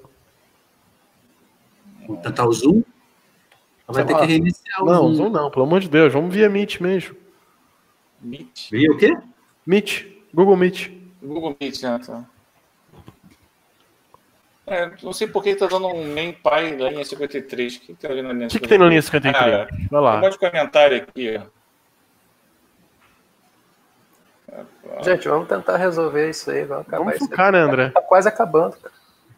Speaker 1: Vou tentar o Zoom. Vai
Speaker 5: Sei
Speaker 1: ter
Speaker 5: lá.
Speaker 1: que reiniciar o
Speaker 5: Não,
Speaker 1: Zoom.
Speaker 5: Zoom não, pelo amor de Deus. Vamos via Meet mesmo.
Speaker 3: Meet.
Speaker 1: Viu o quê?
Speaker 5: Meet. Google Meet.
Speaker 3: Google Meet, né? Tá. É, não sei por que tá dando um main pai da linha cinquenta e três. O que, que tá vendo na linha
Speaker 5: O que, que tem na linha cinquenta e três?
Speaker 3: Ah,
Speaker 5: Vai
Speaker 3: tem um
Speaker 5: lá.
Speaker 3: monte de comentário aqui, ó.
Speaker 4: Gente, vamos tentar resolver isso aí. Vamos acabar
Speaker 5: Vamos
Speaker 4: isso
Speaker 5: focar, né, André?
Speaker 4: Tá quase acabando, cara.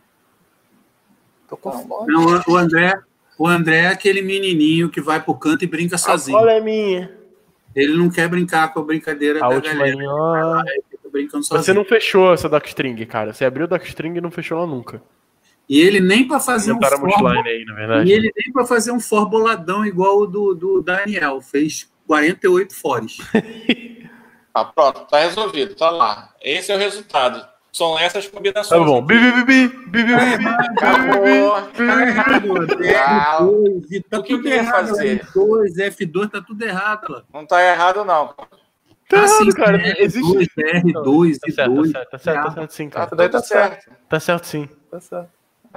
Speaker 4: Tô com
Speaker 3: Não,
Speaker 4: fome.
Speaker 1: Não, o André, o André é aquele menininho que vai pro canto e brinca sozinho.
Speaker 5: Olha é minha.
Speaker 1: Ele não quer brincar com a brincadeira
Speaker 5: A
Speaker 1: da
Speaker 5: última
Speaker 1: galera.
Speaker 5: linha, ó.
Speaker 1: Ele fica brincando sozinho.
Speaker 5: Você não fechou essa docstring, cara. Você abriu a docstring e não fechou ela nunca.
Speaker 1: E ele nem para fazer um
Speaker 5: Inventaram a
Speaker 1: for,
Speaker 5: multiline aí, na verdade.
Speaker 1: e ele nem para fazer um for boladão igual o do, do Daniel. Fez quarenta e oito fores.
Speaker 3: Ah, pronto, tá resolvido, tá lá. Esse é o resultado. São essas combinações.
Speaker 5: Tá bom. Bi, bi, bi, bi, bi, bi, bi, bi.
Speaker 3: Acabou.
Speaker 1: Tá errado,
Speaker 3: Ah,
Speaker 1: F dois, e tá
Speaker 3: o que eu
Speaker 1: tudo
Speaker 3: queria
Speaker 1: errado.
Speaker 3: fazer?
Speaker 1: F dois, F dois, tá tudo errado lá.
Speaker 3: Não tá errado, não.
Speaker 5: Tá
Speaker 1: Ah, sim,
Speaker 5: errado, cara.
Speaker 1: R dois,
Speaker 5: Existe.
Speaker 1: R dois,
Speaker 5: Tá
Speaker 1: e
Speaker 5: certo, tá
Speaker 1: dois.
Speaker 5: certo, tá certo, tá certo sim,
Speaker 3: Tá
Speaker 5: cara.
Speaker 3: tudo
Speaker 4: daí tá
Speaker 3: certo.
Speaker 5: Tá certo sim.
Speaker 4: Tá certo.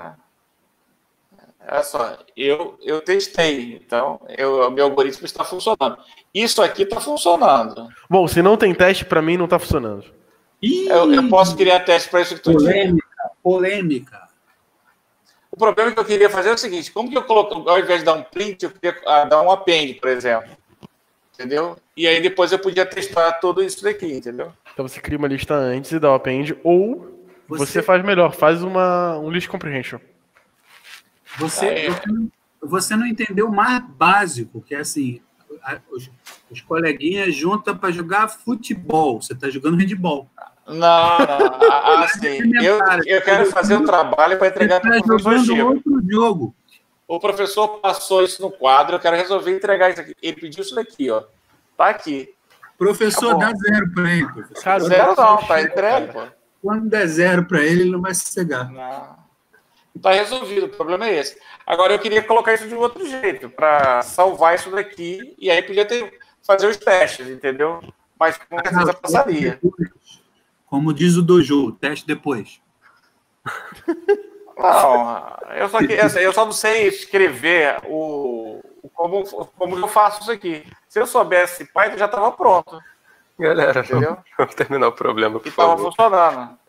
Speaker 3: Olha só, eu, eu testei, então eu, o meu algoritmo está funcionando. Isso aqui está funcionando.
Speaker 5: Bom, se não tem teste, pra mim não tá funcionando.
Speaker 1: Ih,
Speaker 3: Eu, eu posso criar teste para isso tudo.
Speaker 1: polêmica, polêmica.
Speaker 3: O problema que eu queria fazer é o seguinte: como que eu coloco, ao invés de dar um print, eu queria ah, dar um append, por exemplo. Entendeu? E aí depois eu podia testar tudo isso daqui, entendeu?
Speaker 5: Então você cria uma lista antes e dá o append, ou você,
Speaker 1: Você-
Speaker 5: faz melhor, faz uma, um list comprehension.
Speaker 1: Você,
Speaker 3: Ah, é.
Speaker 1: você, não, você não entendeu o mais básico, que é assim, a- os, os coleguinhas juntam para jogar futebol. Você está jogando handball.
Speaker 3: Não, não. Ah, ah, sim. Eu, eu quero fazer o trabalho para
Speaker 1: Você
Speaker 3: entregar para
Speaker 1: está
Speaker 3: o professor
Speaker 1: jogando
Speaker 3: Chico.
Speaker 1: outro jogo.
Speaker 3: O professor passou isso no quadro, eu quero resolver entregar isso aqui. Ele pediu isso daqui, ó. Tá aqui.
Speaker 1: Professor,
Speaker 3: Tá bom.
Speaker 1: dá zero para ele. Professor.
Speaker 5: Cara, o
Speaker 3: Zero
Speaker 5: negócio
Speaker 3: não,
Speaker 5: é
Speaker 3: tá
Speaker 5: Chico,
Speaker 3: entregue,
Speaker 5: cara.
Speaker 3: pô.
Speaker 1: Quando der zero para ele, ele não vai sossegar.
Speaker 3: Não. Tá resolvido, o problema é esse. Agora eu queria colocar isso de outro jeito, para salvar isso daqui, e aí podia ter, fazer os testes, entendeu? Mas com certeza passaria.
Speaker 1: Como diz o Dojo, teste depois.
Speaker 3: Não, eu só, que, eu só não sei escrever o, como, como eu faço isso aqui. Se eu soubesse Python, já estava pronto.
Speaker 4: Galera, entendeu? Vamos terminar o problema, por
Speaker 3: E estava
Speaker 4: favor.
Speaker 3: funcionando.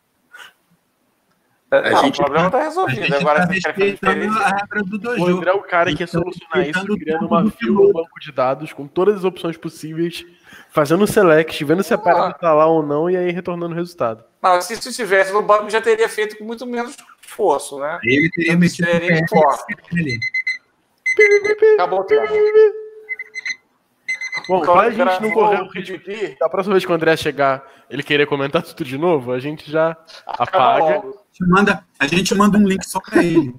Speaker 4: É,
Speaker 3: Não,
Speaker 1: gente
Speaker 3: o problema
Speaker 1: tá-
Speaker 3: está resolvido.
Speaker 1: A gente
Speaker 3: Agora
Speaker 1: tá
Speaker 3: você quer fazer
Speaker 1: respeitando
Speaker 3: diferente.
Speaker 1: a regra do
Speaker 5: O
Speaker 1: dojo.
Speaker 5: André é o cara que ia
Speaker 1: Ele tá
Speaker 5: solucionar isso
Speaker 1: respeitando
Speaker 5: criando
Speaker 1: o
Speaker 5: uma
Speaker 1: tempo do
Speaker 5: fila, um
Speaker 1: piloto.
Speaker 5: banco de dados com todas as opções possíveis, fazendo o select, vendo se a parada tá lá ou não e aí retornando o resultado.
Speaker 3: Não, se isso estivesse no banco, já teria feito com muito menos esforço, né?
Speaker 1: Ele teria
Speaker 3: Não
Speaker 1: metido o
Speaker 3: seria
Speaker 1: pé
Speaker 3: forte.
Speaker 1: ali.
Speaker 3: Acabou o tempo.
Speaker 5: Bom,
Speaker 3: Então,
Speaker 5: pra gente não
Speaker 3: gravou
Speaker 5: correr
Speaker 3: o
Speaker 5: o risco
Speaker 3: vídeo aqui.
Speaker 5: da próxima vez que o André chegar ele querer comentar tudo de novo, a gente já
Speaker 3: Acaba
Speaker 5: apaga.
Speaker 3: logo.
Speaker 1: A gente manda- A gente manda um link só pra ele.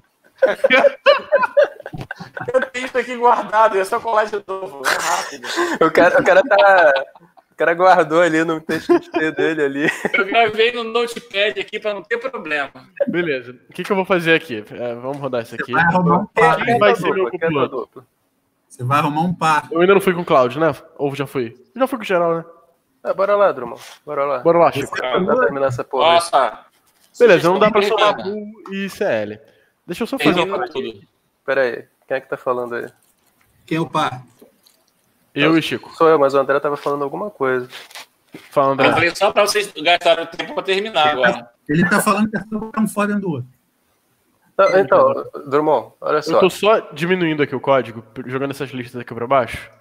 Speaker 3: Eu tenho isso aqui guardado, é só colar de novo. É rápido.
Speaker 4: O cara, o cara tá. O cara guardou ali no T X T dele ali.
Speaker 3: Eu gravei no Notepad aqui para não ter problema.
Speaker 5: Beleza. O que, que eu vou fazer aqui? É, vamos rodar isso aqui.
Speaker 1: Vai arrumar um par.
Speaker 5: Quem vai
Speaker 4: Quer
Speaker 5: ser meu
Speaker 4: dupla, quer
Speaker 5: copiloto?
Speaker 4: dupla.
Speaker 1: Você vai arrumar um par.
Speaker 5: Eu ainda não fui com o Cláudio, né? Ou já fui? Já fui com o geral, né?
Speaker 4: Ah, bora lá, Drummond. Bora lá.
Speaker 5: Bora lá, Chico.
Speaker 4: Tentar terminar essa porra. aí.
Speaker 3: Nossa.
Speaker 5: Beleza, não dá pra
Speaker 3: Sugestão
Speaker 5: somar
Speaker 3: termina.
Speaker 5: pool e C L. Deixa eu só fazer
Speaker 3: Termina
Speaker 5: uma
Speaker 3: tudo.
Speaker 4: Pera aí. Quem é que tá falando aí?
Speaker 1: Quem é o par?
Speaker 5: Eu e Chico.
Speaker 4: Sou eu, mas o André tava falando alguma coisa.
Speaker 5: Fala, André.
Speaker 3: Eu falei só para vocês gastarem o tempo para terminar agora.
Speaker 1: Ele tá falando que é só um foda dentro do outro.
Speaker 4: Não, então, Drummond, olha
Speaker 5: Eu
Speaker 4: só.
Speaker 5: tô só diminuindo aqui o código, jogando essas listas aqui pra baixo.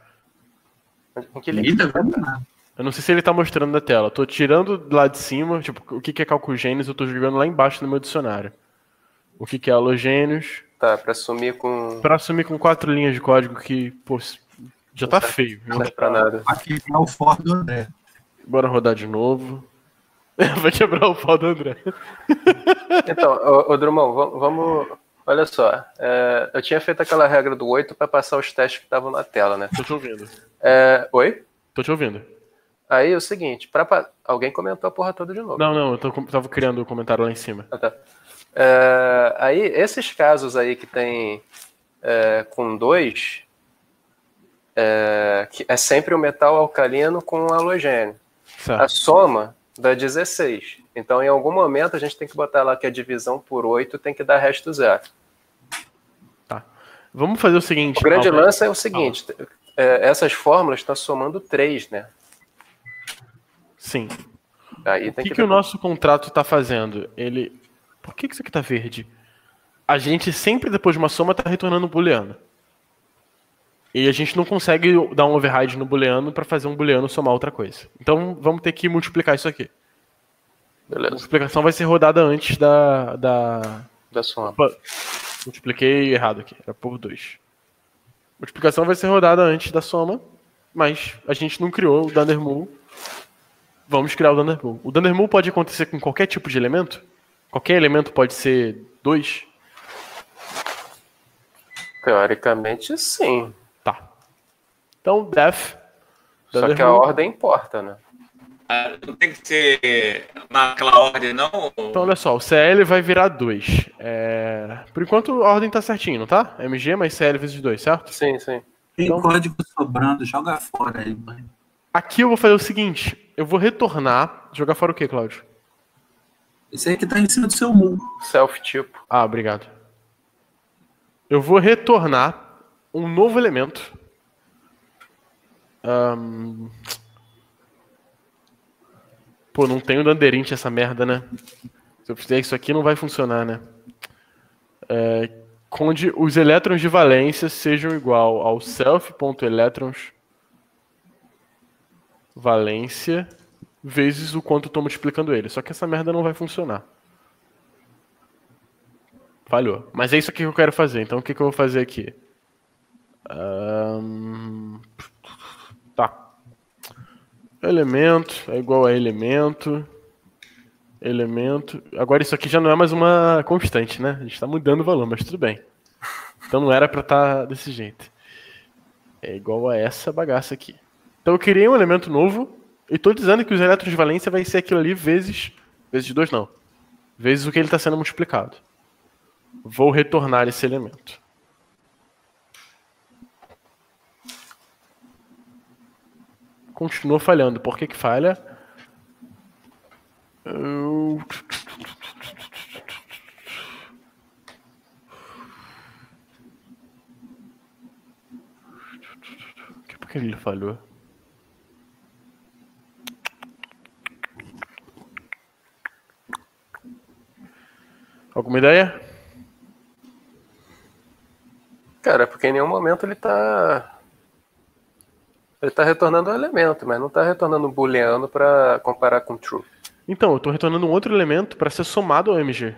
Speaker 4: Em que link?
Speaker 1: Ele tá vendo nada.
Speaker 5: Eu não sei se ele tá mostrando na tela. Eu tô tirando lá de cima, tipo, o que que é calcogênios, eu tô jogando lá embaixo no meu dicionário. O que que é halogênios,
Speaker 4: Tá, pra sumir com.
Speaker 5: pra assumir com quatro linhas de código que, pô, já tá feio.
Speaker 4: Não serve pra nada.
Speaker 1: Aqui é o Ford do André.
Speaker 5: Bora rodar de novo. Vai quebrar o pau do André.
Speaker 4: Então, ô, ô Drummond, vamos, vamos. Olha só. é, eu tinha feito aquela regra do oito pra passar os testes que estavam na tela, né?
Speaker 5: Tô te ouvindo.
Speaker 4: É, oi?
Speaker 5: Tô te ouvindo.
Speaker 4: Aí é o seguinte, pra, pa- alguém comentou a porra toda de novo.
Speaker 5: Não, não, eu tô, tava criando o comentário lá em cima.
Speaker 4: Ah, tá. É, aí, esses casos aí que tem é, com dois, é, que é sempre o metal alcalino com um halogênio. A
Speaker 5: Certo.
Speaker 4: soma dá dezesseis. Então, em algum momento, a gente tem que botar lá que a divisão por oito tem que dar resto zero.
Speaker 5: Tá. Vamos fazer o seguinte.
Speaker 4: O grande
Speaker 5: Albert.
Speaker 4: lance é o seguinte, é, essas fórmulas estão somando três, né?
Speaker 5: Sim.
Speaker 4: Aí
Speaker 5: O
Speaker 4: tem
Speaker 5: que,
Speaker 4: que,
Speaker 5: que o nosso contrato tá fazendo? Ele. Por que, que isso aqui tá verde? A gente sempre, depois de uma soma, tá retornando um booleano. E a gente não consegue dar um override no booleano para fazer um booleano somar outra coisa. Então vamos ter que multiplicar isso aqui. A
Speaker 4: Beleza,
Speaker 5: multiplicação vai ser rodada antes da. da...
Speaker 4: da soma.
Speaker 5: Opa, multipliquei errado aqui, era por dois. Multiplicação vai ser rodada antes da soma, mas a gente não criou o Dundermool. Vamos criar o Dundermool. O Dundermool pode acontecer com qualquer tipo de elemento? Qualquer elemento pode ser dois?
Speaker 4: Teoricamente, sim.
Speaker 5: Tá. Então, def.
Speaker 4: Só que a
Speaker 5: Dundermool.
Speaker 4: ordem importa, né?
Speaker 3: Ah, não tem que ser naquela ordem, não?
Speaker 5: Então, olha só, o C L vai virar dois. É... Por enquanto, a ordem tá certinho, não tá? M G mais C L vezes dois, certo?
Speaker 4: Sim, sim.
Speaker 1: Tem
Speaker 5: Então-
Speaker 1: código sobrando, joga fora aí, mano.
Speaker 5: Aqui eu vou fazer o seguinte. Eu vou retornar... Jogar fora o quê, Cláudio?
Speaker 1: Esse aí que tá em cima do seu mundo.
Speaker 4: Self-tipo.
Speaker 5: Ah, obrigado. Eu vou retornar um novo elemento. Ahn, Pô, não tem o Dunderint essa merda, né? Se eu fizer isso aqui, não vai funcionar, né? É, onde os elétrons de valência sejam igual ao self.elétrons valência vezes o quanto eu tô multiplicando ele. Só que essa merda não vai funcionar. Falhou. Mas é isso aqui que eu quero fazer. Então o que, que eu vou fazer aqui? Ahn, Tá. Elemento é igual a elemento. Elemento. Agora isso aqui já não é mais uma constante, né? A gente está mudando o valor, mas tudo bem. Então não era para estar desse jeito. É igual a essa bagaça aqui. Então eu criei um elemento novo e estou dizendo que os elétrons de valência vai ser aquilo ali vezes... Vezes dois não. Vezes o que ele está sendo multiplicado. Vou retornar esse elemento. Continua falhando. Por que que falha? Eu... Por que ele falhou? Alguma ideia?
Speaker 4: Cara, porque em nenhum momento ele tá... Ele tá retornando um elemento, mas não tá retornando um booleano pra comparar com true.
Speaker 5: Então, eu tô retornando um outro elemento para ser somado ao M G.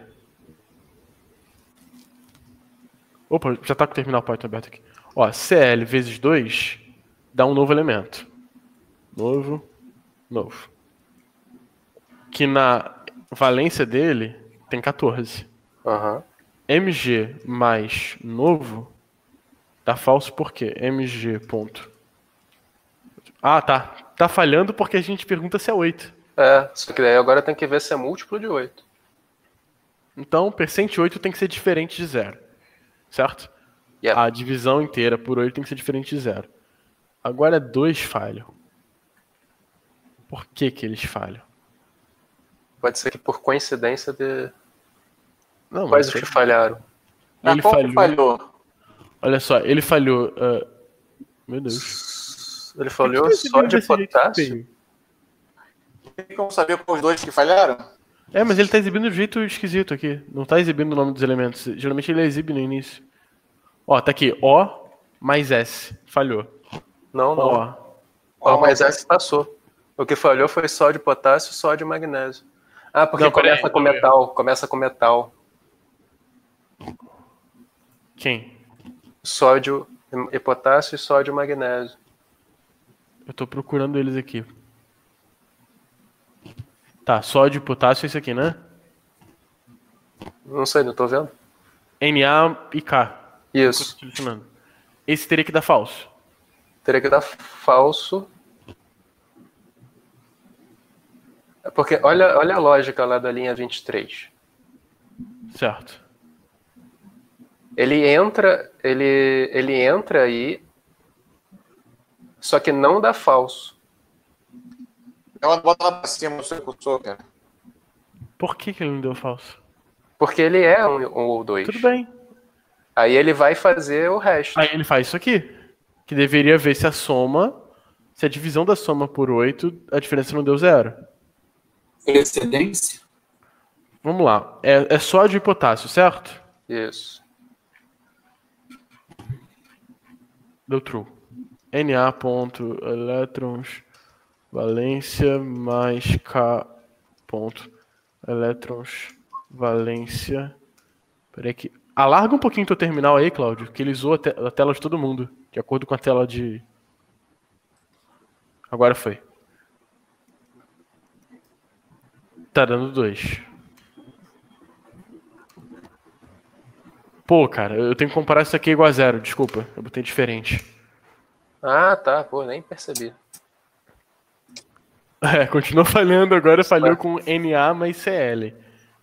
Speaker 5: Opa, já tá com o terminal Python aberto aqui. Ó, C L vezes dois dá um novo elemento. Novo, novo. Que na valência dele tem quatorze.
Speaker 4: Uhum.
Speaker 5: M G mais novo dá falso por quê? M G ponto. Ah, tá. Tá falhando porque a gente pergunta se é oito.
Speaker 4: É, só que daí agora tem que ver se é múltiplo de oito.
Speaker 5: Então, percent oito tem que ser diferente de zero. Certo?
Speaker 4: Yep.
Speaker 5: A divisão inteira por oito tem que ser diferente de zero. Agora dois falham. Por que que eles falham?
Speaker 4: Pode ser que por coincidência de...
Speaker 5: Não,
Speaker 4: Quais
Speaker 5: mas
Speaker 4: os que falharam?
Speaker 5: Ele
Speaker 3: Ah, qual que
Speaker 5: falhou.
Speaker 3: falhou.
Speaker 5: Olha só, ele falhou. uh, Meu Deus.
Speaker 4: Ele falhou
Speaker 5: Por que que
Speaker 4: só
Speaker 5: tá
Speaker 4: de
Speaker 5: exibindo desse jeito
Speaker 4: potássio?
Speaker 5: feio?
Speaker 3: Tem como saber qual os dois que falharam?
Speaker 5: É, mas ele tá exibindo de um jeito esquisito aqui. Não tá exibindo o nome dos elementos. Geralmente ele exibe no início. Ó, tá aqui. O mais S. Falhou.
Speaker 4: Não, não.
Speaker 5: Ó.
Speaker 4: Ó, mas S passou. O que falhou foi só de potássio e só de magnésio. Ah, porque
Speaker 5: Não, peraí,
Speaker 4: começa com
Speaker 5: peraí.
Speaker 4: metal. Começa com metal.
Speaker 5: Quem?
Speaker 4: Sódio e potássio e sódio e magnésio.
Speaker 5: Eu tô procurando eles aqui. Tá, sódio e potássio é isso aqui, né?
Speaker 4: Não sei, não tô vendo.
Speaker 5: Na e K.
Speaker 4: Isso.
Speaker 5: Selecionando. Esse teria que dar falso.
Speaker 4: Teria que dar falso. É porque olha, olha a lógica lá da linha vinte e três.
Speaker 5: Certo.
Speaker 4: Ele entra, ele, ele entra aí, só que não dá falso.
Speaker 3: Ela bota lá pra cima no seu cursor, cara.
Speaker 5: Por que que ele não deu falso?
Speaker 4: Porque ele é um, um ou dois.
Speaker 5: Tudo bem.
Speaker 4: Aí ele vai fazer o resto.
Speaker 5: Aí ele faz isso aqui. Que deveria ver se a soma, se a divisão da soma por oito, a diferença não deu zero.
Speaker 1: Excedência?
Speaker 5: Vamos lá. É, é sódio e potássio, certo?
Speaker 4: Isso.
Speaker 5: Deu true. Na ponto elétrons valência mais K ponto elétrons valência. Peraí que... Alarga um pouquinho teu terminal aí, Cláudio, que ele zoa a, te a tela de todo mundo, de acordo com a tela de... Agora foi. Tá dando dois. Pô, cara, eu tenho que comparar isso aqui igual a zero, desculpa. Eu botei diferente.
Speaker 4: Ah, tá. Pô, nem percebi.
Speaker 5: É, continua falhando agora, falhou com Na mais Cl.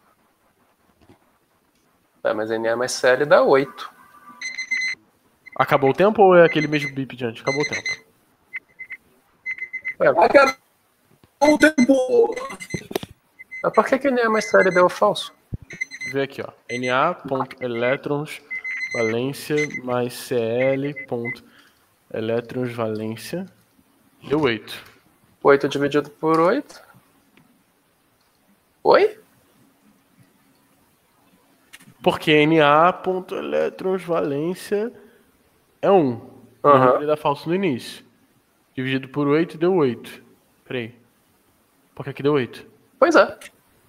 Speaker 4: Tá, mas Na mais Cl dá oito.
Speaker 5: Acabou o tempo ou é aquele mesmo bip de antes? Acabou o tempo.
Speaker 4: Ué,
Speaker 1: Acabou o tempo!
Speaker 4: mas por que que Na mais Cl deu falso?
Speaker 5: Vê aqui, ó. Na ponto elétrons valência mais Cl ponto elétrons valência deu oito.
Speaker 4: oito dividido por oito. Oi?
Speaker 5: Porque Na ponto elétrons valência é um.
Speaker 4: Uhum.
Speaker 5: Ele dá falso no início. Dividido por oito deu oito. Peraí. Por que aqui deu oito?
Speaker 4: Pois é.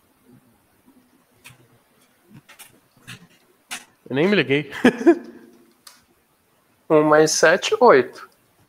Speaker 5: Eu nem me liguei.
Speaker 4: um mais sete, oito.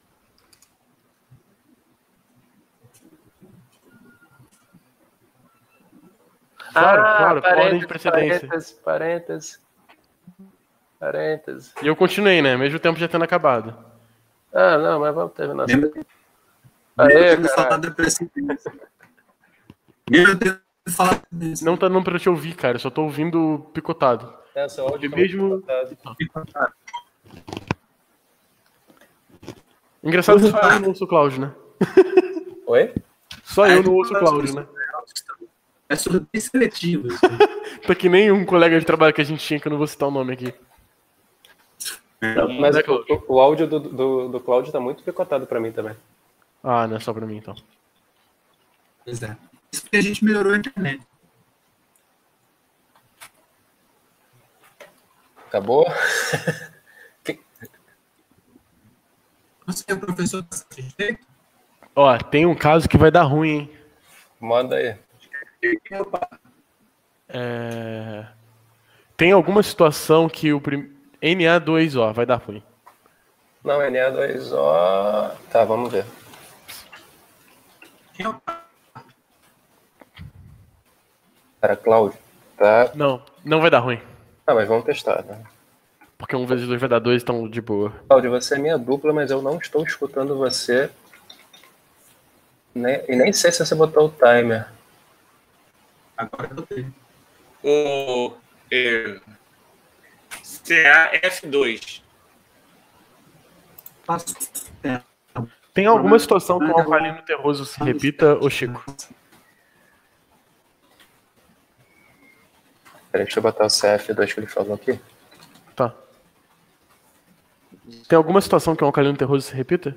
Speaker 5: Claro,
Speaker 4: ah,
Speaker 5: claro,
Speaker 4: parênteses,
Speaker 5: ordem de precedência.
Speaker 4: Parênteses, parênteses. Parênteses.
Speaker 5: E eu continuei, né? Mesmo o tempo já tendo acabado.
Speaker 4: Ah, não, mas vamos terminar.
Speaker 1: Lembra?
Speaker 4: Aê,
Speaker 1: Lembra de falar
Speaker 4: caralho.
Speaker 1: da precedência. Lembra de falar da precedência.
Speaker 5: Não tá dando pra te ouvir, cara. Eu só tô ouvindo picotado.
Speaker 4: É, seu áudio
Speaker 5: E
Speaker 4: tá
Speaker 5: mesmo-
Speaker 4: muito cortado.
Speaker 5: Engraçado que só eu não ouço o Cláudio, né?
Speaker 4: Oi?
Speaker 5: Só eu não ouço o Cláudio, né?
Speaker 1: É sobre bem seletivo. Isso.
Speaker 5: Tá que nem um colega de trabalho que a gente tinha, que eu não vou citar o nome aqui.
Speaker 4: Não, mas é o, o áudio do, do, do Cláudio tá muito picotado para mim também.
Speaker 5: Ah, não é só para mim, então.
Speaker 1: Pois é. Isso porque a gente melhorou a internet.
Speaker 4: Acabou?
Speaker 1: Você é o professor tá satisfeito?
Speaker 5: Ó, tem um caso que vai dar ruim, hein?
Speaker 4: Manda aí.
Speaker 5: É... Tem alguma situação que o prim... N A dois O vai dar ruim.
Speaker 4: Não, N A dois O... Tá, vamos ver. Cara, Cláudio, tá...
Speaker 5: Não, não vai dar ruim.
Speaker 4: Ah, mas vamos testar, né?
Speaker 5: Porque um vezes dois vai dar dois, então de boa.
Speaker 4: Cláudio, você é minha dupla, mas eu não estou escutando você. E nem sei se você botou o timer.
Speaker 1: Agora eu tenho.
Speaker 3: O é, C A F dois.
Speaker 1: Passo. É.
Speaker 5: Tem alguma situação que o alcalino terroso se repita, ô Chico?
Speaker 4: Peraí, deixa eu botar o C F dois que ele falou aqui.
Speaker 5: Tá. Tem alguma situação que o alcalino terroso se repita?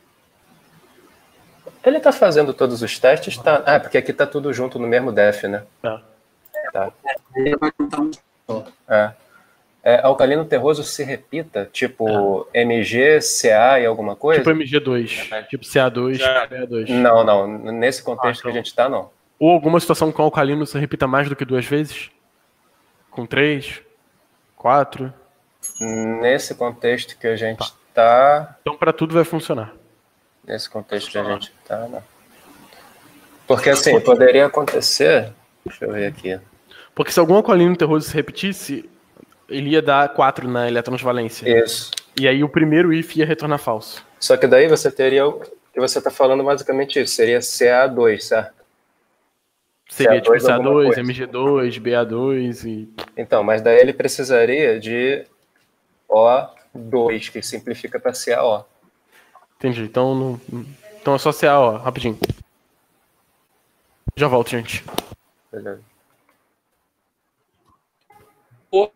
Speaker 4: Ele tá fazendo todos os testes, tá? Ah, porque aqui tá tudo junto no mesmo def, né?
Speaker 5: É.
Speaker 4: Tá.
Speaker 1: Ele vai contar um só.
Speaker 4: É. É, alcalino terroso se repita, tipo é. M G, C A e alguma coisa?
Speaker 5: Tipo M G dois, é. Tipo C A dois,
Speaker 3: Já.
Speaker 5: B A dois.
Speaker 4: Não, não. Nesse contexto ah, que a gente tá, não.
Speaker 5: Ou alguma situação com o alcalino se repita mais do que duas vezes? Com três? Quatro?
Speaker 4: Nesse contexto que a gente tá... tá...
Speaker 5: Então para tudo vai funcionar.
Speaker 4: Nesse contexto que a gente tá, não. Porque assim, poderia acontecer... Deixa eu ver aqui.
Speaker 5: Porque se algum alcalino terroso se repetisse, ele ia dar quatro na eletrotransvalência.
Speaker 4: Isso.
Speaker 5: E aí o primeiro if ia retornar falso.
Speaker 4: Só que daí você teria... O que você tá falando basicamente isso. Seria C A dois, certo?
Speaker 5: Seria tipo C A dois, M G dois, B A dois e...
Speaker 4: Então, mas daí ele precisaria de O dois, que simplifica para C A O.
Speaker 5: Entendi. Então, não... então é só C A O, rapidinho. Já volto, gente.
Speaker 4: Beleza.
Speaker 3: Pô.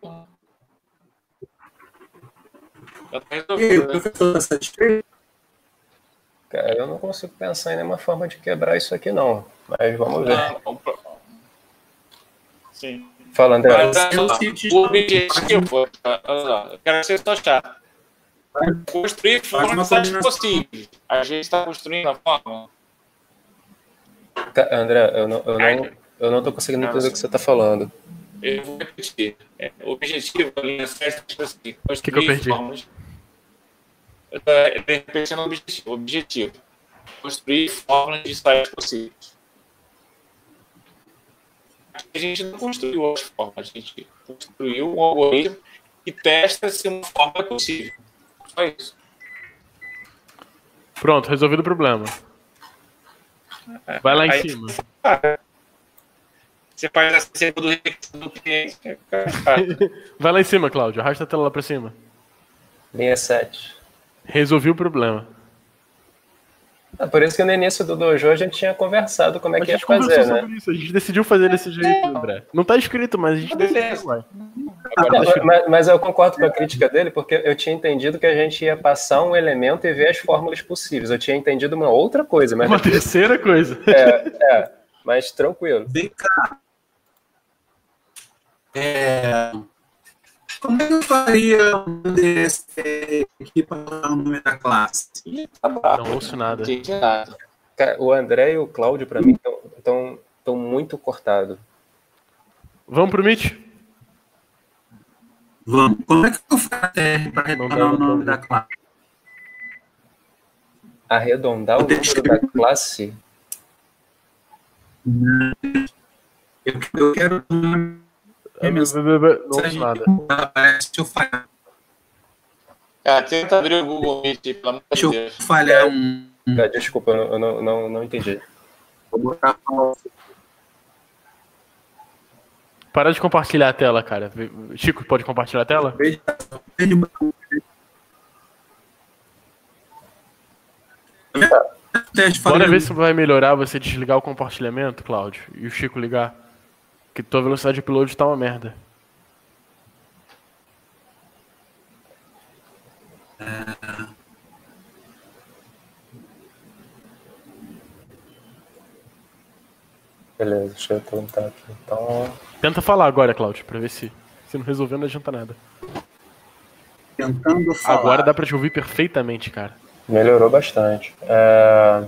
Speaker 1: E aí, o professor está satisfeito?
Speaker 4: Cara, eu não consigo pensar em nenhuma forma de quebrar isso aqui, não. Mas vamos ver.
Speaker 3: Sim.
Speaker 4: Fala, André.
Speaker 3: Mas, o objetivo, eu quero ser só chato. Construir formas possíveis. A gente está construindo a forma.
Speaker 4: André, eu não, eu não, eu não tô conseguindo entender o que você está falando.
Speaker 3: Eu vou repetir. É, o objetivo da linha sete é assim,
Speaker 5: construir que que eu perdi? formas.
Speaker 3: Eu estou repetindo o objetivo. objetivo. Construir fórmulas de sites possíveis. A gente não construiu as formas, a gente construiu um algoritmo que testa se uma forma é possível. Só isso.
Speaker 5: Pronto, resolvido o problema. Vai lá em
Speaker 3: Aí,
Speaker 5: cima.
Speaker 3: Você faz a segunda do requisito do cliente.
Speaker 5: Vai lá em cima, Cláudio. Arrasta a tela lá pra cima.
Speaker 4: Linha sete.
Speaker 5: Resolvi o problema.
Speaker 4: É por isso que no início do dojo a gente tinha conversado como é que ia fazer, né?
Speaker 5: Isso. A gente decidiu fazer desse jeito, André. Não tá escrito, mas a gente decidiu, ué.
Speaker 4: Agora, não, mas, mas eu concordo com a crítica dele, porque eu tinha entendido que a gente ia passar um elemento e ver as fórmulas possíveis. Eu tinha entendido uma outra coisa. Mas
Speaker 5: uma
Speaker 4: depois...
Speaker 5: terceira coisa.
Speaker 4: É, é, mas tranquilo.
Speaker 1: Vem cá. É... Como é que eu faria um desse aqui para dar o nome da classe?
Speaker 5: Não ouço nada.
Speaker 4: Cara, o André e o Cláudio, para mim, estão muito cortados.
Speaker 5: Vamos pro Meet?
Speaker 1: Vamos. Como é que eu faço para arredondar o nome da classe?
Speaker 4: Arredondar o número da classe?
Speaker 1: Eu, eu quero...
Speaker 5: É, não ouço nada.
Speaker 1: Se eu falhar.
Speaker 3: Cara, tenta abrir o Google Meet, pelo amor de Deus.
Speaker 1: Deixa eu falhar um...
Speaker 4: Ah, desculpa, eu não, não, não entendi.
Speaker 1: Vou botar
Speaker 5: Para de compartilhar a tela, cara. Chico, pode compartilhar a tela? Bora ver se vai melhorar você desligar o compartilhamento, Cláudio, e o Chico ligar. Que tua velocidade de upload tá uma merda.
Speaker 4: Beleza, deixa eu tentar aqui. Então...
Speaker 5: Tenta falar agora, Cláudio, pra ver se, se não resolveu não adianta nada.
Speaker 1: Tentando falar.
Speaker 5: Agora dá pra te ouvir perfeitamente, cara.
Speaker 4: Melhorou bastante. É...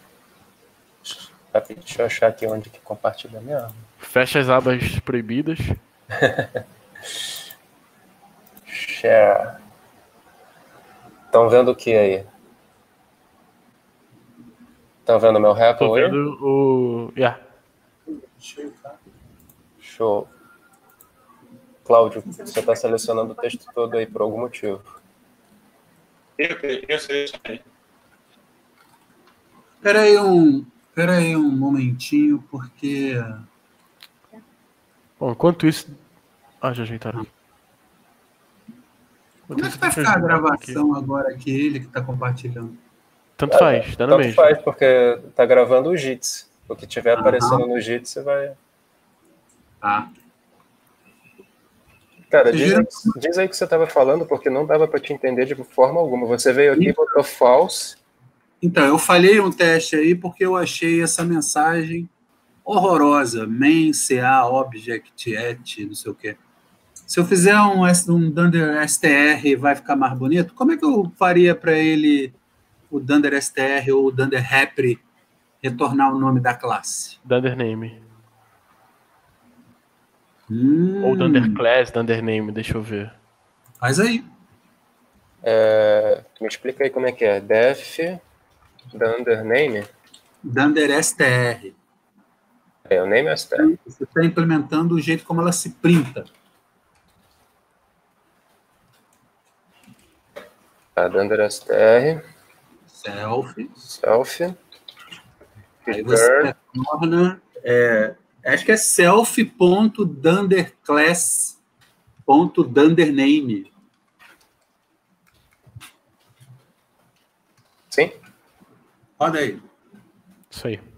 Speaker 4: Deixa eu achar aqui onde que compartilha mesmo.
Speaker 5: Fecha as abas proibidas.
Speaker 4: Share. Estão vendo o que aí? Estão vendo meu rap?
Speaker 5: Tô vendo o... Yeah.
Speaker 4: Show. Cláudio, você está selecionando o texto todo aí por algum motivo.
Speaker 3: Eu, eu selecionei.
Speaker 1: Espera aí um, espera aí um momentinho, porque...
Speaker 5: Bom, enquanto isso... Ah, já ajeitaram.
Speaker 1: Como é que vai ficar a gravação agora que ele que está compartilhando?
Speaker 5: Tanto faz, dá no
Speaker 4: Tanto
Speaker 5: mesmo.
Speaker 4: faz, porque tá gravando o Jitsi. O que tiver ah, aparecendo no Jitsi vai...
Speaker 1: Ah.
Speaker 4: Cara, diz aí, diz aí o que você estava falando, porque não dava para te entender de forma alguma. Você veio aqui e botou false.
Speaker 1: Então, eu falhei um teste aí porque eu achei essa mensagem horrorosa. Main, C A, object, et, não sei o quê. Se eu fizer um, um Dunder S T R, vai ficar mais bonito? Como é que eu faria para ele, o Dunder S T R ou o Dunder Repre, retornar o nome da classe?
Speaker 5: Dunder Name.
Speaker 1: Hum.
Speaker 5: Ou Dunder Class, Dunder Name, deixa eu ver.
Speaker 1: Faz aí.
Speaker 4: É, me explica aí como é que é. Def, Dunder Name?
Speaker 1: Dunder S T R.
Speaker 4: É, o name é S T R.
Speaker 1: Você está implementando o jeito como ela se printa.
Speaker 4: Tá, Dunder S T R.
Speaker 1: Self.
Speaker 4: Self.
Speaker 1: Aí você torna... É, acho que é self.dunderclass.dundername.
Speaker 4: Sim?
Speaker 1: Roda aí.
Speaker 5: Isso aí.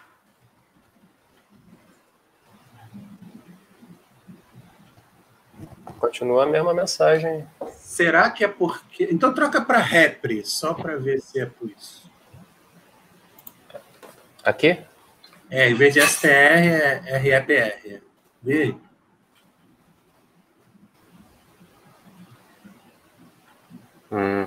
Speaker 4: Continua a mesma mensagem.
Speaker 1: Será que é porque... Então troca para repre, só para ver se é por isso.
Speaker 4: Aqui?
Speaker 1: É, em vez de S T R, é R E P R. Vê aí.
Speaker 4: Hum.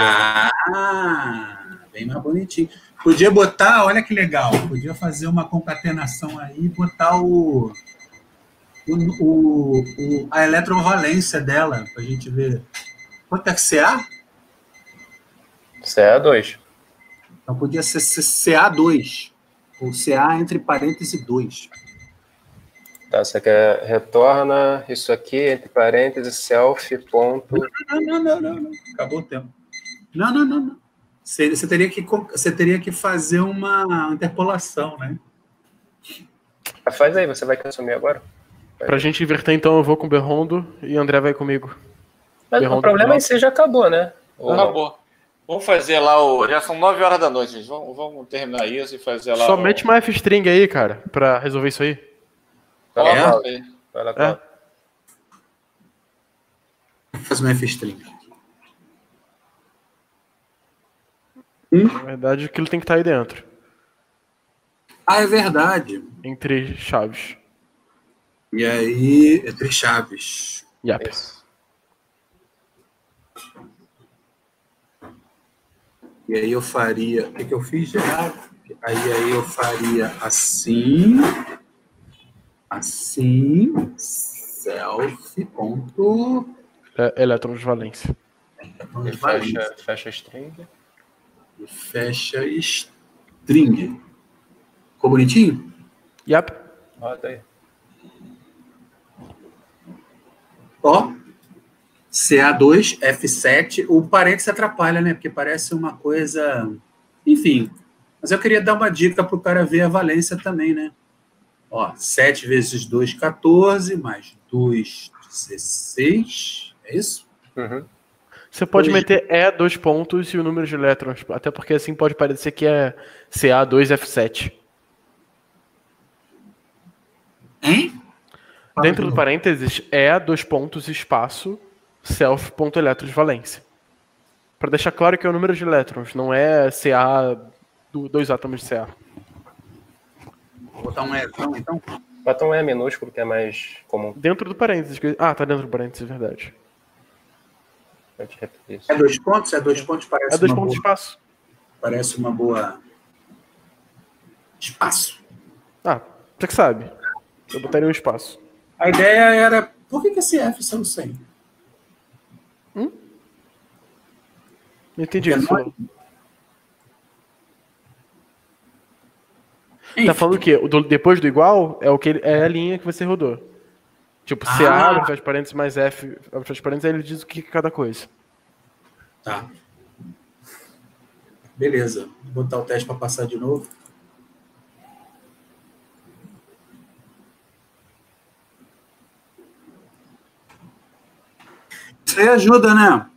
Speaker 1: Ah, bem mais bonitinho. Podia botar, olha que legal, podia fazer uma concatenação aí e botar o, o, o, o, a eletrovalência dela, para a gente ver. Quanto é que C A?
Speaker 4: C A dois.
Speaker 1: Então podia ser C A dois, ou C A entre parênteses dois.
Speaker 4: Tá, você quer retorna isso aqui, entre parênteses, self, ponto...
Speaker 1: Não, não, não, não, não. Acabou o tempo. Não, não, não, não. Você, você, teria que, você teria que fazer uma interpolação, né?
Speaker 4: Ah, faz aí, você vai consumir agora? Vai.
Speaker 5: Pra gente inverter, então, eu vou com o Berrondo e o André vai comigo.
Speaker 4: Mas
Speaker 5: Berrondo
Speaker 4: o problema em si já acabou, né?
Speaker 3: Acabou. Vamos fazer lá o... Já são nove horas da noite, gente. Vamos, vamos terminar isso e fazer lá
Speaker 5: Só
Speaker 3: o...
Speaker 5: mete uma F-string aí, cara, pra resolver isso aí.
Speaker 4: Vai lá,
Speaker 1: É?
Speaker 4: Cláudio. Vai lá, Cláudio.
Speaker 1: Vou fazer uma F-string.
Speaker 5: Na verdade, aquilo tem que estar aí dentro.
Speaker 1: Ah, é verdade.
Speaker 5: Entre chaves.
Speaker 1: E aí, entre chaves.
Speaker 5: Yep.
Speaker 4: Isso.
Speaker 1: E aí eu faria... O que, que eu fiz de errado? Aí, aí eu faria assim... Assim... Self. Ponto...
Speaker 5: É, elétrons de valência.
Speaker 4: E fecha, fecha a string.
Speaker 1: E fecha string. Ficou bonitinho?
Speaker 5: Yep.
Speaker 4: Roda aí.
Speaker 1: Ó, C A dois, F sete, o parênteses atrapalha, né? Porque parece uma coisa... Enfim, mas eu queria dar uma dica para o cara ver a valência também, né? Ó, sete vezes dois, quatorze, mais dois, dezesseis, é isso?
Speaker 4: Uhum.
Speaker 5: Você pode
Speaker 1: Dois.
Speaker 5: meter E, dois pontos e o número de elétrons, até porque assim pode parecer que é C A dois F sete.
Speaker 1: Hein?
Speaker 5: Dentro do parênteses, E, dois pontos, espaço, self.elétrons de valência. Para deixar claro que é o número de elétrons, não é C A, dois átomos de C A.
Speaker 1: Vou botar um E então.
Speaker 4: Bota um E minúsculo, que é mais comum.
Speaker 5: Dentro do parênteses. Ah, tá dentro do parênteses, é verdade.
Speaker 1: É dois pontos? É dois pontos, parece
Speaker 5: É dois
Speaker 1: uma
Speaker 5: pontos de
Speaker 1: boa...
Speaker 5: espaço.
Speaker 1: Parece uma boa... Espaço.
Speaker 5: Ah, você que sabe. Eu botaria um espaço.
Speaker 1: A ideia era... Por que, que esse F saiu sem?
Speaker 5: Hum? Não entendi
Speaker 1: Porque
Speaker 5: isso,
Speaker 1: nós-
Speaker 5: não. Tá falando o quê? O do- depois do igual é, o que ele- é a linha que você rodou. Tipo, C
Speaker 1: Ah.
Speaker 5: abre, faz parênteses mais F, abre, faz parênteses, aí ele diz o que é cada coisa.
Speaker 1: Tá. Beleza. Vou botar o teste para passar de novo. Isso aí ajuda, né?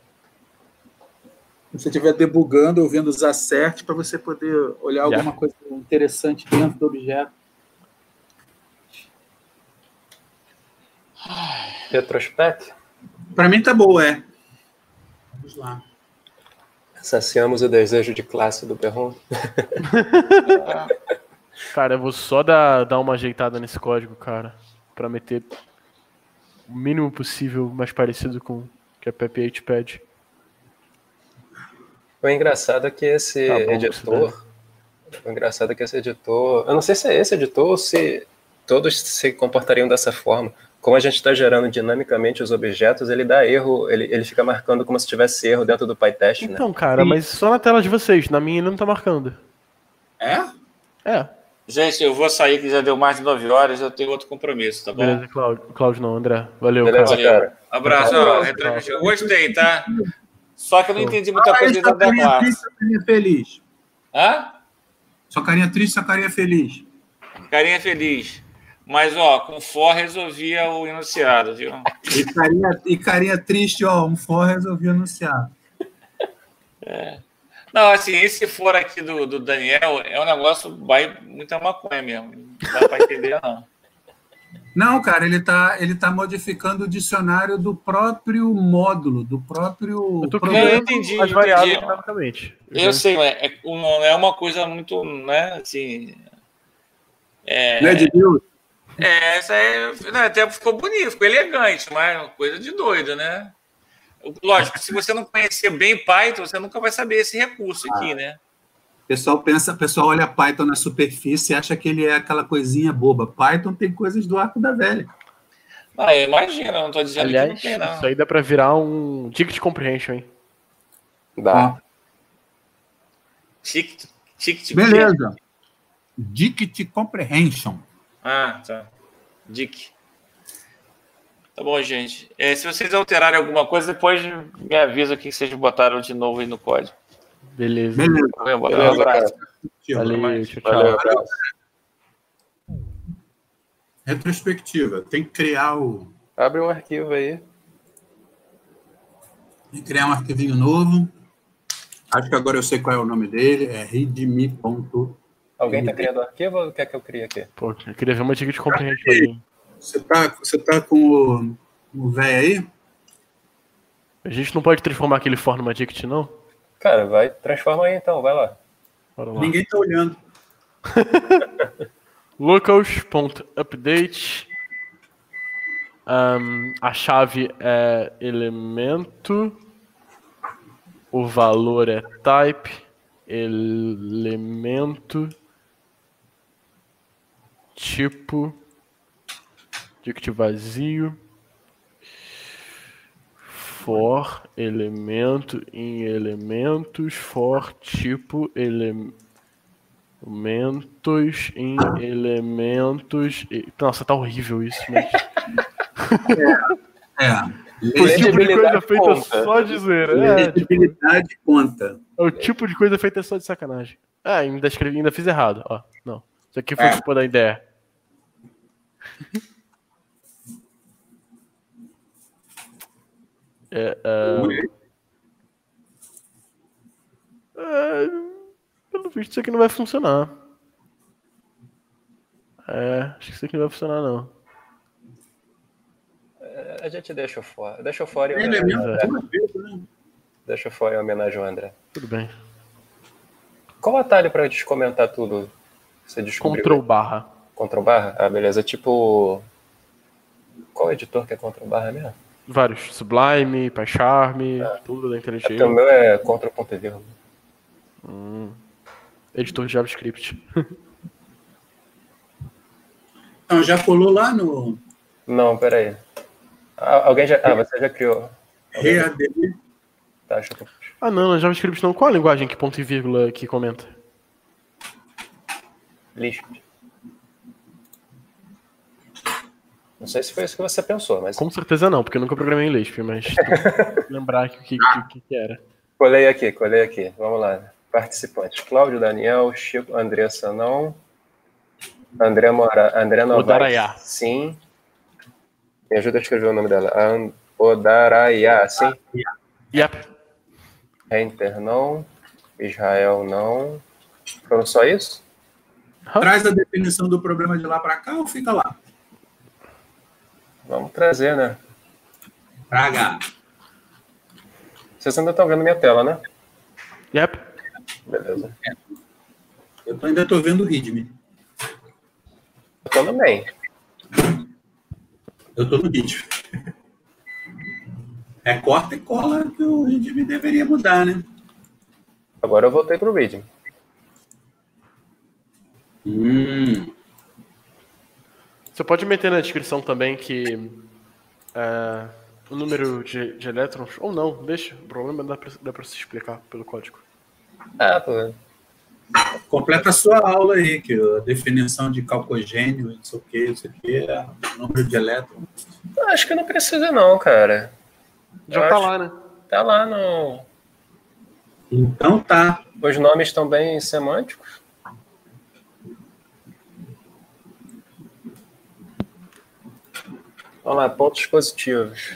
Speaker 1: Se você estiver debugando ou vendo os acertos, para você poder olhar
Speaker 5: Yeah.
Speaker 1: alguma coisa interessante dentro do objeto.
Speaker 4: Retrospect.
Speaker 1: Para mim tá boa, é. Vamos lá.
Speaker 4: Saciamos o desejo de classe do Perron.
Speaker 5: Cara, eu vou só dar, dar uma ajeitada nesse código, cara, pra meter o mínimo possível mais parecido com o que a Pepe pede.
Speaker 4: O engraçado é que esse
Speaker 5: Tá bom,
Speaker 4: editor... O engraçado é que esse editor... Eu não sei se é esse editor ou se todos se comportariam dessa forma. Como a gente está gerando dinamicamente os objetos, ele dá erro, ele, ele fica marcando como se tivesse erro dentro do PyTest, né?
Speaker 5: Então, cara,
Speaker 1: Sim.
Speaker 5: mas só na tela de vocês, na minha ele não tá marcando.
Speaker 1: É?
Speaker 5: É,
Speaker 3: Gente, eu vou sair que já deu mais de nove horas, eu tenho outro compromisso, tá bom?
Speaker 5: beleza, Cláudio. Cláudio não, André. Valeu,
Speaker 4: Beleza,
Speaker 5: cara.
Speaker 3: Valeu.
Speaker 4: cara.
Speaker 3: Abraço.
Speaker 5: Tchau.
Speaker 3: ó, retransmissão. Eu gostei, tá? Só que eu não entendi muita
Speaker 1: Ah,
Speaker 3: coisa
Speaker 1: sua
Speaker 3: dentro da
Speaker 1: carinha
Speaker 3: classe.
Speaker 1: triste, sua carinha feliz.
Speaker 3: Hã?
Speaker 1: Sua carinha triste, sua carinha feliz.
Speaker 3: Carinha feliz. Mas, ó, com for resolvia o enunciado, viu?
Speaker 1: E carinha, e carinha triste, ó, um for resolvi anunciar.
Speaker 3: Não, assim, esse for aqui do, do Daniel é um negócio, vai muita maconha mesmo. Não dá pra entender, não.
Speaker 1: Não, cara, ele tá, ele tá modificando o dicionário do próprio módulo, do próprio...
Speaker 5: Eu tô
Speaker 1: programa.
Speaker 3: Eu
Speaker 5: criando
Speaker 3: entendi,
Speaker 5: as variáveis
Speaker 3: entendi.
Speaker 5: dinamicamente.
Speaker 3: Eu sei, mas é, não é uma coisa muito, né, assim... É,
Speaker 1: Né, de Deus?
Speaker 3: é essa é... Não, até ficou bonito, ficou elegante, mas é uma coisa de doido, né? Lógico, se você não conhecer bem Python, você nunca vai saber esse recurso aqui, né?
Speaker 1: O pessoal pensa, o pessoal olha Python na superfície e acha que ele é aquela coisinha boba. Python tem coisas do arco da velha.
Speaker 3: Ah, imagina, não estou dizendo
Speaker 5: Aliás,
Speaker 3: que não tem, não.
Speaker 5: isso aí dá pra virar um ticket comprehension, hein?
Speaker 4: Dá.
Speaker 1: Ó,
Speaker 3: Ticket, ticket,
Speaker 1: beleza. Dict Comprehension.
Speaker 3: Ah, tá. Dick. Tá bom, gente. É, se vocês alterarem alguma coisa, depois me avisa o que vocês botaram de novo aí no código.
Speaker 5: Beleza.
Speaker 1: Beleza.
Speaker 3: Valeu,
Speaker 4: Beleza,
Speaker 3: abraço.
Speaker 5: Valeu,
Speaker 3: mais.
Speaker 5: tchau, tchau.
Speaker 4: Valeu, abraço.
Speaker 1: Retrospectiva. Tem que criar o...
Speaker 4: Abre um arquivo aí.
Speaker 1: Tem que criar um arquivinho novo. Acho que agora eu sei qual é o nome dele. É readme.
Speaker 4: Alguém tá criando arquivo ou quer que eu crie aqui?
Speaker 5: Pô, eu queria ver uma ticket comprehension ali.
Speaker 1: Você tá, você tá com o, o velho aí?
Speaker 5: A gente não pode transformar aquele for numa ticket, não?
Speaker 4: Cara, vai, transforma aí então, vai lá.
Speaker 5: Bora lá.
Speaker 1: Ninguém tá olhando.
Speaker 5: Locals.update. Um, a chave é elemento. O valor é type. Elemento. Tipo. Dict vazio. For elemento em elementos. For tipo elementos em elementos. e- Nossa, tá horrível isso, mas.
Speaker 1: É.
Speaker 5: O tipo de coisa
Speaker 4: Legibilidade
Speaker 5: feita
Speaker 4: conta.
Speaker 5: só de zoeira. É, tipo,
Speaker 1: Legibilidade conta.
Speaker 5: é o tipo de coisa feita só de sacanagem. Ah, ainda escrevi, ainda fiz errado. Ó, não. Isso aqui foi
Speaker 1: É.
Speaker 5: culpa da ideia. É, é, é, pelo visto, isso aqui não vai funcionar. É, acho que isso aqui não vai funcionar, não.
Speaker 4: A gente deixa o fora. Deixa o fora em
Speaker 1: Ele é
Speaker 4: homenagem
Speaker 1: mesmo
Speaker 4: ao André.
Speaker 1: duas vezes, né?
Speaker 4: Deixa o fora em homenagem ao André.
Speaker 5: Tudo bem.
Speaker 4: Qual o atalho pra gente comentar tudo? Você descobriu?
Speaker 5: Ctrl barra.
Speaker 4: Ctrl barra? Ah, beleza. Tipo... Qual editor que é Ctrl barra mesmo?
Speaker 5: Vários. Sublime, PyCharm, ah. tudo da IntelliJ.
Speaker 4: É o meu é Ctrl ponto e vírgula.
Speaker 5: Hum. Editor de JavaScript.
Speaker 1: Então, já colou lá no...
Speaker 4: Não, peraí. Ah, alguém já... Ah, você já criou.
Speaker 1: R A D.
Speaker 4: Tá, deixa eu...
Speaker 5: Ah, não, no JavaScript não. Qual a linguagem que ponto e vírgula que comenta?
Speaker 4: Lisp. Não sei se foi isso que você pensou, mas...
Speaker 5: Com certeza não, porque eu nunca programei em Lisp, mas lembrar que, que, que, que era.
Speaker 4: Colei aqui, colei aqui. Vamos lá. Participantes. Cláudio, Daniel, Chico, Andressa não. André Mora, André Novaes.
Speaker 5: Odaraiá.
Speaker 4: Sim. Me ajuda a escrever o nome dela. And... Odaraiá, sim?
Speaker 5: Yep.
Speaker 4: Reinter não. Israel não. Foram só isso?
Speaker 1: Traz a definição do problema de lá para cá ou fica lá?
Speaker 4: Vamos trazer, né?
Speaker 1: Praga.
Speaker 4: Vocês ainda estão vendo minha tela, né?
Speaker 5: Yep.
Speaker 4: Beleza.
Speaker 1: É. Eu ainda estou vendo o readme.
Speaker 4: Eu tô no main.
Speaker 1: Eu estou no readme. É corta e cola que o readme deveria mudar, né?
Speaker 4: Agora eu voltei pro readme.
Speaker 1: Hum.
Speaker 5: Você pode meter na descrição também que uh, o número de, de elétrons, ou não, deixa, o problema dá pra, dá pra se explicar pelo código.
Speaker 4: Ah, tô vendo.
Speaker 1: Completa a sua aula aí, que a definição de calcogênio, não sei o que, isso aqui é o número de elétrons.
Speaker 4: Acho que não precisa não, cara.
Speaker 5: Já
Speaker 4: Eu
Speaker 5: tá
Speaker 4: acho...
Speaker 5: lá, né?
Speaker 4: Tá lá no...
Speaker 1: Então tá.
Speaker 4: Os nomes estão bem semânticos. Vamos lá, pontos positivos.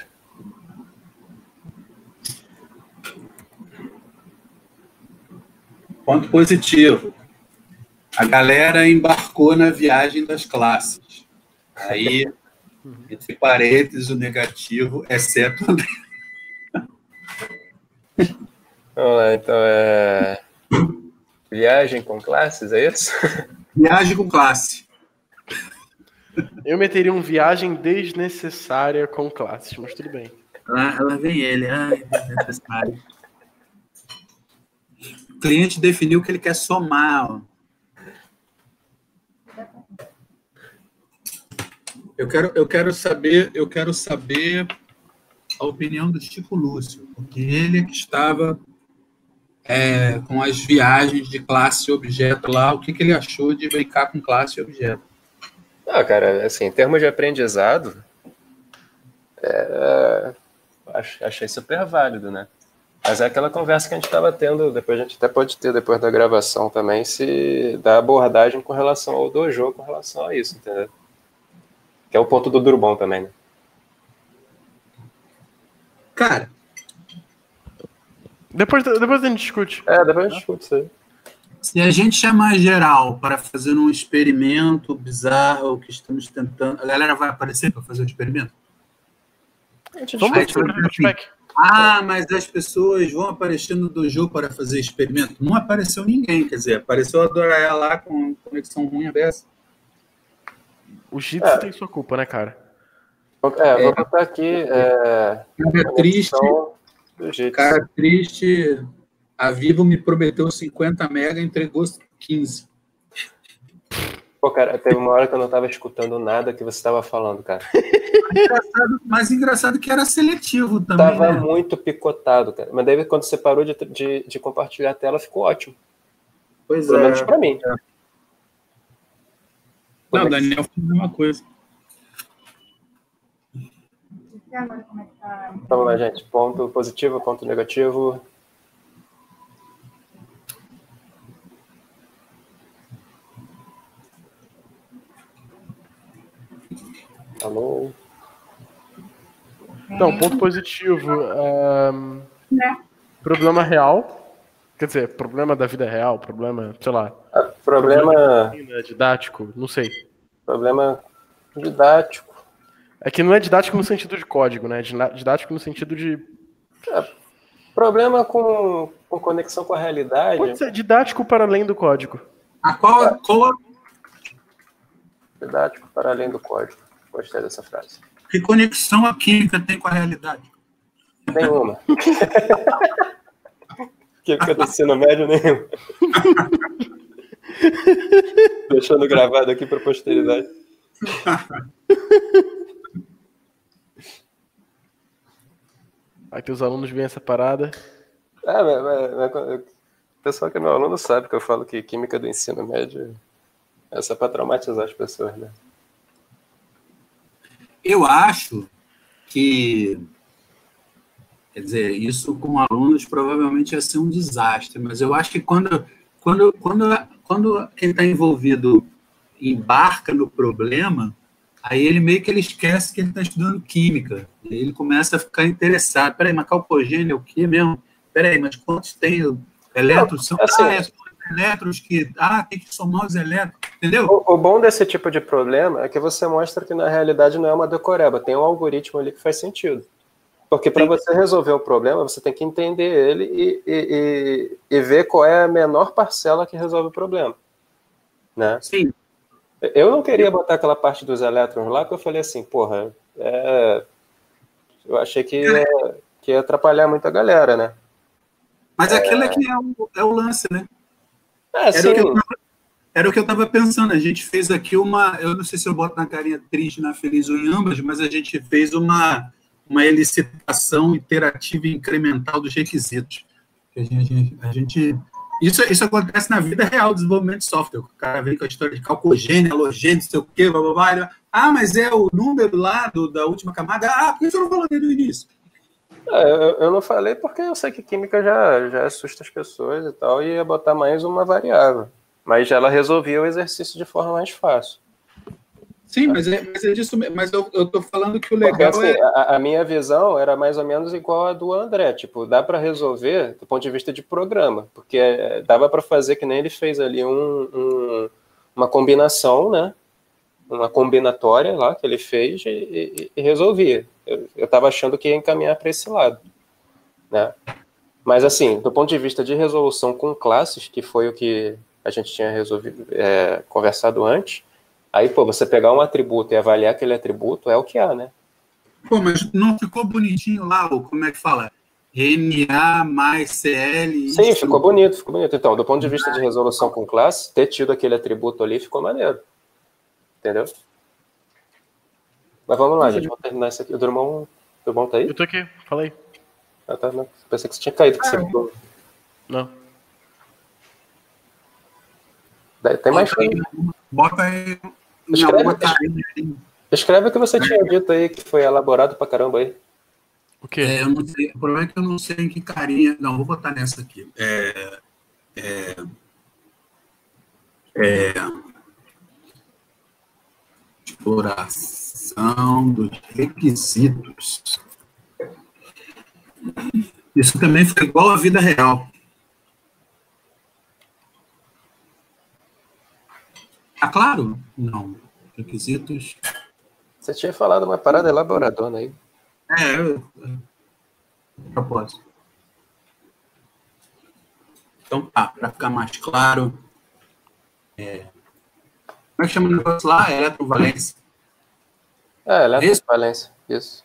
Speaker 1: Ponto positivo. A galera embarcou na viagem das classes. Aí, entre parênteses, o negativo, exceto o André.
Speaker 4: Vamos lá, então é... Viagem com classes, é isso?
Speaker 1: Viagem com classe.
Speaker 5: Eu meteria um viagem desnecessária com classes, mas tudo bem.
Speaker 1: Lá, lá vem ele. Ai, desnecessário. O cliente definiu que ele quer somar. Ó. Eu quero, eu quero saber, eu quero saber a opinião do Chico Lúcio, porque ele é que estava é, com as viagens de classe e objeto lá. O que, que ele achou de brincar com classe e objeto?
Speaker 4: Ah, cara, assim, em termos de aprendizado, é, achei super válido, né? Mas é aquela conversa que a gente estava tendo, depois a gente até pode ter depois da gravação também, se da abordagem com relação ao dojo, com relação a isso, entendeu? Que é o ponto do Durban também, né?
Speaker 1: Cara,
Speaker 5: depois, depois a gente discute.
Speaker 4: É, depois a gente discute isso aí.
Speaker 1: Se a gente chamar geral para fazer um experimento bizarro que estamos tentando... A galera vai aparecer para fazer o experimento?
Speaker 5: Vamos ver o feedback.
Speaker 1: Ah, mas as pessoas vão aparecer no dojo para fazer experimento? Não apareceu ninguém, quer dizer, apareceu a Doraya lá com conexão ruim aberta.
Speaker 5: O Jitsi é. tem sua culpa, né, cara?
Speaker 4: É, vou botar aqui... É,
Speaker 1: cara triste, cara triste... A Vivo me prometeu cinquenta mega e entregou quinze.
Speaker 4: Pô, cara, teve uma hora que eu não estava escutando nada que você estava falando, cara.
Speaker 1: Mas engraçado, mas engraçado que era seletivo também,
Speaker 4: Tava
Speaker 1: né?
Speaker 4: muito picotado, cara. Mas daí, quando você parou de, de, de compartilhar a tela, ficou ótimo.
Speaker 1: Pois
Speaker 4: Pelo
Speaker 1: é.
Speaker 4: menos pra mim.
Speaker 1: É. Não, o Daniel fez a mesma coisa.
Speaker 4: Vamos lá, gente. Ponto positivo, ponto negativo... Alô?
Speaker 5: Então, ponto positivo. Um, problema real. Quer dizer, problema da vida real, problema, sei lá.
Speaker 4: Ah, problema...
Speaker 5: problema didático, não sei.
Speaker 4: Problema didático.
Speaker 5: É que não é didático no sentido de código, né? Didático no sentido de...
Speaker 4: É, problema com, com conexão com a realidade.
Speaker 5: Pode ser didático para além do código.
Speaker 1: A qual, qual,
Speaker 4: Didático para além do código. Gostei dessa frase.
Speaker 1: Que conexão a química tem com a realidade?
Speaker 4: Nenhuma. Química do ensino médio, nenhuma. Deixando gravado aqui para a posteridade.
Speaker 5: Aí que os alunos veem essa parada.
Speaker 4: Ah, mas, mas, mas, o pessoal que é meu aluno sabe que eu falo que química do ensino médio é só para traumatizar as pessoas, né?
Speaker 1: Eu acho que, quer dizer, isso com alunos provavelmente ia ser um desastre, mas eu acho que quando, quando, quando, quando quem está envolvido embarca no problema, aí ele meio que ele esquece que ele está estudando química, e ele começa a ficar interessado. Peraí, mas calcogênio é o quê mesmo? Peraí, mas quantos tem elétrons? São
Speaker 4: assim,
Speaker 1: ah, é, elétrons que... Ah, tem que somar os elétrons, entendeu?
Speaker 4: O, o bom desse tipo de problema é que você mostra que na realidade não é uma decoreba, tem um algoritmo ali que faz sentido. Porque para você resolver o problema, você tem que entender ele e, e, e, e ver qual é a menor parcela que resolve o problema. Né?
Speaker 1: Sim.
Speaker 4: Eu não queria botar aquela parte dos elétrons lá, porque eu falei assim, porra, é... eu achei que ia, que ia atrapalhar muito a galera, né?
Speaker 1: Mas é... aquilo é que é o, é o lance, né?
Speaker 4: É,
Speaker 1: era, o que eu, era o que eu estava pensando. A gente fez aqui uma... Eu não sei se eu boto na carinha triste, na feliz ou em ambas, mas a gente fez uma, uma elicitação iterativa e incremental dos requisitos. A gente... A gente isso, isso acontece na vida real do desenvolvimento de software. O cara vem com a história de calcogênio, halogênio, não sei o quê, blá, blá, blá. Ah, mas é o número lá do, da última camada. Ah, por que você não falou desde o início?
Speaker 4: É, eu, eu não falei porque eu sei que química já, já assusta as pessoas e tal, e ia botar mais uma variável. Mas ela resolvia o exercício de forma mais fácil.
Speaker 1: Sim, mas é, mas é disso mesmo. Mas eu, eu tô falando que o legal
Speaker 4: porque, assim,
Speaker 1: é...
Speaker 4: A, a minha visão era mais ou menos igual a do André. Tipo, dá para resolver do ponto de vista de programa, porque é, dava para fazer que nem ele fez ali um, um, uma combinação, né? Uma combinatória lá que ele fez e, e, e resolvia. Eu estava achando que ia encaminhar para esse lado, né? Mas, assim, do ponto de vista de resolução com classes, que foi o que a gente tinha resolvido, é, conversado antes, aí, pô, você pegar um atributo e avaliar aquele atributo é o que há, né?
Speaker 1: Pô, mas não ficou bonitinho lá, como é que fala? N A mais C L...
Speaker 4: Sim, isso. Ficou bonito, ficou bonito. Então, do ponto de vista de resolução com classe, ter tido aquele atributo ali ficou maneiro. Entendeu? Mas vamos lá, gente. Vamos terminar isso aqui. O Drummond, o Drummond tá aí?
Speaker 5: Eu tô aqui, falei.
Speaker 4: Ah, tá, não. Pensei que você tinha caído. Que
Speaker 1: ah,
Speaker 4: você...
Speaker 5: Não.
Speaker 4: Tem mais
Speaker 1: bota aí, bota aí
Speaker 4: escreve,
Speaker 1: outra...
Speaker 4: escreve, escreve o que você tinha dito aí, que foi elaborado pra caramba aí.
Speaker 5: O quê?
Speaker 1: É, eu não sei, o problema é que eu não sei em que carinha... Não, vou botar nessa aqui. É... É... é exploração dos requisitos. Isso também foi igual à vida real. Tá claro? Não. Requisitos...
Speaker 4: Você tinha falado uma parada elaboradona aí.
Speaker 1: É, eu... propósito. Então, tá, para ficar mais claro, é... como é que chama o negócio lá? Eletrovalência.
Speaker 4: É, eletrovalência, isso.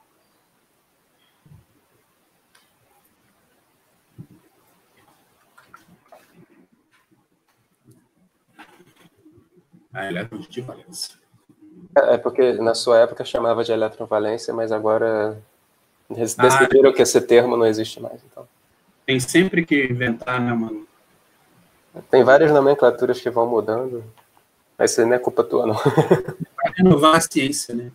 Speaker 1: A eletrovalência.
Speaker 4: É porque na sua época chamava de eletrovalência, mas agora decidiram ah, que esse termo não existe mais. Então.
Speaker 1: Tem sempre que inventar, né, mano?
Speaker 4: Tem várias nomenclaturas que vão mudando, mas isso não é culpa tua, não.
Speaker 1: Para renovar a ciência, né?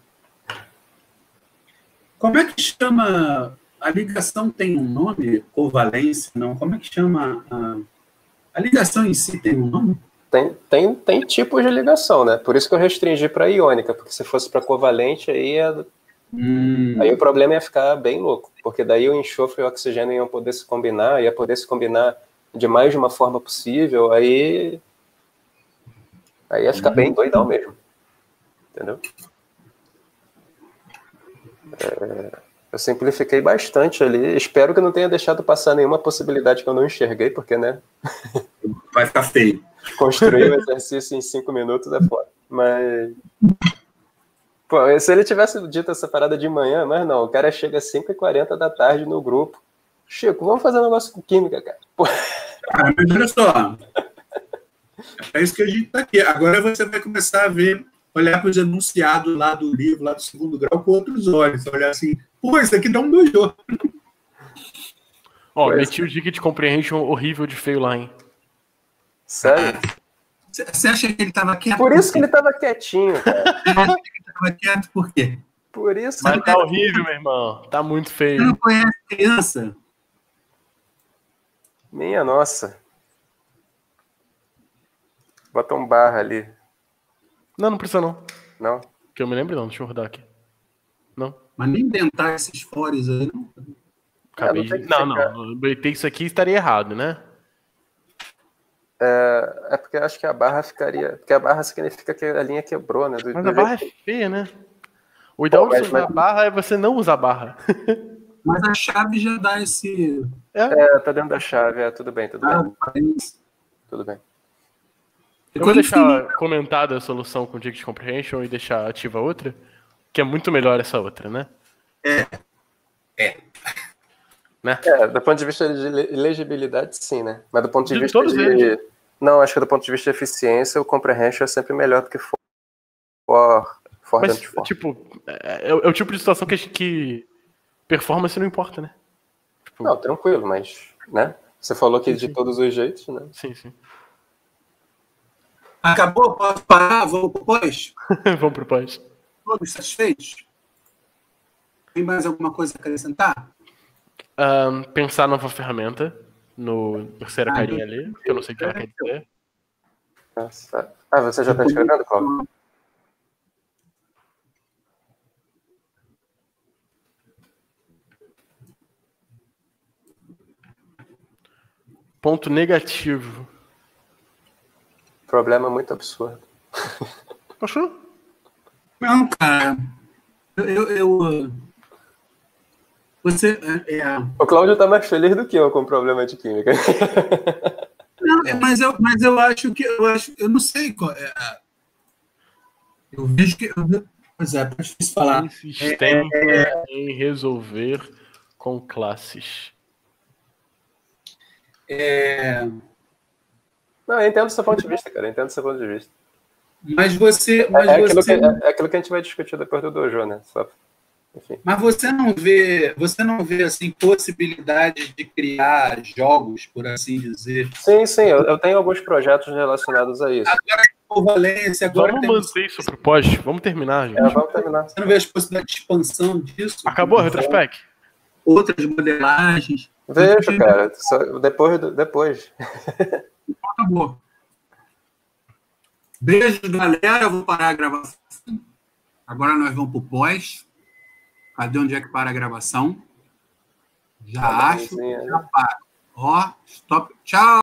Speaker 1: Como é que chama... A ligação tem um nome? Covalência? Não. Como é que chama... A, a ligação em si tem um nome?
Speaker 4: Tem, tem, tem tipos de ligação, né? Por isso que eu restringi para iônica, porque se fosse para covalente, aí, ia... hum. aí o problema ia ficar bem louco, porque daí o enxofre e o oxigênio iam poder se combinar, ia poder se combinar de mais de uma forma possível, aí, aí ia ficar bem doidão mesmo. Entendeu? É... Eu simplifiquei bastante ali. Espero que não tenha deixado passar nenhuma possibilidade que eu não enxerguei, porque, né?
Speaker 1: Vai ficar feio.
Speaker 4: Construir o exercício em cinco minutos é foda. Mas... Pô, se ele tivesse dito essa parada de manhã, mas não, o cara chega às cinco e quarenta da tarde no grupo. Chico, vamos fazer um negócio com química, cara. Pô.
Speaker 1: Cara, mas olha só. É isso que a gente tá aqui. Agora você vai começar a ver, olhar para os enunciados lá do livro, lá do segundo grau, com outros olhos. Olhar assim, pô, isso aqui dá um dojo.
Speaker 5: Ó, meti o Ticket Comprehension horrível de feio lá, hein?
Speaker 4: Sério?
Speaker 1: Você acha que ele tava quieto?
Speaker 4: Por isso que ele tava quietinho, cara.
Speaker 1: Você acha que ele tava quieto por quê?
Speaker 4: Por isso.
Speaker 5: Mas tá horrível, meu irmão. Tá muito feio.
Speaker 1: Você não conhece criança?
Speaker 4: Minha nossa. Bota um barra ali.
Speaker 5: Não, não precisa não.
Speaker 4: Não?
Speaker 5: Que eu me lembro não, deixa eu rodar aqui. Não.
Speaker 1: Mas nem inventar esses fores aí, não.
Speaker 5: Acabei
Speaker 4: É, não,
Speaker 5: de... não, não. Ter isso aqui estaria errado, né?
Speaker 4: É, é porque eu acho que a barra ficaria... Porque a barra significa que a linha quebrou, né? Do,
Speaker 5: Mas
Speaker 4: do
Speaker 5: a barra
Speaker 4: jeito...
Speaker 5: é feia, né? O ideal
Speaker 4: Pô,
Speaker 5: de
Speaker 4: mas-
Speaker 5: usar
Speaker 4: mas-
Speaker 5: a barra é você não usar a barra.
Speaker 1: Mas a chave já dá esse...
Speaker 4: É, tá dentro da chave. É, tudo bem, tudo
Speaker 1: Ah,
Speaker 4: bem.
Speaker 1: parece.
Speaker 4: Tudo bem.
Speaker 5: Eu vou deixar comentada a solução com Ticket Comprehension e deixar ativa a outra, que é muito melhor essa outra, né?
Speaker 1: É. É.
Speaker 5: Né?
Speaker 4: É, do ponto de vista de le- legibilidade, sim, né? Mas do ponto de,
Speaker 5: De
Speaker 4: vista
Speaker 5: todos
Speaker 4: de...
Speaker 5: eles.
Speaker 4: Não, acho que do ponto de vista de eficiência, o comprehension é sempre melhor do que for, for, for
Speaker 5: Mas,
Speaker 4: dentro de for.
Speaker 5: tipo, é, é o é o tipo de situação que, a gente- que performance não importa, né? Tipo,
Speaker 4: Não, tranquilo, mas, né? Você falou que de
Speaker 5: sim.
Speaker 4: todos os jeitos, né?
Speaker 5: sim, sim.
Speaker 1: Acabou? Posso parar? Vamos pro pós?
Speaker 5: Vamos pro pós.
Speaker 1: Todos satisfeitos? Tem mais alguma coisa a acrescentar?
Speaker 5: Ahn, pensar nova ferramenta no terceira
Speaker 1: Ah,
Speaker 5: carinha ali, que eu não sei o que ela quer dizer.
Speaker 4: Nossa. Ah, você já tá escrevendo, Paulo?
Speaker 5: Ponto negativo.
Speaker 4: Problema muito absurdo.
Speaker 5: Achou?
Speaker 1: Não, cara. Eu... eu, eu você... É, é,
Speaker 4: O Cláudio tá mais feliz do que eu com problema de química.
Speaker 1: não, é, mas, eu, mas eu acho que... Eu, acho, eu não sei qual é... a- Eu vejo que... Eu, pois é, é difícil falar.
Speaker 5: Insistência em resolver com classes.
Speaker 1: É,
Speaker 4: Não, eu entendo o seu ponto de vista, cara. Eu entendo o seu ponto de vista.
Speaker 1: mas você... Mas,
Speaker 4: É, é aquilo
Speaker 1: você
Speaker 4: que, é, é aquilo que a gente vai discutir depois do dojo, né? Só, enfim.
Speaker 1: mas você não vê... Você não vê, assim, possibilidade de criar jogos, por assim dizer.
Speaker 4: Sim, sim, eu, eu tenho alguns projetos relacionados a isso.
Speaker 1: Agora tem Valência, agora
Speaker 5: Vamos
Speaker 1: tem...
Speaker 5: manter isso pro pós? Vamos terminar, gente.
Speaker 4: É, vamos terminar.
Speaker 1: Você não vê as possibilidades de expansão disso?
Speaker 5: Acabou a retrospec?
Speaker 1: Outras modelagens.
Speaker 4: Vejo, cara. Só- depois, do- depois.
Speaker 1: Acabou. Beijos, galera. Eu vou parar a gravação. Agora nós vamos pro pós. Cadê onde é que para a gravação? Já
Speaker 4: Tá
Speaker 1: acho.
Speaker 4: bomzinho, né?
Speaker 1: Já para. Ó, stop. Tchau.